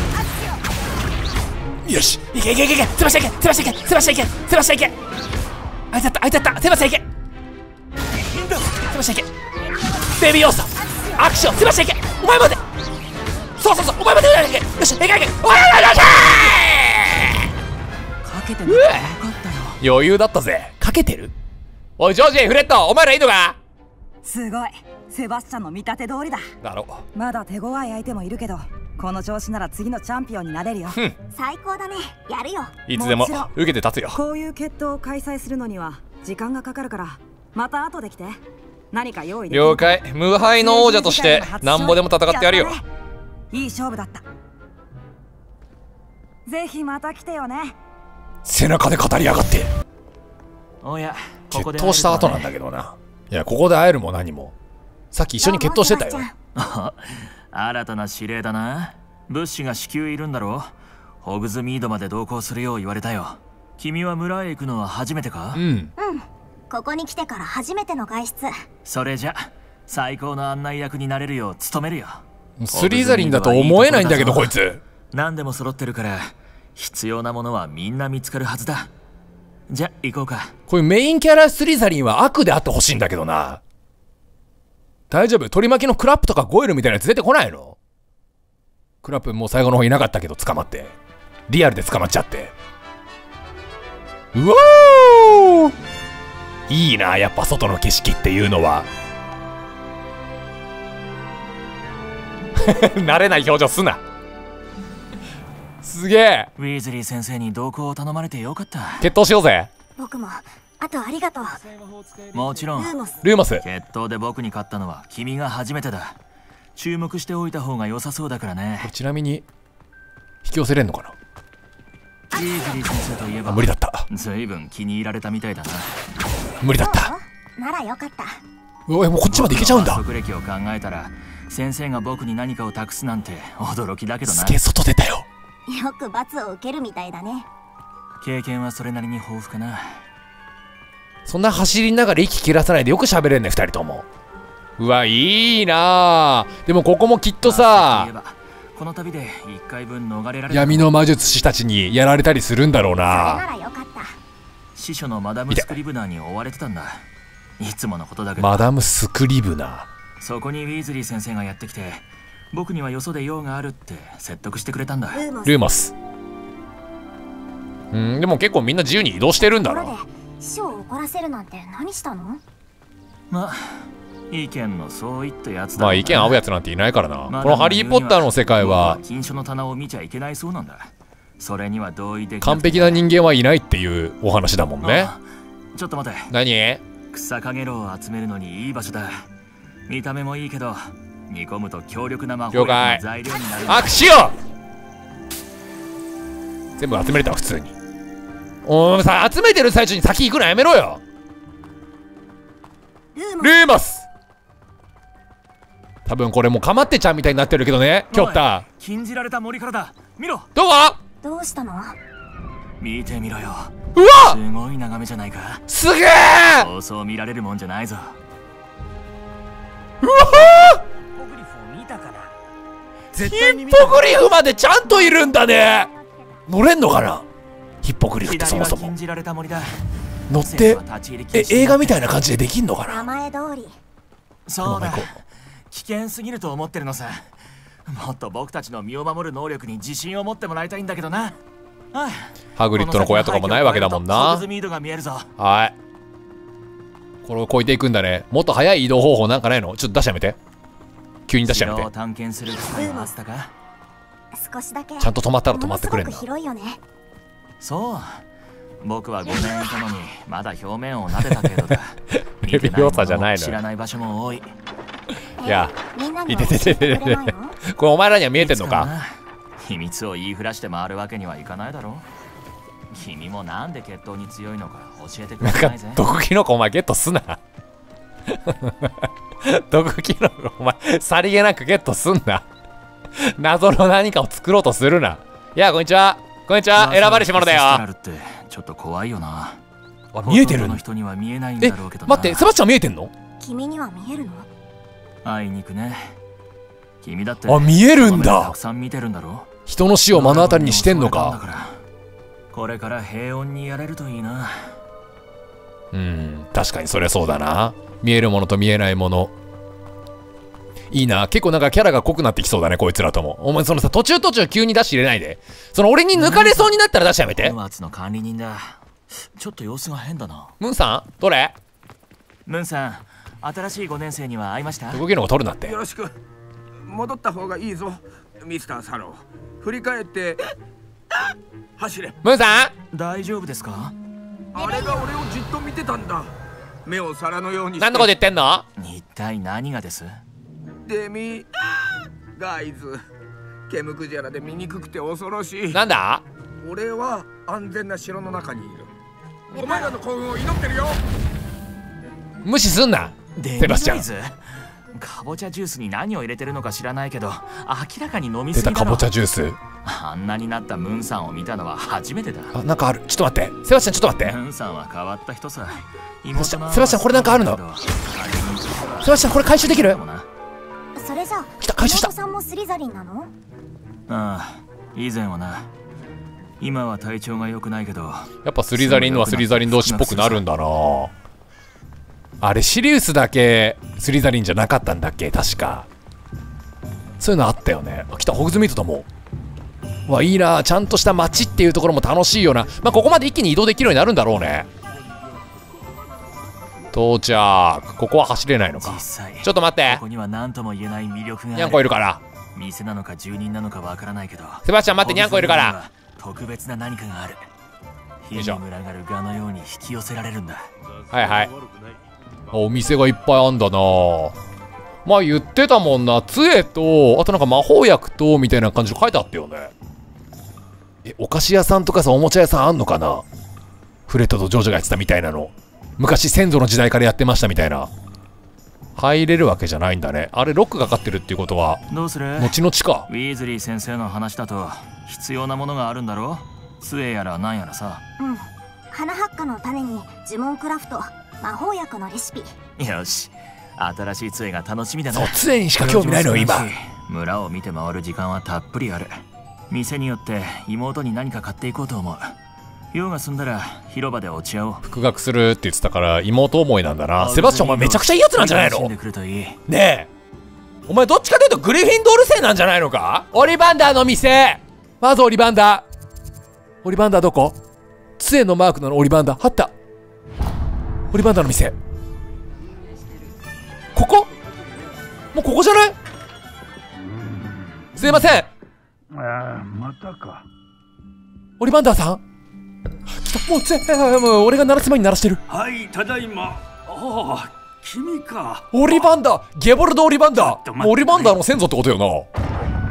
よし、いけいけいけいけ。セバスチャンいけ、セバスチャンいけ、セバスチャンいけ、セバスチャンいけ。あいつだった、あいつだった。セバスチャンいけ、セバスチャンいけ。ベビーオーサーアクション。セバスチャンいけ、お前まで。そうそうそう、お前まで。よし、いけいけいけ。おいよし。 かけてなかったよ。 余裕だったぜ。かけてる。おいジョージ、フレット、お前らいいのか。 すごい。セバスチャンの見立て通りだ。 だろう。まだ手強い相手もいるけど、この調子なら次のチャンピオンになれるよ。 最高だね。やるよ。 いつでも受けて立つよ。 こういう決闘を開催するのには時間がかかるから、また後で来て。何か用意できる？ 了解。無敗の王者としてなんぼでも戦ってやるよ。 いい勝負だった。ぜひまた来てよね。 背中で語りやがって。 おや、 決闘した後なんだけどな。いや、ここで会えるも何も。さっき一緒に決闘してたよ。 新たな指令だな。物資が至急いるんだろう。ホグズミードまで同行するよう言われたよ。君は村へ行くのは初めてか？ うん。ここに来てから初めての外出。 それじゃ最高の案内役になれるよう努めるよ。 スリザリンだと思えないんだけどこいつ。 何でも揃ってるから必要なものはみんな見つかるはずだ。じゃ行こうか。 こういうメインキャラスリザリンは悪であってほしいんだけどな。大丈夫？取り巻きのクラップとかゴイルみたいなやつ出てこないの？クラップもう最後の方いなかったけど捕まって、リアルで捕まっちゃって。うわー、いいなやっぱ外の景色っていうのは。慣れない表情すな。すげえ。 ウィーズリー先生に同行を頼まれてよかった。 決闘しようぜ。 僕も。あとありがとう。 もちろん。 ルーモス。 決闘で僕に勝ったのは君が初めてだ。注目しておいた方が良さそうだからね。 これちなみに引き寄せれんのかな。 ウィーズリー先生といえば無理だった。 ずいぶん気に入られたみたいだな。 無理だった。 ならよかった。 うわ、もうこっちまで行けちゃうんだ。 職歴を考えたら先生が僕に何かを託すなんて驚きだけどな。 すげえ外出たよ。 よく罰を受けるみたいだね。 経験はそれなりに豊富かな。 そんな走りながら息切らさないでよく喋れんね、2人とも。うわ、いいなぁ。でもここもきっとさ、 この旅で1回分逃れられる。 闇の魔術師たちにやられたりするんだろうな。 司書のマダム・スクリブナーに追われてたんだ。いつものことだけど。 マダム・スクリブナー。 そこにウィーズリー先生がやってきて、僕にはよそで用があるって説得してくれたんだ。 ルーモス。でも結構みんな自由に移動してるんだな。 師匠を怒らせるなんて何したの？ まあ意見のそういったやつだ。 まあ意見合うやつなんていないからな。このハリー・ポッターの世界は禁書の棚を見ちゃいけないそうなんだ。それには同意でき完璧な人間はいないっていうお話だもんね。 ちょっと待て。 何？ 草かげろうを集めるのにいい場所だ。見た目もいいけど煮込むと強力な魔法の材料になる。 握手よ。全部集めれたわ普通に。お前さ、集めてる最中に先行くのやめろよ。ルーモス。多分これもうかまってちゃんみたいになってるけどね、キョッタ。 禁じられた森からだ。見ろ。 どこ？ どうしたの？ 見てみろよ。 うわ！ すごい眺めじゃないか。 すげえ！ そうそう見られるもんじゃないぞ。 うわ絶ヒッポグリフまでちゃんといるんだね。乗れんのかなヒッポグリフってそもそも。乗って映画みたいな感じでできんのかな。 名前通り。 そうだ。危険すぎると思ってるのさ。もっと僕たちの身を守る能力に自信を持ってもらいたいんだけどな。 ハグリッドの小屋とかもないわけだもんな。はい。これを越えていくんだね。もっと速い移動方法なんかないの？ちょっと出してやめて。急に出してやめて。 少しだけ。 ちゃんと止まったら止まってくれんだ。 広いよね。 そう。僕は5年いたのにまだ表面を撫でた程度だ。 レビュー差じゃないのよ。 知らない場所も多い。 いや、いててててて。これお前らには見えてんのか？ 秘密を言いふらして回るわけにはいかないだろ。君もなんで血統に強いのか教えてくれないぜ。 毒キノコお前ゲットすな。毒キノコお前さりげなくゲットすんな。謎の何かを作ろうとするな。いや、こんにちは。こんにちは。選ばれし者だよ。 ちょっと怖いよな。 あ、見えてるの？ 人には見えないんだろうけど。 待って、セバスチャン見えてんの？ 君には見えるの？ あいにくね。君だって。 あ、見えるんだ。 たくさん見てるんだろ。 人の死を目の当たりにしてんのか。 これから平穏にやれるといいな。 確かにそりゃそうだな。見えるものと見えないもの。いいな。結構なんかキャラが濃くなってきそうだね、こいつらとも。お前そのさ、途中急に出し入れないで。その俺に抜かれそうになったら出しやめて。 ムーツの管理人だ。ちょっと様子が変だな。 ムーンさんどれ？ ムーンさん、新しい5年生には会いました？ 動きの方が取るなって。 よろしく。戻った方がいいぞ、ミスターサロー。振り返って走れ。 ムーンさん大丈夫ですか？ あれが俺をじっと見てたんだ。目を皿のようにして。 何のこと言ってんの？ 一体何がです？ デミガイズ、ケムクジャラで醜くて恐ろしい。 なんだ？ 俺は安全な城の中にいる。お前らの幸運を祈ってるよ。 無視すんな、セバスチャン。 かぼちゃジュースに何を入れてるのか知らないけど、明らかに飲みすぎだろ。 出たかぼちゃジュース。 あんなになったムーンさんを見たのは初めてだ。 あ、なんかある。ちょっと待って。セバスチャンちょっと待って。 ムーンさんは変わった人さ。 セバスチャンこれなんかあるの？セバスチャンこれ回収できる？ それじゃ来た、回収した。 妹さんもスリザリンなの？ ああ、以前はな。今は体調が良くないけど。 やっぱスリザリンのはスリザリン同士っぽくなるんだな。あれシリウスだけスリザリンじゃなかったんだっけ確か。そういうのあったよね。あ、来た、ホグズミートだもん。わ、いいな。ちゃんとした街っていうところも楽しいよな。まあここまで一気に移動できるようになるんだろうね。到着。ここは走れないのか。ちょっと待って。 ここには何とも言えない魅力が。 ニャンコいるから。 店なのか住人なのかわからないけど。 セバスチャン待って、ニャンコいるから。 特別な何かがある。火に群がる蛾のように引き寄せられるんだ。 はいはい。お店がいっぱいあんだな。まあ言ってたもんな。杖と、あとなんか魔法薬と、みたいな感じで書いてあったよね。お菓子屋さんとかさ、おもちゃ屋さんあんのかな？フレットとジョージがやってたみたいなの。昔先祖の時代からやってましたみたいな。入れるわけじゃないんだね。あれロックかかってるっていうことはどうする？ 後々か。 ウィーズリー先生の話だと必要なものがあるんだろう。杖やらなんやらさ。 うん。花発火の種に呪文クラフト、魔法薬のレシピ。 よし、新しい杖が楽しみだな。 そう、杖にしか興味ないのよ今。 村を見て回る時間はたっぷりある。店によって妹に何か買っていこうと思う。用が済んだら広場で落ち合おう。 復学するって言ってたから妹思いなんだな。セバスチャンお前めちゃくちゃいいやつなんじゃないの？ねえ、お前どっちかというとグリフィンドール生なんじゃないのか？オリバンダーの店。まずオリバンダー。オリバンダーどこ？杖のマークのオリバンダー。あった。オリバンダーの店。ここ？もうここじゃない？すいません。 ああ、またか。 オリバンダーさん？もう俺が鳴らす前に鳴らしてる。 はい、ただいま。ああ、君か。 オリバンダー、ゲボルド・オリバンダー。オリバンダーの先祖ってことよな。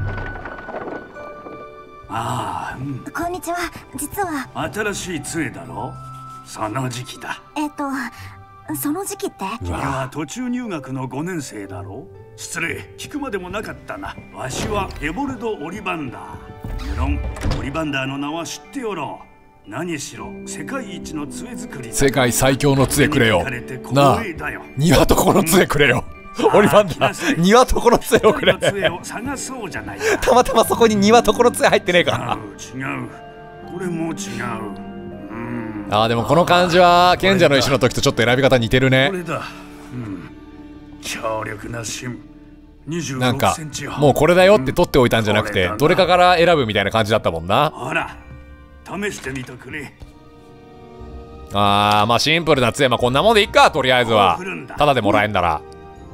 ああ、うん。 こんにちは。実は新しい杖だろ。その時期だ。 その時期って？ 君は途中入学の5年生だろ。失礼、聞くまでもなかったな。わしはゲボルド・オリバンダー。無論オリバンダーの名は知っておろう。何しろ世界一の杖作り。世界最強の杖くれよ。なあ、庭とこの杖くれよ。オリバンダー、庭とこの杖をくれ。たまたまそこに庭とこの杖入ってねえか。 違う。これも違う。 ああ、でもこの感じは賢者の石の時とちょっと選び方似てるね。 これだ。強力な芯。 なんかもうこれだよって取っておいたんじゃなくて、どれかから選ぶみたいな感じだったもんな。 ほら、試してみてくれ。 ああ、まあシンプルな杖、まあこんなもんでいっか、とりあえずは。ただでもらえんなら。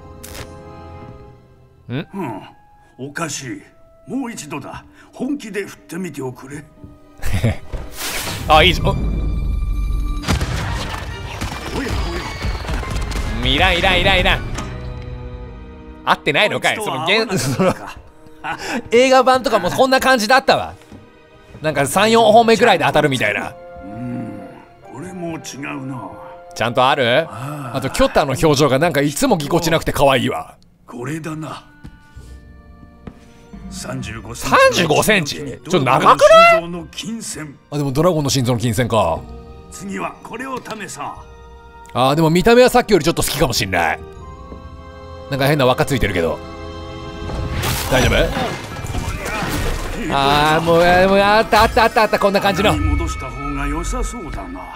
おかしい。もう一度だ。本気で振ってみておくれ。 あ、いいじゃん。いらんいらんいらんいらん。合ってないのかい。その映画版とかもこんな感じだったわ。なんか3、4本目ぐらいで当たるみたいな。 これも違うな。 ちゃんとある？あとキョッタの表情がなんかいつもぎこちなくて可愛いわ。 これだな。 35センチ？ちょっと長くない？あ、でもドラゴンの心臓の金線か。 次はこれを試そう。 あー、でも見た目はさっきよりちょっと好きかもしんない。なんか変な輪っかついてるけど大丈夫？ああ、もうあったあったあったあった、こんな感じの。 戻した方が良さそうだな。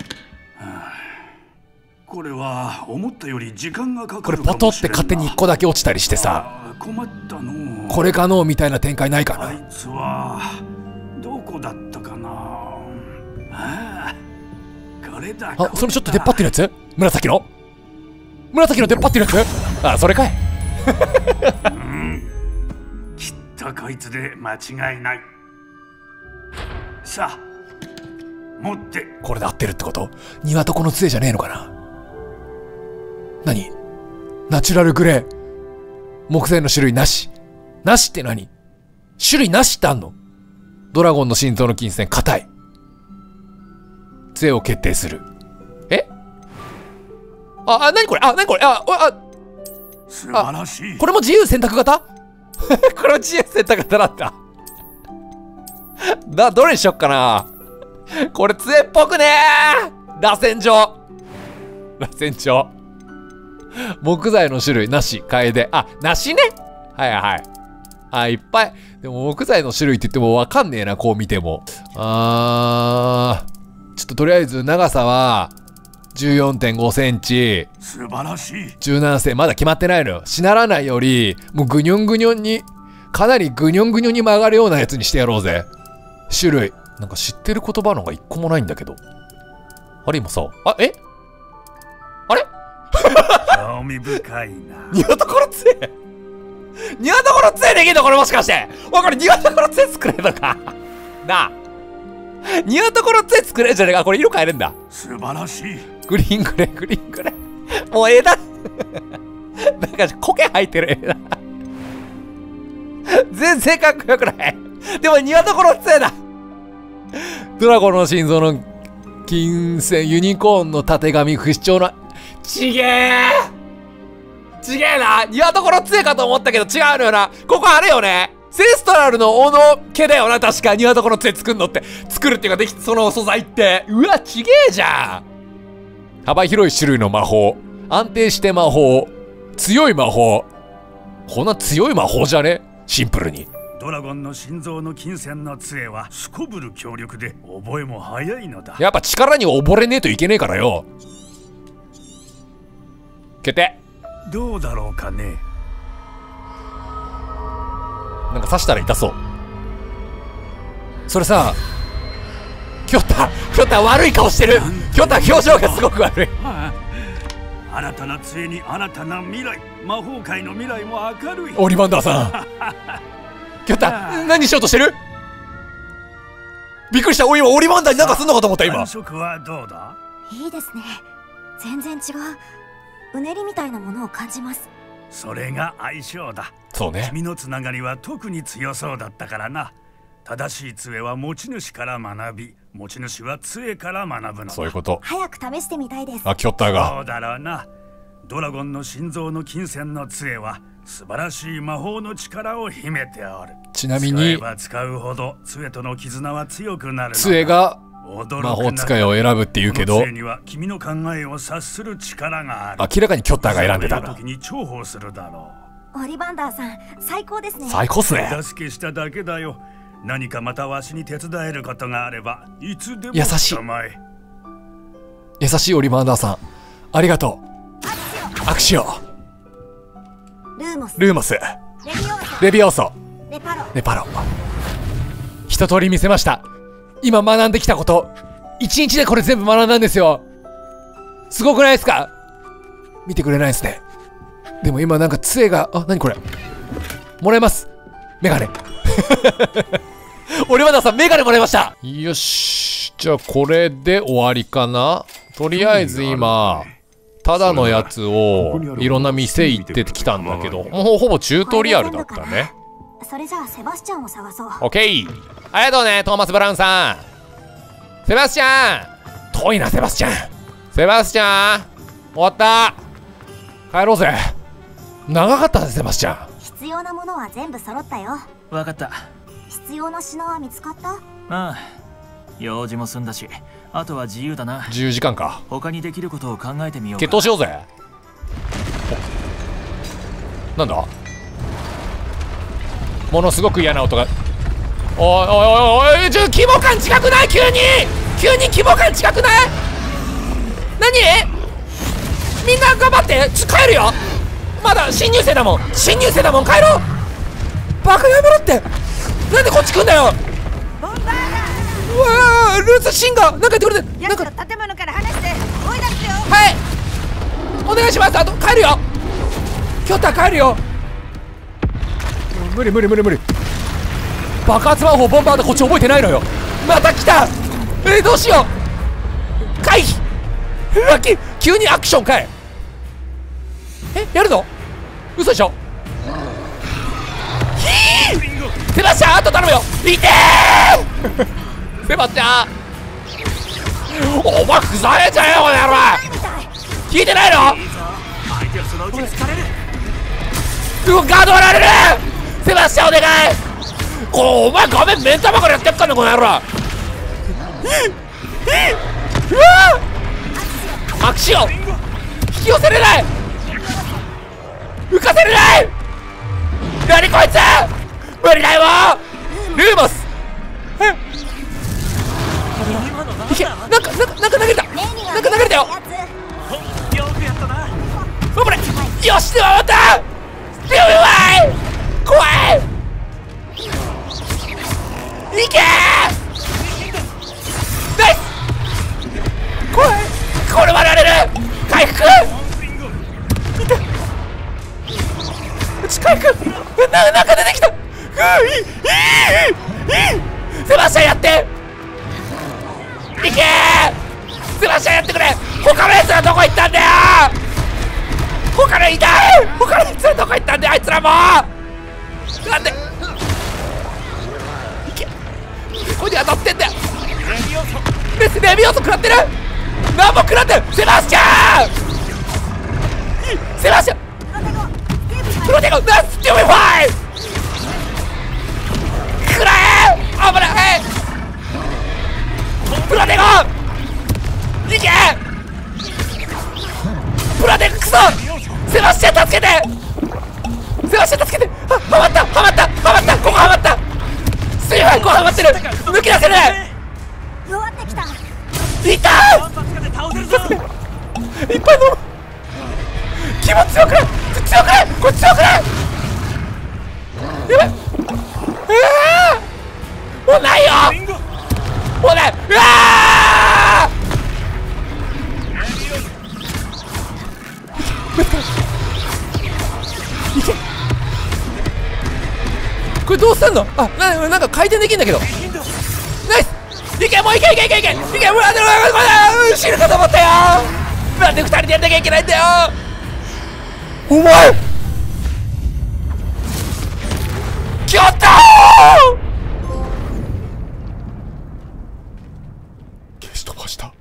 これは思ったより時間がかかるかもしれんな。 これポトって勝手に1個だけ落ちたりしてさ、 困ったの。 これかのみたいな展開ないかな。 あいつはどこだったかな。これだ。 あ、それちょっと出っ張ってるやつ？紫の出っ張ってるやつ？あ、それかい。 きっとこいつで間違いない。さあ持って。 これで合ってるってこと？庭とこの杖じゃねえのかな。何？ナチュラルグレー、木材の種類なし。なしって何？種類なしってあんの？ドラゴンの心臓の金線硬い。杖を決定する。え？あ、なにこれ？あ、なにこれ？ 素晴らしい。 これも自由選択型？これも自由選択型だった。どれにしよっかな。これ杖っぽくねー。螺旋状。木材の種類なし、楓。あ、なしね。はいはい。あ、いっぱい。でも木材の種類って言ってもわかんねえな、こう見ても。ちょっととりあえず長さは 14.5 センチ。 素晴らしい。 柔軟性まだ決まってないのよ。しならないより、もうぐにょんぐにょんに、かなりぐにょんぐにょんに曲がるようなやつにしてやろうぜ。種類。なんか知ってる言葉のが一個もないんだけど。あれ今さ、あれ興味深いな。 庭ところ杖できんのこれもしかして。これ庭ところ杖作れるのか。なあ。庭ところ杖作れるじゃねえか。これ色変えるんだ。 素晴らしい。 グリーングレー。もう枝。なんか苔生えてる枝。全然かっこよくない。でも庭ところ杖だ。ドラゴンの心臓の金線、ユニコーンのたてがみ、不死鳥の。ちげえな。庭ところ杖かと思ったけど違うのよな。ここあるよね。 セストラルの斧毛だよな、確か。庭床の杖作るのって。作るっていうか、その素材って。うわ、ちげえじゃん。幅広い種類の魔法。安定して魔法。強い魔法。こんな強い魔法じゃね？シンプルに。 ドラゴンの心臓の金銭の杖はすこぶる強力で覚えも早いのだ。 やっぱ力に溺れねえといけねえからよ。決定。 どうだろうかね。 なんか刺したら痛そう。それさ、キョタ悪い顔してる。キョタ表情がすごく悪い。 新たな杖に新たな未来、魔法界の未来も明るい。 オリバンダーさん。キョタ、何しようとしてる？びっくりした。今オリバンダーになんかすんのかと思った今。 感触はどうだ？ いいですね。全然違う。うねりみたいなものを感じます。 それが相性だ。 そうね。 君のつながりは特に強そうだったからな。正しい杖は持ち主から学び、持ち主は杖から学ぶのだ。 そういうこと。 早く試してみたいです。 あ、キョッターが。 そうだろうな。ドラゴンの心臓の金銭の杖は素晴らしい魔法の力を秘めておる。 ちなみに使えば使うほど杖との絆は強くなるのだ。 杖が魔法使いを選ぶって言うけど、 杖には君の考えを察する力がある。 明らかにキョッターが選んでたな。 時に重宝するだろう。オリバンダーさん、最高ですね。 最高っすね。 手助けしただけだよ。何かまたわしに手伝えることがあればいつでも優しい。優しいオリバンダーさん、ありがとう。アクシオ。ルーモス。レビオーソ。ネパロ。一通り見せました。今学んできたこと、一日でこれ全部学んだんですよ。すごくないですか？見てくれないですね。でも今なんか杖が、あ、なにこれ、もらえます。メガネ。オリバンダーさん、メガネもらいました。よし、じゃあこれで終わりかな。とりあえず今ただのやつをいろんな店行ってきたんだけど、もうほぼチュートリアルだったね。 それじゃあセバスチャンを探そう。 オッケー。ありがとうね、トーマス・ブラウンさん。セバスチャン、遠いな。セバスチャン終わった。帰ろうぜ。長かったね、セバスチャン。 必要なものは全部揃ったよ。 分かった。 必要な品は見つかった？ ああ、用事も済んだし、あとは自由だな。 10時間か。 他にできることを考えてみようか。 決闘しようぜ。なんだ、ものすごく嫌な音が。おいおいおいおい、規模感違くない？急に規模感違くない？何？みんな頑張って。帰るよ。まだ新入生だもん。帰ろう。バカやめろって。なんでこっち来んだよ。 ボンバーだ。 うわー、ルーツシンがなんか言ってくれて。 やつら建物から離して追い出すよ。 はい、お願いします。あと帰るよ。キョッター帰るよ。無理。爆発魔法ボンバーだ。こっち覚えてないのよ。また来た。どうしよう。回避。ラッキー。急にアクションかい。やるの？嘘でしょ。セバスチャン、あと頼むよ。いてーセバスチャン、お前ふざけちゃえよ、この野郎。聞いてないの？ガード割られる。セバスチャンお願い。お前画面目ん玉からやってっかんね、この野郎。アクション引き寄せれない。浮かせれない。何こいつ、無理だよ。ルーモス、いけ。なんか投げた。なんか投げたよ。頑張れ。よし、ではまた。怖い。いけー。ナイス。怖い。これ割られる。回復。回復。なんか出てきた。いい。セバスチャンやって。いけー。セバスチャンやってくれ。他のやつらどこ行ったんだよ。他のやつらどこ行ったんだよ。あいつらもなんで。いけ。ここに当たってんだよ。レビオーソ食らってる。何も食らってる。セバスチャンプロテゴナスティオファイ。 デゴンいけプラデゴンクソセバスチャン助けてセバスチャン助けてはまったはまったはまったここはまったすいませんここはまってる抜き出せる弱ってきたいったいっぱい飲む気持ち強くない強くないこれ強くないやばいもうないよもうないうわいけこれどうすんのあなんか回転できんだけどナイスいけもういけいけいけいけいけうわ死ぬかと思ったよなんで2人でやんなきゃいけないんだよお前キャッター消し飛ばした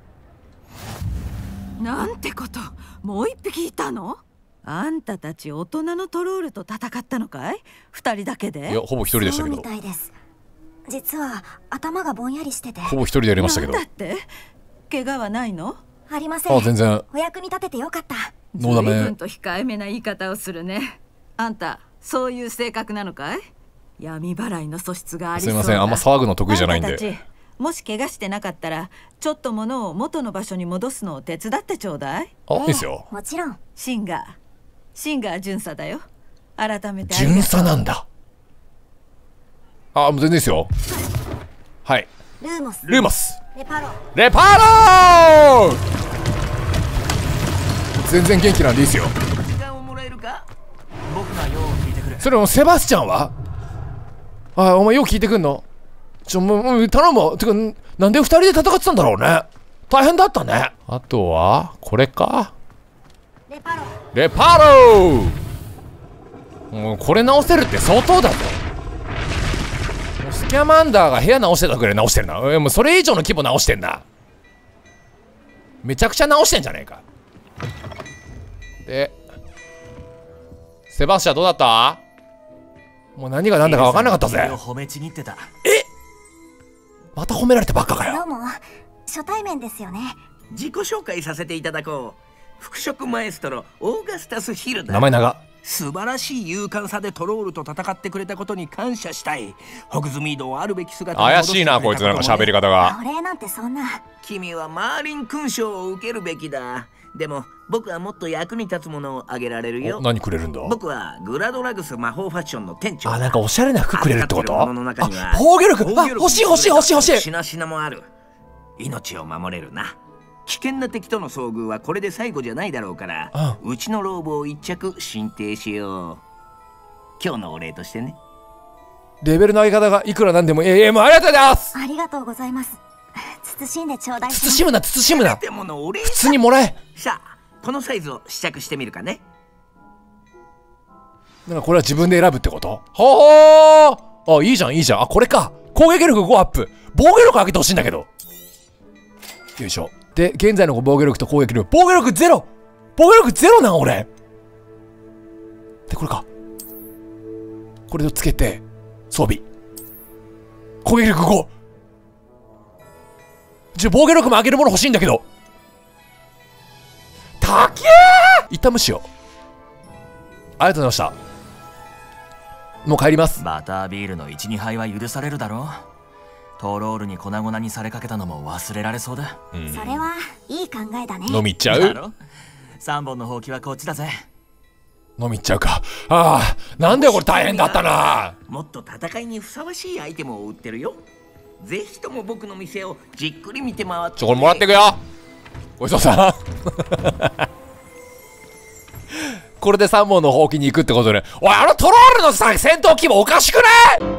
なんてこともう一匹いたのあんたたち大人のトロールと戦ったのかい二人だけでいやほぼ一人でしたけどそうみたいです実は頭がぼんやりしててほぼ一人でやりましたけどなんだって怪我はないのありませんあ全然お役に立ててよかったノーダメ随分と控えめな言い方をするねあんたそういう性格なのかい闇払いの素質がありそうだすいませんあんま騒ぐの得意じゃないんであんたたちもし怪我してなかったらちょっと物を元の場所に戻すのを手伝ってちょうだいいいっすよもちろんシンガー巡査だよ改めて巡査なんだもう全然いいっすよはいルーモスルーモスレパロレパロー全然元気なんでいいっすよそれもセバスチャンはお前よう聞いてくんのもう頼むわてかなんで2人で戦ってたんだろうね大変だったねあとはこれかレパローもうこれ直せるって相当だぞスキャマンダーが部屋直してたくらい直してるなもうそれ以上の規模直してんなめちゃくちゃ直してんじゃねえかでセバスチャンどうだったもう何が何だか分かんなかったぜ褒めちぎってたまた褒められてばっかかよどうも初対面ですよね自己紹介させていただこう服飾マエストロオーガスタス・ヒルだ名前長素晴らしい勇敢さでトロールと戦ってくれたことに感謝したいホグズミードをあるべき姿に戻してくれたこともね怪しいなこいつなんか喋り方がお礼なんてそんな君はマーリン勲章を受けるべきだでも僕はもっと役に立つものをあげられるよ何くれるんだ僕はグラドラグス魔法ファッションの店長なんかおしゃれな服くれるってことの中には防御力欲しい欲しい欲しい欲しいしなしなもある命を守れるな危険な敵との遭遇はこれで最後じゃないだろうからうちのローブを一着進呈しよう今日のお礼としてねレベルの上げ方がいくらなんでももうありがとうございますありがとうございます慎んでちょうだい慎むな慎むなでものお礼普通にもらえさあこのサイズを試着してみるかねだからこれは自分で選ぶってことほーいいじゃんいいじゃんこれか攻撃力5アップ防御力上げてほしいんだけどよいしょで現在の防御力と攻撃力防御力0防御力0なん俺でこれかこれをつけて装備攻撃力5防御力も上げるもの欲しいんだけどたけー一旦無視よありがとうございましたもう帰りますバタービールの 1,2 杯は許されるだろうトロールに粉々にされかけたのも忘れられそうだ、 それはいい考えだね飲みっちゃう 3本のほうきはこっちだぜ飲みっちゃうかなんだよこれ大変だったなもっと戦いにふさわしいアイテムを売ってるよぜひとも僕の店をじっくり見て回ってこれもらってくよごちそうさんこれで3本のほうきに行くってことでおいトロールのさ戦闘規模おかしくない